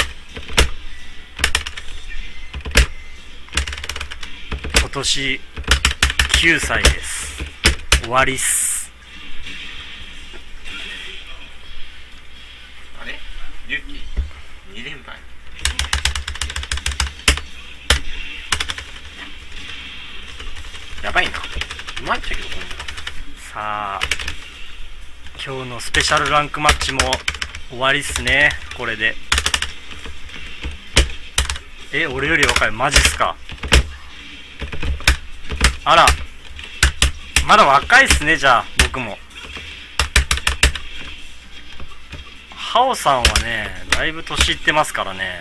今年きゅうさいです。終わりっす。 あれリュウキに連敗。 やばいな。うまいっちゃけど。 さあ今日のスペシャルランクマッチも終わりっすね。これでえ俺より若い？マジっすか。あらまだ若いっすね。じゃあ僕もハオさんはねだいぶ年いってますからね。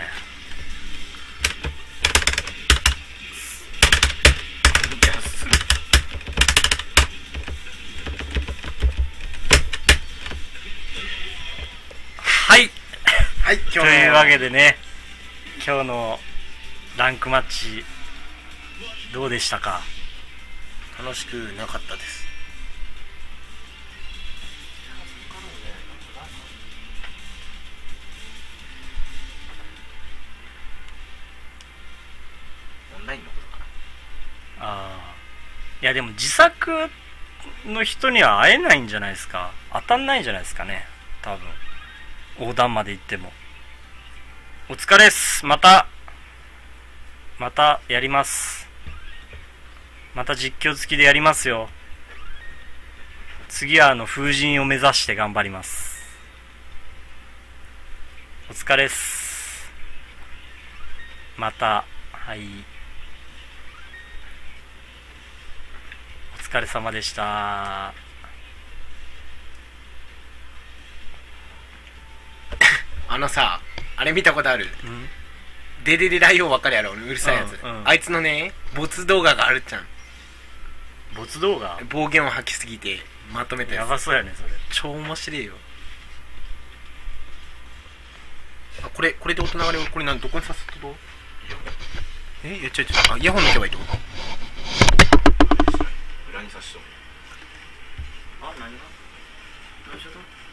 はいはい、今日というわけでね、今日のランクマッチどうでしたか？ 楽しくなかったです。 オンラインのことかな。 ああ、いやでも自作の人には会えないんじゃないですか。当たんないんじゃないですかね。多分横断まで行っても。お疲れっす。またまたやります。また実況付きでやりますよ。次はあの風神を目指して頑張ります。お疲れっす。また、はい、お疲れ様でした。 あのさ、あれ見たことある？ んデデデライオン分かるやろ、うるさいやつ、 うんうんあいつのね没動画があるじゃん。 没動画暴言を吐きすぎてまとめたやつ。 やばそうやねそれ。 超面白いよ。あ、これこれで音流れを、これなんどこにさすとどう？え、やっちゃいちゃう。あ、イヤホン抜けばいいってこと？ 裏に差しと。あ、何が？どうしようと？